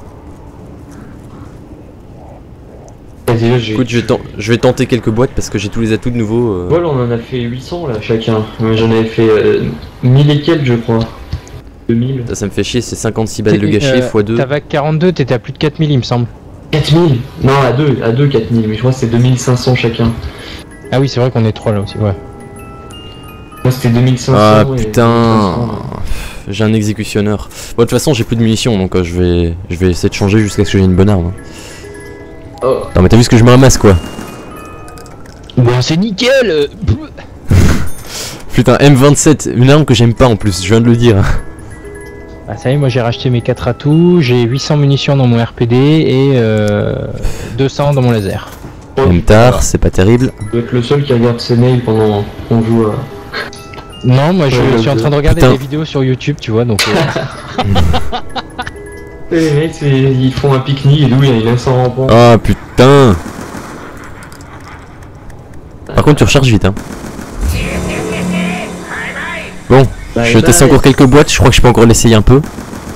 Vas-y, là, j'ai... Écoute, je vais, ten- je vais tenter quelques boîtes parce que j'ai tous les atouts de nouveau. euh. Voilà, on en a fait huit cents là chacun. Moi, j'en avais fait euh, mille et quelques, je crois. deux mille. Ça, ça me fait chier, c'est cinquante-six balles de gâchis Euh, fois deux. Ta vague quarante-deux, t'étais à plus de quatre mille, il me semble. quatre mille. Non, à deux, à deux, quatre mille. Mais je crois que c'est deux mille cinq cents chacun. Ah oui, c'est vrai qu'on est trois là aussi, ouais. Moi, c'était deux mille cinq cents. Ah et putain, deux mille cinq cents. j'ai un exécutionneur. Bon, de toute façon, j'ai plus de munitions donc euh, je vais je vais essayer de changer jusqu'à ce que j'ai une bonne arme. Oh. Non, mais t'as vu ce que je me ramasse quoi? Bon, c'est nickel euh, Putain, M vingt-sept, une arme que j'aime pas en plus, je viens de le dire. Ah ça y est, moi j'ai racheté mes quatre atouts, j'ai huit cents munitions dans mon R P D et euh, deux cents dans mon laser. Même tard, c'est pas terrible. Je dois être le seul qui regarde ses mails pendant qu'on joue à... Non, moi je Ouais, suis en je- train de regarder Putain. des vidéos sur YouTube, tu vois, donc... euh, Et les mecs, c'est- ils font un pique-nique et d'où il y a un rampant. Ah putain. Par contre, tu recharges vite hein. Bon, Bye je teste bye. encore quelques boîtes, je crois que je peux encore l'essayer un peu.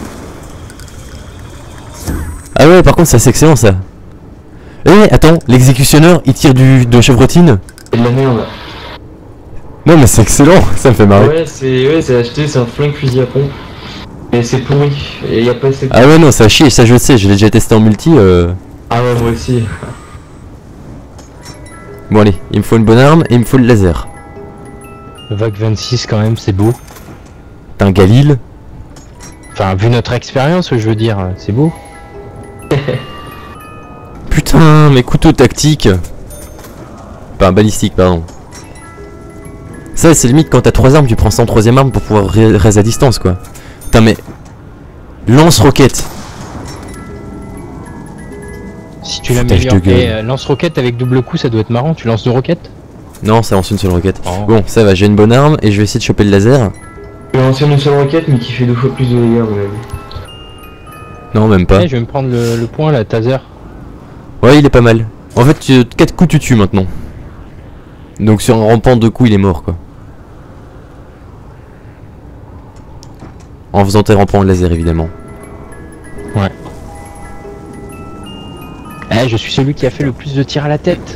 Ah ouais, par contre, ça c'est excellent ça. Eh, attends, l'exécutionneur il tire du de chevrotine. C'est de la merde. Non, mais c'est excellent, ça me fait marrer. Ouais, c'est ouais, c'est acheté, c'est un flingue fusil à pompe. Et c'est pourri. Et y a pas assez de... Ah ouais, non, ça a chier, ça je le sais, je l'ai déjà testé en multi. Euh... Ah ouais, moi aussi. Bon, allez, il me faut une bonne arme et il me faut le laser. Vague vingt-six quand même, c'est beau. T'as un Galil. Enfin, vu notre expérience, je veux dire, c'est beau. Putain, mais couteau tactique. Enfin, balistique, pardon. Ça, c'est limite quand t'as trois armes, tu prends ça en troisième arme pour pouvoir ré- raise à distance, quoi. Putain, mais. Lance-roquette. Si tu Foutage l'améliores. de gueule. Et euh, lance-roquette avec double coup, ça doit être marrant. Tu lances deux roquettes? Non, ça lance une seule roquette. Oh. Bon, ça va, j'ai une bonne arme et je vais essayer de choper le laser. Je vais lancer une seule roquette, mais qui fait deux fois plus de dégâts, à mon avis. Non, même pas. Eh, je vais me prendre le, le point là, taser. Ouais, il est pas mal. En fait, tu- quatre coups tu tues maintenant. Donc sur un rampant de coups, il est mort, quoi. En faisant tes rampants en laser, évidemment. Eh, je suis celui qui a fait le plus de tirs à la tête.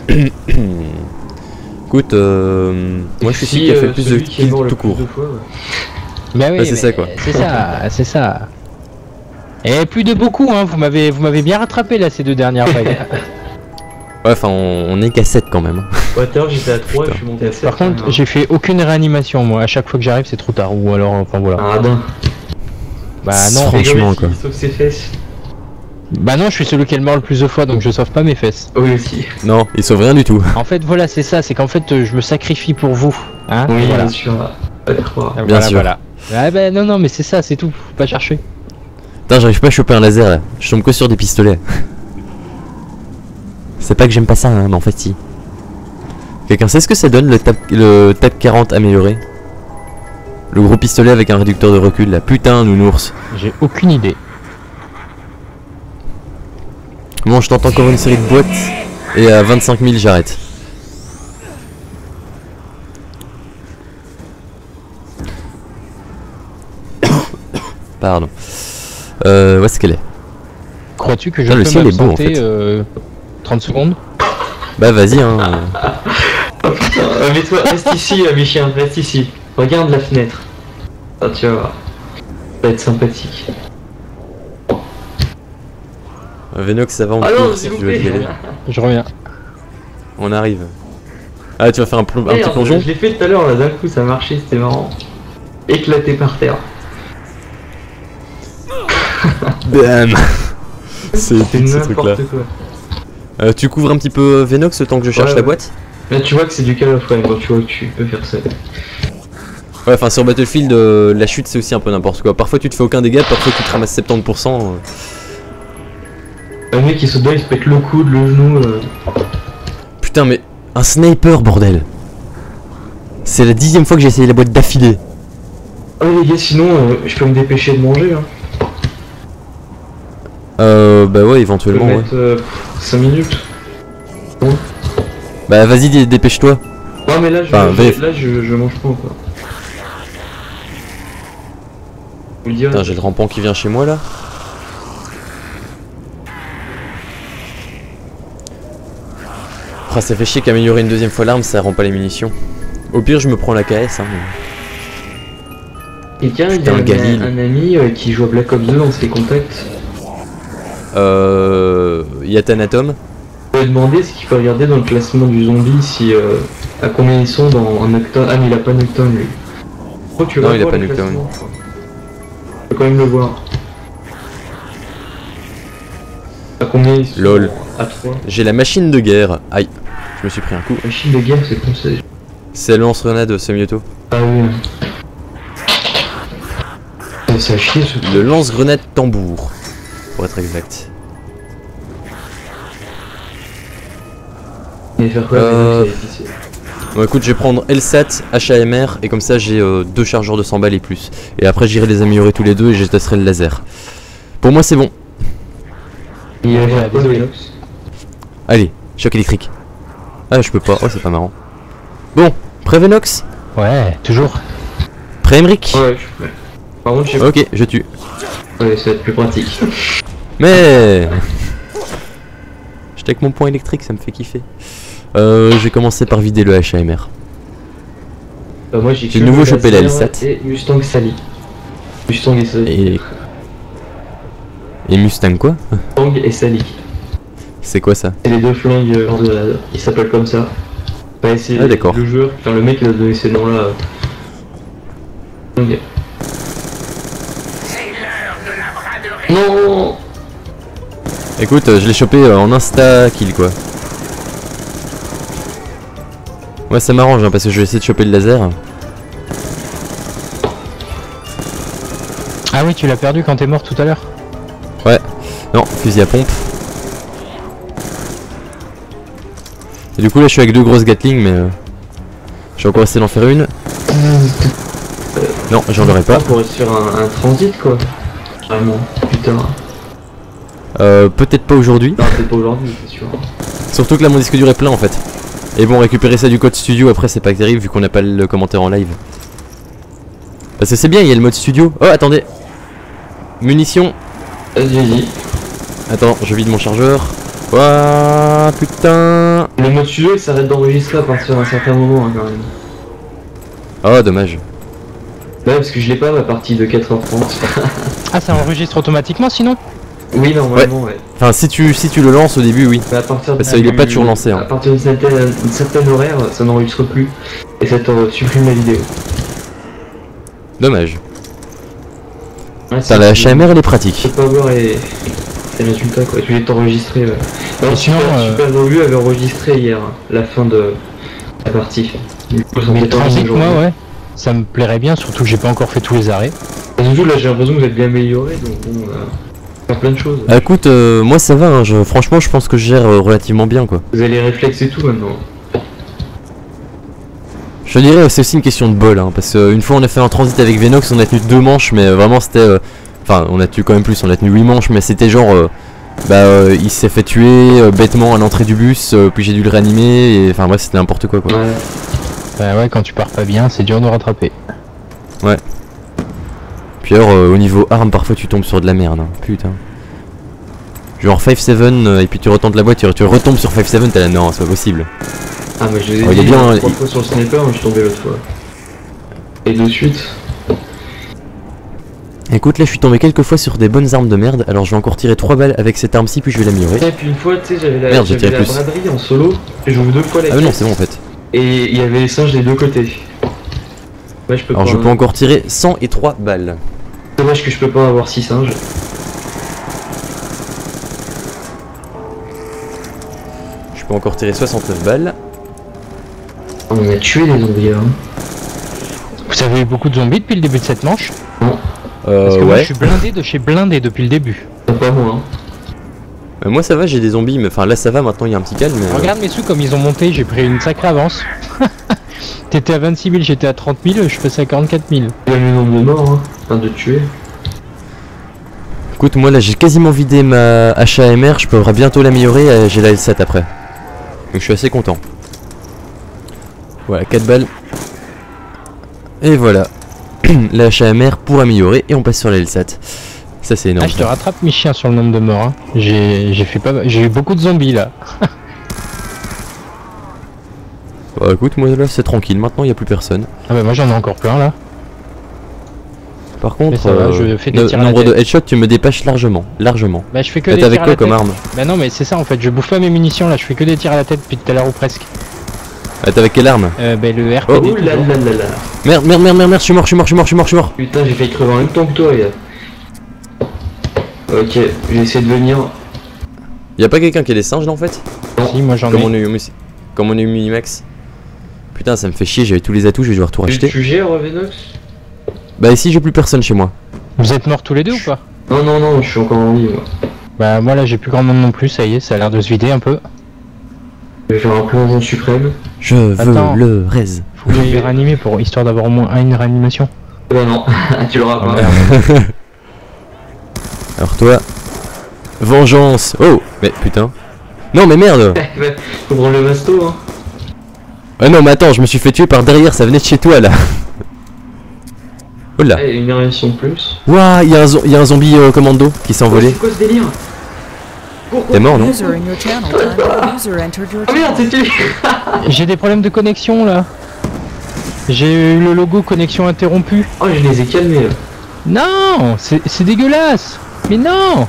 Écoute, euh, moi je suis celui Si, qui a fait euh, le plus de celui qui est kills mort le tout plus court. de fois, ouais. Bah oui, Ouais, c'est mais ça, quoi. C'est ça, c'est ça. Et plus de beaucoup, hein. Vous m'avez, vous m'avez bien rattrapé là ces deux dernières vagues. Ouais, enfin, on, on est qu'à sept quand même. Ouais, tout à l'heure j'étais à trois, je suis monté à sept. Par contre, j'ai fait aucune réanimation moi. À chaque fois que j'arrive, c'est trop tard. Ou alors, enfin voilà. Un radin. Bah non. Franchement, quoi. Il sauve ses fesses. Bah non, je suis celui qui est le mort le plus de fois, donc je sauve pas mes fesses. Oui, aussi. Non, il sauve rien du tout. En fait, voilà, c'est ça. C'est qu'en fait, euh, je me sacrifie pour vous. Hein. Oui, Voilà. bien sûr. Pas de croire. Bien Voilà, sûr. voilà. Ah bah non, non, mais c'est ça, c'est tout. Faut pas chercher. Putain, j'arrive pas à choper un laser là. Je tombe que sur des pistolets. C'est pas que j'aime pas ça, hein, mais en fait, si. Quelqu'un sait ce que ça donne le T A C, le T A C quarante amélioré? Le gros pistolet avec un réducteur de recul là. Putain, nounours. J'ai aucune idée. Bon, je tente encore une série de boîtes. Et à vingt-cinq mille, j'arrête. Pardon. Euh, où est-ce qu'elle est? Crois-tu que je Putain, le peux ciel est beau, en m'absenter fait. euh, trente secondes? Bah vas-y hein. Euh, Mets-toi, reste ici, euh, mes chiens, reste ici. Regarde la fenêtre. Ah, tu vas voir. Ça va être sympathique. Venox, ça va, on Ah court non, si s'il vous tu veux plaît. y aller. Je reviens. On arrive. Ah, tu vas faire un, plom- un petit Merde, plongeon? je l'ai fait tout à l'heure là, d'un coup ça marchait, c'était marrant. Éclaté par terre. Bam. C'est C'était épique ce truc là. n'importe quoi. Euh, tu couvres un petit peu euh, Venox le temps que je cherche Ouais, la ouais. boîte? Là tu vois que c'est du call of quand même, quand tu vois que tu peux faire ça. Ouais, enfin sur Battlefield, euh, la chute c'est aussi un peu n'importe quoi. Parfois tu te fais aucun dégât, parfois tu te ramasses soixante-dix pour cent. euh. Le mec il saute dedans, il se pète le coude, le genou. Euh... Putain, mais un sniper, bordel! C'est la dixième fois que j'ai essayé la boîte d'affilée. Ah les gars, sinon euh, je peux me dépêcher de manger. Hein. Euh, bah ouais, Je peux éventuellement, ouais. mettre euh, cinq minutes. Bah vas-y, dé- dépêche-toi. Non mais là je, Enfin, je- V F. là, je, je mange pas encore. Vous le direz. Putain, j'ai le rampant qui vient chez moi là. Ah, ça fait chier qu'améliorer une deuxième fois l'arme, ça rend pas les munitions. Au pire, je me prends la K S. Hein. Et tiens, il y a Putain, un, Galil. un ami euh, qui joue à Black Ops deux dans ses contacts. Euh. Y'a Thanatom. Je vais demander ce qu'il faut regarder dans le classement du zombie si euh, à combien ils sont dans un Nocturne. Ah mais il a pas Nocturne lui. Oh, tu Non, vas il a voir pas le Nocturne. classement. Je peux quand même le voir. À combien ils sont? Lol. À trois. J'ai la machine de guerre. Aïe, je me suis pris un coup. Machine de guerre, c'est comme ça. C'est le lance-grenade semi-auto. Ah oui. Ah, c'est à chier ce truc. Le lance-grenade tambour, pour être exact. Il va faire quoi Euh, mais non, c'est difficile. Bon écoute, je vais prendre LSAT, H A M R, et comme ça j'ai euh, deux chargeurs de cent balles et plus. Et après j'irai les améliorer tous les deux et je testerai le laser. Pour moi c'est bon. Il va Ouais, faire quoi, désolé. Velox? Allez, choc électrique. Ah je peux pas, oh c'est pas marrant. Bon, prêt Venox? Ouais, toujours. Prêt Emric? Ouais, je peux. Par contre, je sais Ok, je tue. Ouais, ça va être plus pratique. Mais j'étais avec mon point électrique, ça me fait kiffer. Euh, je vais commencer par vider le H A M R. Bah, moi j'ai J'ai que de nouveau le chopé la laser LSAT. Et Mustang Sally. Mustang et Sally. Et... Et Mustang quoi? Mustang et Sally. C'est quoi ça? C'est les deux flingues euh, hors de la... Ils s'appellent comme ça. Bah, c'est Ah, d'accord. le joueur, enfin le mec qui a donné ces noms là. Ok. Non. Écoute, euh, je l'ai chopé euh, en insta kill quoi. Ouais, ça m'arrange hein, parce que je vais essayer de choper le laser. Ah oui, tu l'as perdu quand t'es mort tout à l'heure. Non, fusil à pompe. Et du coup là je suis avec deux grosses Gatling mais euh, je vais encore essayer d'en faire une. Non, j'en aurai pas. Pour être sur un, un transit quoi. Vraiment. Putain. Euh, peut-être pas aujourd'hui. Non, c'est pas aujourd'hui, c'est sûr. Surtout que là mon disque dur est plein en fait. Et bon, récupérer ça du code studio après c'est pas terrible vu qu'on n'a pas le commentaire en live. Parce que c'est bien, il y a le mode studio. Oh attendez. Munitions. Vas-y, vas-y. Attends, je vide mon chargeur. Ouah, putain. Le mode studio il s'arrête d'enregistrer à partir d'un certain moment hein, quand même. Oh dommage. Ouais, parce que je l'ai pas ma partie de quatre heures trente. Ah, ça enregistre automatiquement sinon? Oui, normalement, ouais. Enfin, si tu, si tu le lances au début, oui. Mais à partir Parce de- qu'il est pas toujours lancé, hein. À partir d'une certaine, une certaine horaire, ça n'enregistre plus. Et ça te supprime la vidéo. Dommage. Ouais, Putain, la H M R elle est pratique. Tu peux pas voir les, les résultats quoi, tu les t'enregistrer. Ouais. Non, Et sinon, Super, euh, Super Revue avait enregistré hier hein, la fin de la partie. Du coup, ça en Mais fait pas transit, un jour. moi, ouais. Ça me plairait bien, surtout que j'ai pas encore fait tous les arrêts. Et surtout là j'ai l'impression que vous êtes bien amélioré donc bon, on va faire plein de choses. Ah, écoute, euh, moi ça va, hein, je, franchement je pense que je gère euh, relativement bien quoi. Vous avez les réflexes et tout maintenant. Je te dirais, c'est aussi une question de bol, hein, parce qu'une fois on a fait un transit avec Venox, on a tenu deux manches, mais euh, vraiment c'était... euh, Enfin, on a tenu quand même plus, on a tenu huit manches, mais c'était genre... euh, bah, euh, il s'est fait tuer euh, bêtement à l'entrée du bus, euh, puis j'ai dû le réanimer, et enfin bref, c'était n'importe quoi quoi. Ouais. Bah ouais, quand tu pars pas bien, c'est dur de rattraper. Puis alors, euh, au niveau arme, parfois tu tombes sur de la merde, hein, putain. Genre cinq sept, euh, et puis tu retentes la voiture, tu retombes sur cinq sept, t'es là, non, c'est pas possible. Ah mais je les ai Oh, il est dit bien, hein, il- trois fois sur le sniper mais je suis tombé l'autre fois. Et de suite. Écoute, là je suis tombé quelques fois sur des bonnes armes de merde, alors je vais encore tirer trois balles avec cette arme-ci, puis je vais l'améliorer. Et puis une fois tu sais j'avais la, Merde, j'ai j'avais tiré la plus. braderie en solo, et j'ouvre deux fois la Ah mais non, caisse, c'est bon en fait. et il y avait les singes des deux côtés. Ouais je peux Alors pas. je peux encore tirer cent et trois balles. Dommage que je peux pas avoir six singes. Je peux encore tirer soixante-neuf balles. On a tué les zombies hein. Vous avez eu beaucoup de zombies depuis le début de cette manche? Euh, Parce que moi je ouais. suis blindé de chez blindé depuis le début. C'est pas moi hein. Euh, moi ça va, j'ai des zombies, mais enfin là ça va, maintenant il y a un petit calme. Mais, euh, Regarde mes sous comme ils ont monté, j'ai pris une sacrée avance. T'étais à vingt-six mille, j'étais à trente mille, je suis passé à quarante-quatre mille. Il y a le nombre de morts hein, enfin de tuer. Écoute, moi là j'ai quasiment vidé ma H A M R, je pourrais bientôt l'améliorer, euh, j'ai la L sept après. Donc je suis assez content. Voilà, quatre balles. Et voilà. La H A M R pour améliorer, et on passe sur la L sept. Ça c'est énorme. Ah, je te rattrape mes chiens sur le nombre de morts. Hein. J'ai j'ai fait pas, j'ai eu beaucoup de zombies là. Bah écoute, moi là c'est tranquille, maintenant il n'y a plus personne. Ah bah moi j'en ai encore plein là. Par contre, Mais ça va, je fais des le tirs à la nombre de tête. headshots, tu me dépêches largement. Largement. Bah je fais que Là des t'es avec tirs à quoi la comme tête. arme? Bah non mais c'est ça en fait, je bouffe pas mes munitions là, je fais que des tirs à la tête depuis tout à l'heure ou presque. Ah, t'es avec quelle arme? Euh, bah le R P D. Oh, Ouh là toujours. là là là. Merde, merde, merde, merde, merde, je suis mort, je suis mort, je suis mort, je suis mort, je suis mort. Putain j'ai failli crever en même temps que toi gars. Ok, j'ai essayé de venir. Y'a pas quelqu'un qui a des singes là en fait? Si, moi j'en Comme ai. on a eu, comme on a eu Minimax. Putain, ça me fait chier, j'avais tous les atouts, je vais devoir tout Tu, racheter. tu gères Venox? Bah ici j'ai plus personne chez moi. Vous êtes morts tous les deux ou pas? Non non non, je suis encore en vie moi. Bah moi là j'ai plus grand monde non plus, ça y est, ça a l'air de se vider un peu. Je vais faire un plongeon suprême. Je veux Attends. le raise. Faut que j'aille réanimer pour histoire d'avoir au moins une réanimation. Bah non, tu l'auras Ah, pas. merde. Alors toi... Vengeance. Oh, mais putain. Non mais merde. Faut prendre le masto hein. Ah non mais attends, je me suis fait tuer par derrière, ça venait de chez toi là. Oh là. Eh, une réaction de plus. Ouah, il y, a un zo- y a un zombie euh, commando qui s'est Oh, envolé. c'est quoi ce délire? Pourquoi? T'es mort non? User in your channel. Time. User entered your Ah merde, channel. c'était. J'ai des problèmes de connexion là. J'ai eu le logo connexion interrompue. Oh, je les ai calmés là. Non, c'est c'est dégueulasse. Mais non.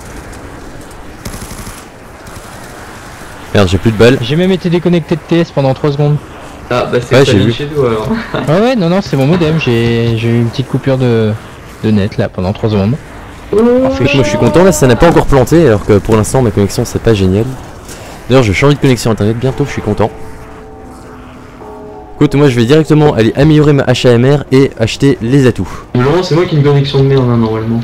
Merde, j'ai plus de balles. J'ai même été déconnecté de T S pendant trois secondes. Ah bah c'est Ouais, ça j'ai vu. chez nous alors. Ah ouais, non, non, c'est mon modem. J'ai j'ai eu une petite coupure de, de net là pendant trois secondes. Oh, Écoute, moi je suis content là, ça n'a pas encore planté alors que pour l'instant ma connexion c'est pas génial. D'ailleurs je change de connexion internet bientôt, je suis content. Écoute, moi je vais directement aller améliorer ma H A M R et acheter les atouts. Normalement c'est moi qui ai une connexion de merde hein, normalement.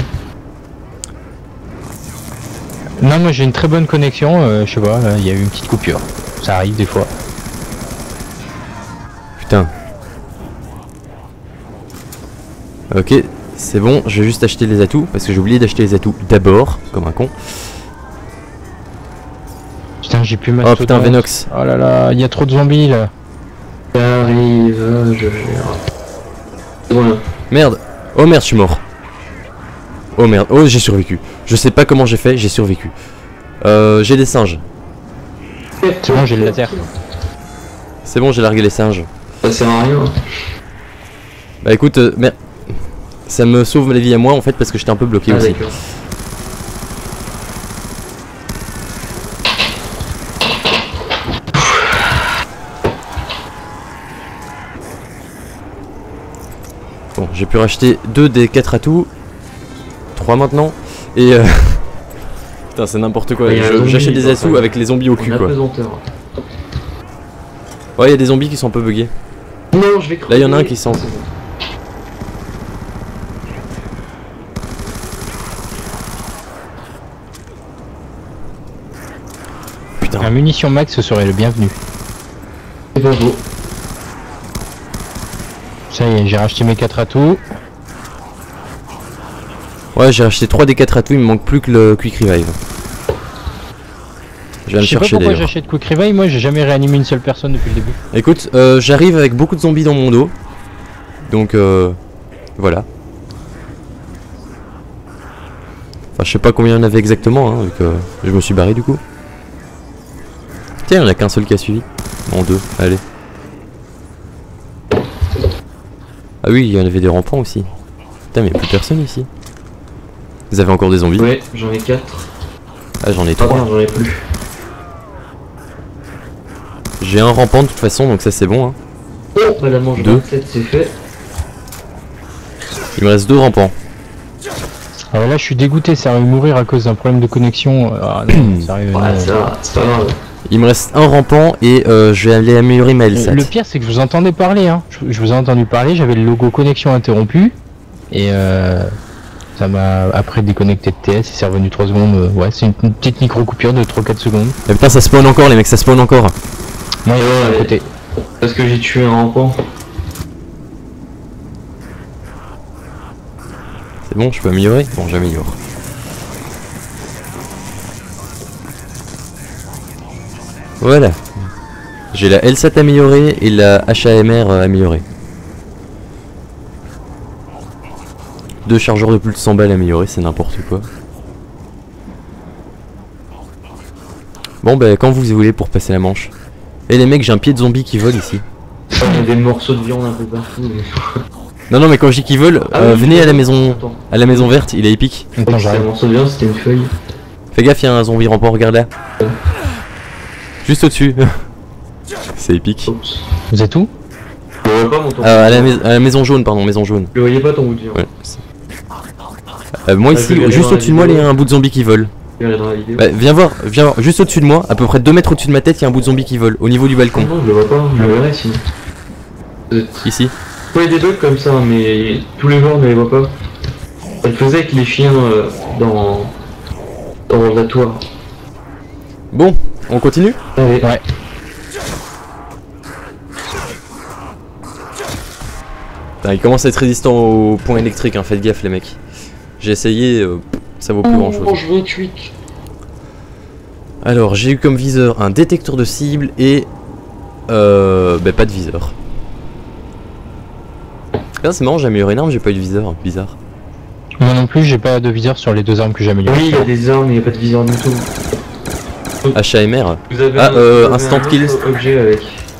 Non, moi j'ai une très bonne connexion. euh, je sais pas, il y a eu une petite coupure. Ça arrive des fois. Putain. Ok, c'est bon, je vais juste acheter les atouts parce que j'ai oublié d'acheter les atouts d'abord, comme un con. Putain, j'ai plus ma Oh putain, Venox. Oh là là, il y a trop de zombies là. J'arrive, euh, je gère. C'est bon là. Merde. Oh merde, je suis mort. Oh merde. Oh, j'ai survécu. Je sais pas comment j'ai fait, j'ai survécu. Euh, j'ai des singes. C'est bon, j'ai le laser. C'est bon, j'ai largué les singes. Ça sert à rien. Bah écoute, euh, merde. Ça me sauve la vie à moi en fait parce que j'étais un peu bloqué Ah, aussi. d'accord. Bon, j'ai pu racheter deux des quatre atouts. trois maintenant. Et euh... putain, c'est n'importe quoi. Ouais, y a un Je- zombie, J'achète des quoi, atouts enfin, avec les zombies au cul En quoi. apesanteur. Ouais, il y a des zombies qui sont un peu buggés. Non, je vais crever. Là, il y en a un qui sent. C'est bon. Putain. Un munition max serait le bienvenu. C'est pas beau. Ça y est, j'ai racheté mes quatre atouts. Ouais, j'ai acheté trois des quatre atouts, il me manque plus que le Quick Revive. Je viens Je le sais pas chercher pourquoi d'ailleurs. j'achète Quick Revive, moi j'ai jamais réanimé une seule personne depuis le début. Écoute, euh, j'arrive avec beaucoup de zombies dans mon dos. Donc euh, voilà. Enfin, je sais pas combien il y en avait exactement, hein, vu que je me suis barré du coup. Tiens, il n'y en a qu'un seul qui a suivi. Non, deux, allez. Ah oui, il y en avait des rampants aussi. Putain, mais il n'y a plus personne ici. Vous avez encore des zombies? Ouais, j'en ai quatre. Ah, j'en ai Ah trois. merde, j'en ai plus. J'ai un rampant de toute façon, donc ça c'est bon. Hein. Oh, bah la manche Deux. vingt-sept, c'est fait. Il me reste deux rampants. Alors là je suis dégoûté, ça arrive à mourir à cause d'un problème de connexion. Ah non, ça arrive. Ouais, non. ça va, c'est pas grave. Il me reste un rampant et euh, je vais aller améliorer ma L S A T. Le pire c'est que je vous entendais parler, hein. Je, je vous ai entendu parler, j'avais le logo connexion interrompu. Et euh, ça m'a après déconnecté de T S et c'est revenu trois secondes. euh, Ouais, c'est une, une petite micro coupure de trois quatre secondes. Mais putain, ça spawn encore les mecs, ça spawn encore. Moi il y a Ouais, à côté. Parce que j'ai tué un rampant. C'est bon, je peux améliorer? Bon, j'améliore. Voilà. J'ai la L S A T améliorée et la H A M R améliorée. Deux chargeurs de plus de cent balles améliorés, c'est n'importe quoi. Bon, bah, quand vous voulez pour passer la manche. Et les mecs, j'ai un pied de zombie qui vole ici. Il y a des morceaux de viande un peu partout. Mais... Non, non, mais quand je dis qu'il vole, Ah euh, oui, venez je à la vois. maison, Attends. à la maison verte, il est épique. Attends, C'est un j'arrive. morceau de viande, c'était une feuille. Fais gaffe, il y a un zombie rampant, regarde là. Juste au-dessus. C'est épique. Oups. Vous êtes où? Je le vois pas mon ton. Euh, à, la mais- à la maison jaune, pardon, maison jaune. Je le voyais pas ton bout de viande. Ouais. Euh, moi Ah, ici, je vais aller juste dans la au-dessus de moi, il y a un bout de zombie qui vole. Je verrai dans la vidéo. Bah, viens voir, viens voir, juste au-dessus de moi, à peu près deux mètres au-dessus de ma tête, il y a un bout de zombie qui vole, au niveau du balcon. Non, je le vois pas, je le verrai sinon. Euh, Ici. Il y a des bugs comme ça, mais tous les joueurs ne les voient pas. Ça le faisait avec les chiens euh, dans... dans l'abattoir. Bon, on continue? Allez. Ouais. Putain, il commence à être résistant au point électrique, hein, faites gaffe les mecs. J'ai essayé, euh, ça vaut plus grand chose. Manche vingt-huit. Alors, j'ai eu comme viseur un détecteur de cible et... Euh... Bah, pas de viseur. Ah, c'est marrant, j'ai amélioré une arme, j'ai pas eu de viseur, bizarre. Moi non plus, j'ai pas de viseur sur les deux armes que j'ai améliorées. Oui, il y a des armes, mais il n'y a pas de viseur du tout. H A M R. Vous avez Ah, un, euh, vous avez instant un kill. autre objet avec.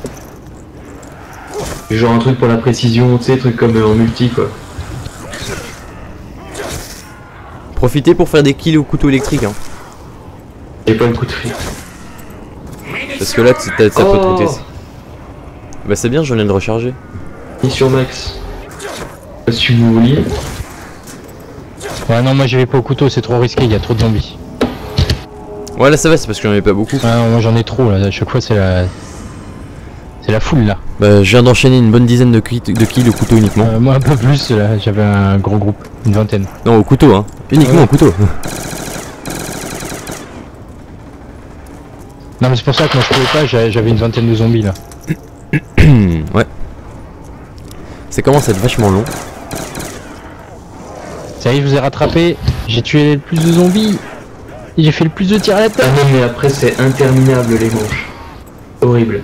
Genre un truc pour la précision, tu sais, truc comme euh, en multi quoi. Profitez pour faire des kills au couteau électrique, hein. J'ai pas le coup de fil. Parce que là, t'as- ça peut te Oh. coûter. Bah, c'est bien, je viens de recharger. Mission max. Si vous vouliez. Ouais, non, moi j'y vais pas au couteau, c'est trop risqué, il y a trop de zombies. Ouais, là ça va, c'est parce que j'en avais pas beaucoup. Ah non, moi j'en ai trop là, à chaque fois c'est la. C'est la foule là. Bah, je viens d'enchaîner une bonne dizaine de, qui- de kills au couteau uniquement. Euh, moi un peu plus là, j'avais un gros groupe, une vingtaine. Non, au couteau, hein. Uniquement Ouais. au couteau. Non mais c'est pour ça que moi je pouvais pas, j'a- j'avais une vingtaine de zombies là. Ouais. Ça commence à être vachement long. Ça y est, je vous ai rattrapé, j'ai tué le plus de zombies. Et j'ai fait le plus de tirs à la Ah tête. non mais après c'est interminable les manches. Horrible.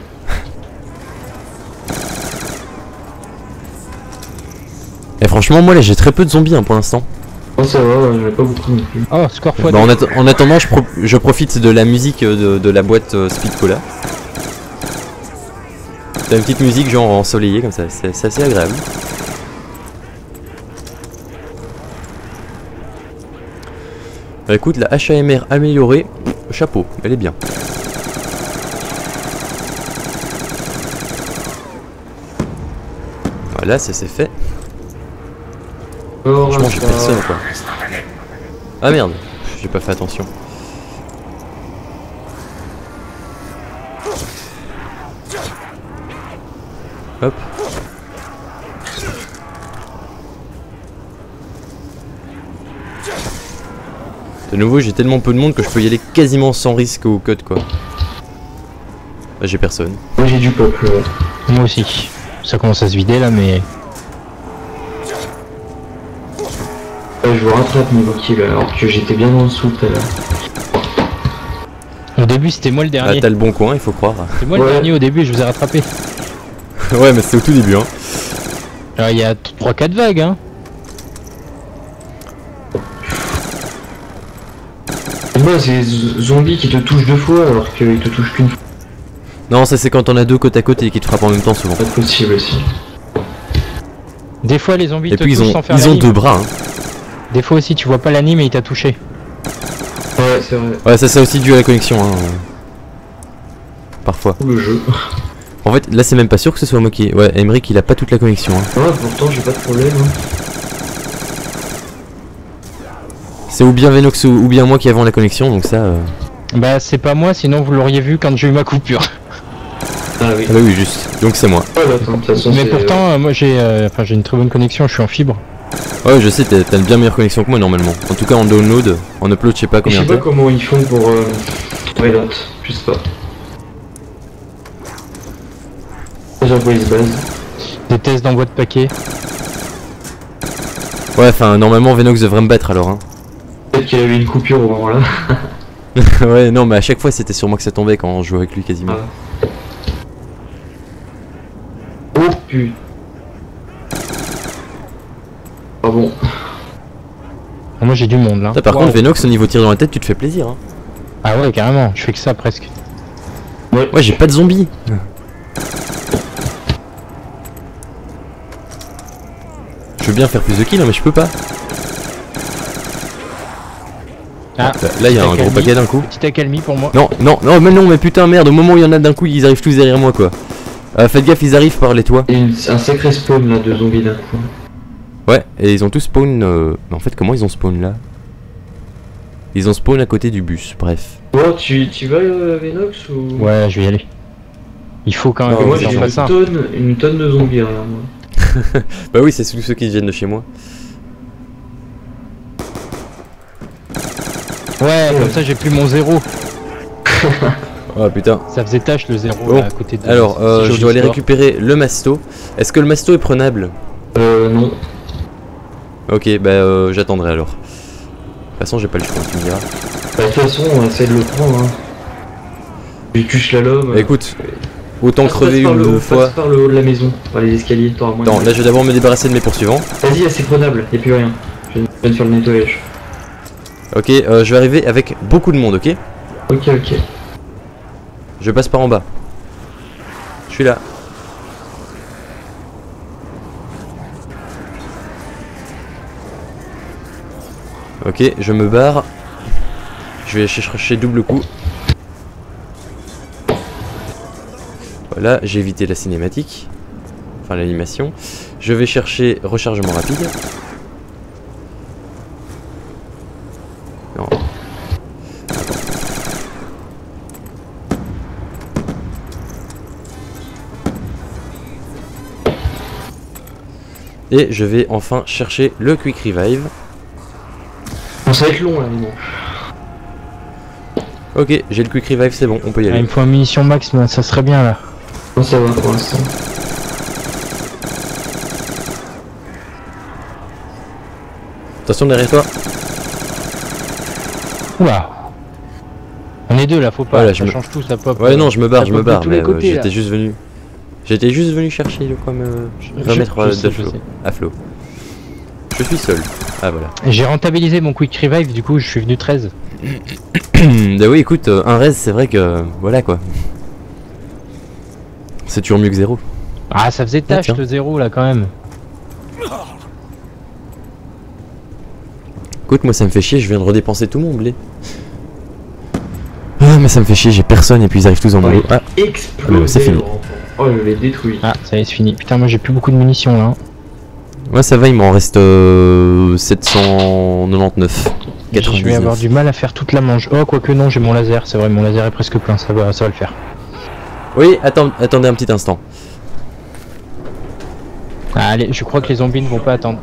Et franchement, moi là j'ai très peu de zombies hein, pour l'instant. Oh ça va, j'en ai pas beaucoup non plus. Oh, score fois Bah, en, atte- en attendant, je, pro- je profite de la musique euh, de, de la boîte euh, Speed Cola. T'as une petite musique genre ensoleillée comme ça, c'est c'est assez agréable. Bah écoute, la H A M R améliorée, chapeau, elle est bien. Voilà, ça c'est fait. Oh, Franchement, j'ai ça- personne quoi. Ah merde, j'ai pas fait attention. Hop. De nouveau, j'ai tellement peu de monde que je peux y aller quasiment sans risque au code quoi. Là, j'ai personne. Moi j'ai du peuple. ouais. Moi aussi. Ça commence à se vider là, mais. Ouais, je vous rattrape niveau kill alors que j'étais bien en dessous tout à l'heure. Au début, c'était moi le Ah, dernier. t'as le bon coin, il faut croire. C'est moi le Ouais. dernier au début, je vous ai rattrapé. Ouais, mais c'était au tout début hein. Alors, il y a trois quatre vagues, hein. Et moi c'est z- zombies qui te touchent deux fois alors qu'ils te touchent qu'une fois. Non, ça c'est quand on a deux côte à côté et qui te frappent en même temps souvent. Pas possible aussi. Des fois, les zombies Et te puis ils touchent ont, sans faire ils ont l'anime. deux bras hein. Des fois aussi, tu vois pas l'anime et il t'a touché. Ouais, c'est vrai. Ouais, ça c'est aussi dû à la connexion hein. Parfois. Tout le jeu. En fait, là c'est même pas sûr que ce soit moi qui... Ouais, Emmerich il a pas toute la connexion hein. Ouais, pourtant j'ai pas de problème. Hein. C'est ou bien Venox ou, ou bien moi qui avons la connexion, donc ça... Euh... Bah, c'est pas moi, sinon vous l'auriez vu quand j'ai eu ma coupure. Ah oui. Ah bah oui, juste. Donc c'est moi. Ouais, bah, attends, de toute façon, Mais c'est- pourtant, euh, moi j'ai euh, enfin, j'ai une très bonne connexion, je suis en fibre. Ouais, je sais, t'as t'as une bien meilleure connexion que moi normalement. En tout cas en download, en upload, je sais pas Je combien sais pas t'as. comment ils font pour. Euh... Valiant, je sais pas. Déjà police base. Des tests d'envoi de paquets. Ouais, enfin normalement Venox devrait me battre alors hein. Peut-être qu'il a eu une coupure au moment là. Ouais, non, mais à chaque fois c'était sur moi que ça tombait quand on jouait avec lui quasiment. Ah. Oh putain. Ah bon. Ah, moi j'ai du monde là. Ça, par Wow. contre, Venox, au niveau tir dans la tête, tu te fais plaisir hein. Ah ouais, carrément, je fais que ça presque. Ouais, Ouais, j'ai pas de zombies. Je veux bien faire plus de kills, hein, mais je peux pas. Ah, Là, là, il y a un accalmie. gros paquet d'un coup. Petite accalmie pour moi. Non, non, non, mais non, mais putain, merde, au moment où il y en a d'un coup, ils arrivent tous derrière moi quoi. Euh, faites gaffe, ils arrivent par les toits. il y a une- un sacré spawn là de zombies d'un coup. Ouais, et ils ont tous spawn. Euh... Mais en fait, comment ils ont spawn là? Ils ont spawn à côté du bus, bref. Oh, tu, tu vas euh, Venox ou. Ouais, je vais y aller. Il faut quand même Non, que Moi j'en j'ai une fasse un. tonne, une tonne de zombies derrière moi. Bah oui, c'est tous ceux qui viennent de chez moi. Ouais, comme ça j'ai plus mon zéro. Oh putain. Ça faisait tâche le zéro Bon. là, à côté de. Alors, ce euh, joli je dois aller sport. récupérer le masto. Est-ce que le masto est prenable? Euh, non. Ok, bah euh, j'attendrai alors. De toute façon, j'ai pas le choix, tu me diras. Bah, de toute façon, on essaie de le prendre. Hein. Tu tues la lame. Bah écoute, autant crever par une le haut, deux fois. Passe par le haut de la maison, par les escaliers, t'auras moins de- Attends, là je vais d'abord me débarrasser de mes poursuivants. Vas-y, là, c'est prenable, y'a plus rien. Je viens de faire le nettoyage. Ok, euh, je vais arriver avec beaucoup de monde, ok? Ok, ok. Je passe par en bas. Je suis là. Ok, je me barre. Je vais chercher double coup. Voilà, j'ai évité la cinématique. Enfin l'animation. Je vais chercher rechargement rapide. Non. Et je vais enfin chercher le quick revive. Bon, ça va être long là, mais bon. Ok, j'ai le quick revive, c'est bon, on peut y Ah, il aller. me faut un munition max, mais ça serait bien là. Non, ça va pour l'instant. Attention derrière toi. Oula. On est deux là, faut pas. Voilà, ça je me- change tout, ça pop. Ouais, non, je me barre, ça je me pop de barre, tous mais les euh, côtés, là. j'étais juste venu. J'étais juste venu chercher le quoi me Je- remettre je euh, sais, de je flot. sais. À flot. Je suis seul. Ah voilà. J'ai rentabilisé mon quick revive, du coup je suis venu treize. Bah oui, écoute, euh, un res, c'est vrai que euh, voilà quoi. C'est toujours mieux que zéro. Ah, ça faisait tâche tiens. le zéro là quand même. Écoute, moi ça me fait chier, je viens de redépenser tout mon blé. Ah, mais ça me fait chier, j'ai personne et puis ils arrivent tous en boulot. Ah, Explosé. c'est fini. Oh, je l'ai détruit. Ah, ça y est, c'est fini. Putain, moi j'ai plus beaucoup de munitions là. ouais, ça va, il m'en reste euh, sept cent quatre-vingt-dix-neuf. Je vais avoir du mal à faire toute la manche. Oh, quoique non, j'ai mon laser, c'est vrai, mon laser est presque plein, ça va, ça va le faire. Oui, attends, attendez un petit instant. Ah, allez, je crois que les zombies ne vont pas attendre.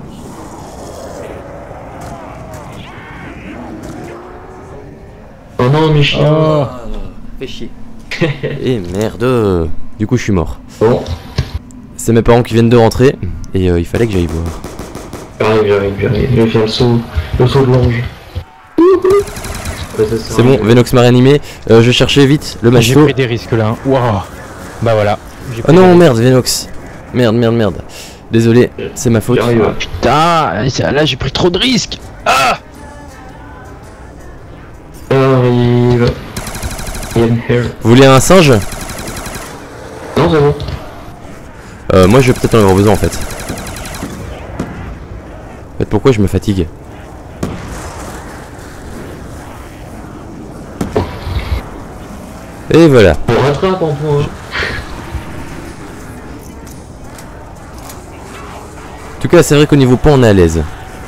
Oh non, mes chiens. Oh, Fais chier. Et merde. Du coup, je suis mort. Bon, C'est mes parents qui viennent de rentrer et euh, il fallait que j'aille voir. j'arrive, j'arrive, j'arrive. Je vais faire le saut, le saut de l'ange. Ouais, ça sert C'est à bon, rien. Venox m'a réanimé. Euh, je cherchais vite le j'ai masto. pris des risques là. Hein. Waouh. Bah voilà. J'ai Oh pris des non, risques. merde, Venox. Merde, merde, merde. Désolé, c'est ma faute. J'arrive. Putain, là j'ai pris trop de risques. J'arrive. In here. Vous voulez un singe? Non, c'est bon. Euh, moi je vais peut-être en avoir besoin en fait. En fait, pourquoi je me fatigue? Et voilà. On rattrape en point. En tout cas, c'est vrai qu'au niveau point, on est à l'aise.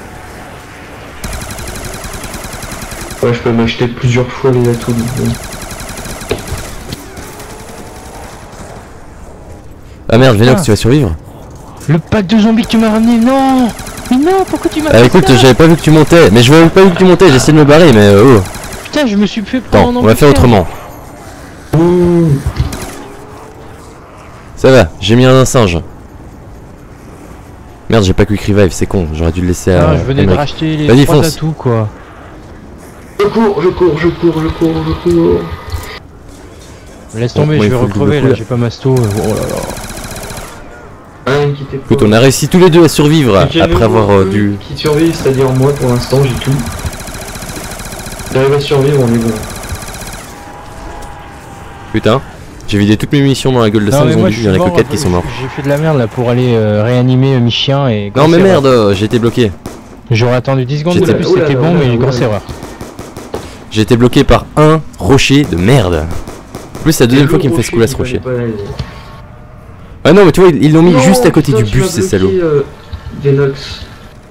Ouais, je peux m'acheter plusieurs fois les atouts. donc. Ah merde, Venox, Ah. tu vas survivre? Le pack de zombies que tu m'as ramené, non. Mais non, pourquoi tu m'as Ah fait écoute, ça? j'avais pas vu que tu montais. Mais je voyais pas vu que tu montais, j'essaie de me barrer, mais euh, oh. Putain, je me suis fait prendre Attends, en on va faire embuscade. autrement. Ça va, j'ai mis un singe. Merde, j'ai pas quick revive, c'est con, j'aurais dû le laisser à. Ah, je venais de Emmerich. racheter les Vas-y, trois fonce. atouts quoi. Je cours, je cours, je cours, je cours, je cours. Laisse tomber, Moi, je il vais faut le double recrever coup, là, là. j'ai pas masto. Oh là là. Ah, ne quittez pas. Écoute, on a réussi tous les deux à survivre J'ai après le avoir euh, nouveau dû. Qui survit, c'est-à-dire moi pour l'instant, j'ai tout. J'arrive à survivre, on est bon. Putain, j'ai vidé toutes mes munitions dans la gueule de Non, cinq mais moi, zombies, je il y en a suis que mort, quatre qui sont morts. J'ai fait de la merde là pour aller euh, réanimer euh, mes chiens et. Non grosse mais erreur. merde, euh, j'ai été bloqué. J'aurais attendu dix secondes de J'étais- plus, Oh là c'était là bon, là mais là grosse là. erreur. J'ai été bloqué par un rocher de merde. En plus, c'est la deuxième fois qu'il me fait ce coup là ce rocher. Ah non, mais tu vois, ils ils l'ont mis Non, juste à côté putain, du tu bus, m'as ces bloqué, salauds. euh, Venox.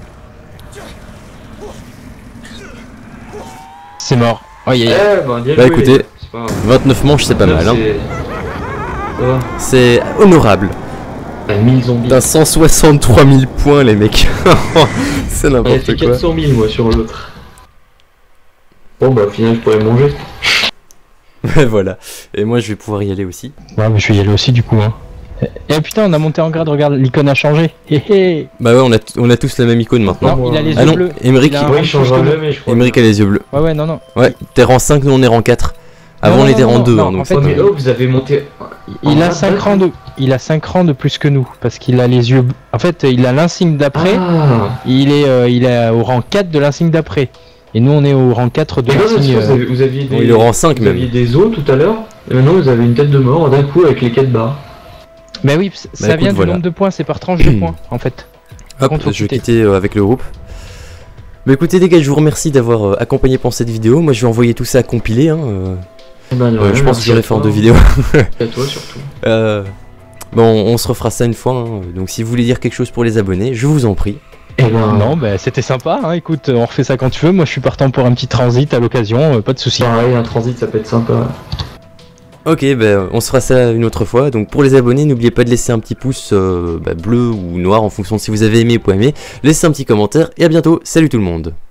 C'est mort. Oh, y a- y a- Eh ben, bien Bah, joué. écoutez, C'est pas grave. vingt-neuf manches, c'est pas mal, hein. C'est- Ça va. C'est honorable. T'as mille zombies. T'as cent soixante-trois mille points, les mecs. C'est J'en ai fait n'importe quoi. quatre cent mille moi sur l'autre. Bon bah au final je pourrais manger. Ouais, voilà. Et moi, je vais pouvoir y aller aussi. Ouais, mais je vais y aller aussi du coup. Hein. Eh putain, on a monté en grade, regarde, l'icône a changé. Hé hé. Bah ouais, on a, t- on a tous la même icône maintenant. Non, il a les Ah yeux non, bleus. Emmerich, Il a un- Ouais, rang il changera plus que jamais je crois. Emmerich a les yeux bleus. Ouais, ouais, non, non. Ouais, t'es rang cinq, nous on est rang quatre. Avant Non, on non, était non, rang non, deux, non, hein, en donc fait, Oh, c'est mais pas- oh vous avez monté. Il en a cinq rangs de, il a cinq rangs de plus que nous parce qu'il a les yeux. En fait, il a l'insigne d'après. Ah. Il est, euh, il est au rang quatre de l'insigne d'après. Et nous, on est au rang quatre de Mais non, l'insigne. parce que vous, euh, avez- vous aviez des. Bon, il est au rang cinq vous même. aviez des os tout à l'heure. Et maintenant vous avez une tête de mort d'un coup avec les quatre barres. Bah oui, c- ça Bah, écoute, vient voilà. du nombre de points, c'est par tranche de points en fait. Hop, contre, faut je vais quitter. quitter euh, avec le groupe. Mais écoutez les gars, je vous remercie d'avoir euh, accompagné pour cette vidéo. Moi je vais envoyer tout ça à compiler. Hein, euh, Eh ben, euh, je pense que j'aurais fait en deux vidéos. vidéos. À toi surtout. Euh, bon, on se refera ça une fois. Hein. Donc si vous voulez dire quelque chose pour les abonnés, je vous en prie. Eh ben. Non, bah c'était sympa. Hein. Écoute, on refait ça quand tu veux. Moi, je suis partant pour un petit transit à l'occasion, euh, pas de soucis. Pareil, un transit ça peut être sympa. Ok, ben on se fera ça une autre fois. Donc pour les abonnés, n'oubliez pas de laisser un petit pouce euh, bah, bleu ou noir en fonction de si vous avez aimé ou pas aimé. Laissez un petit commentaire et à bientôt. Salut tout le monde.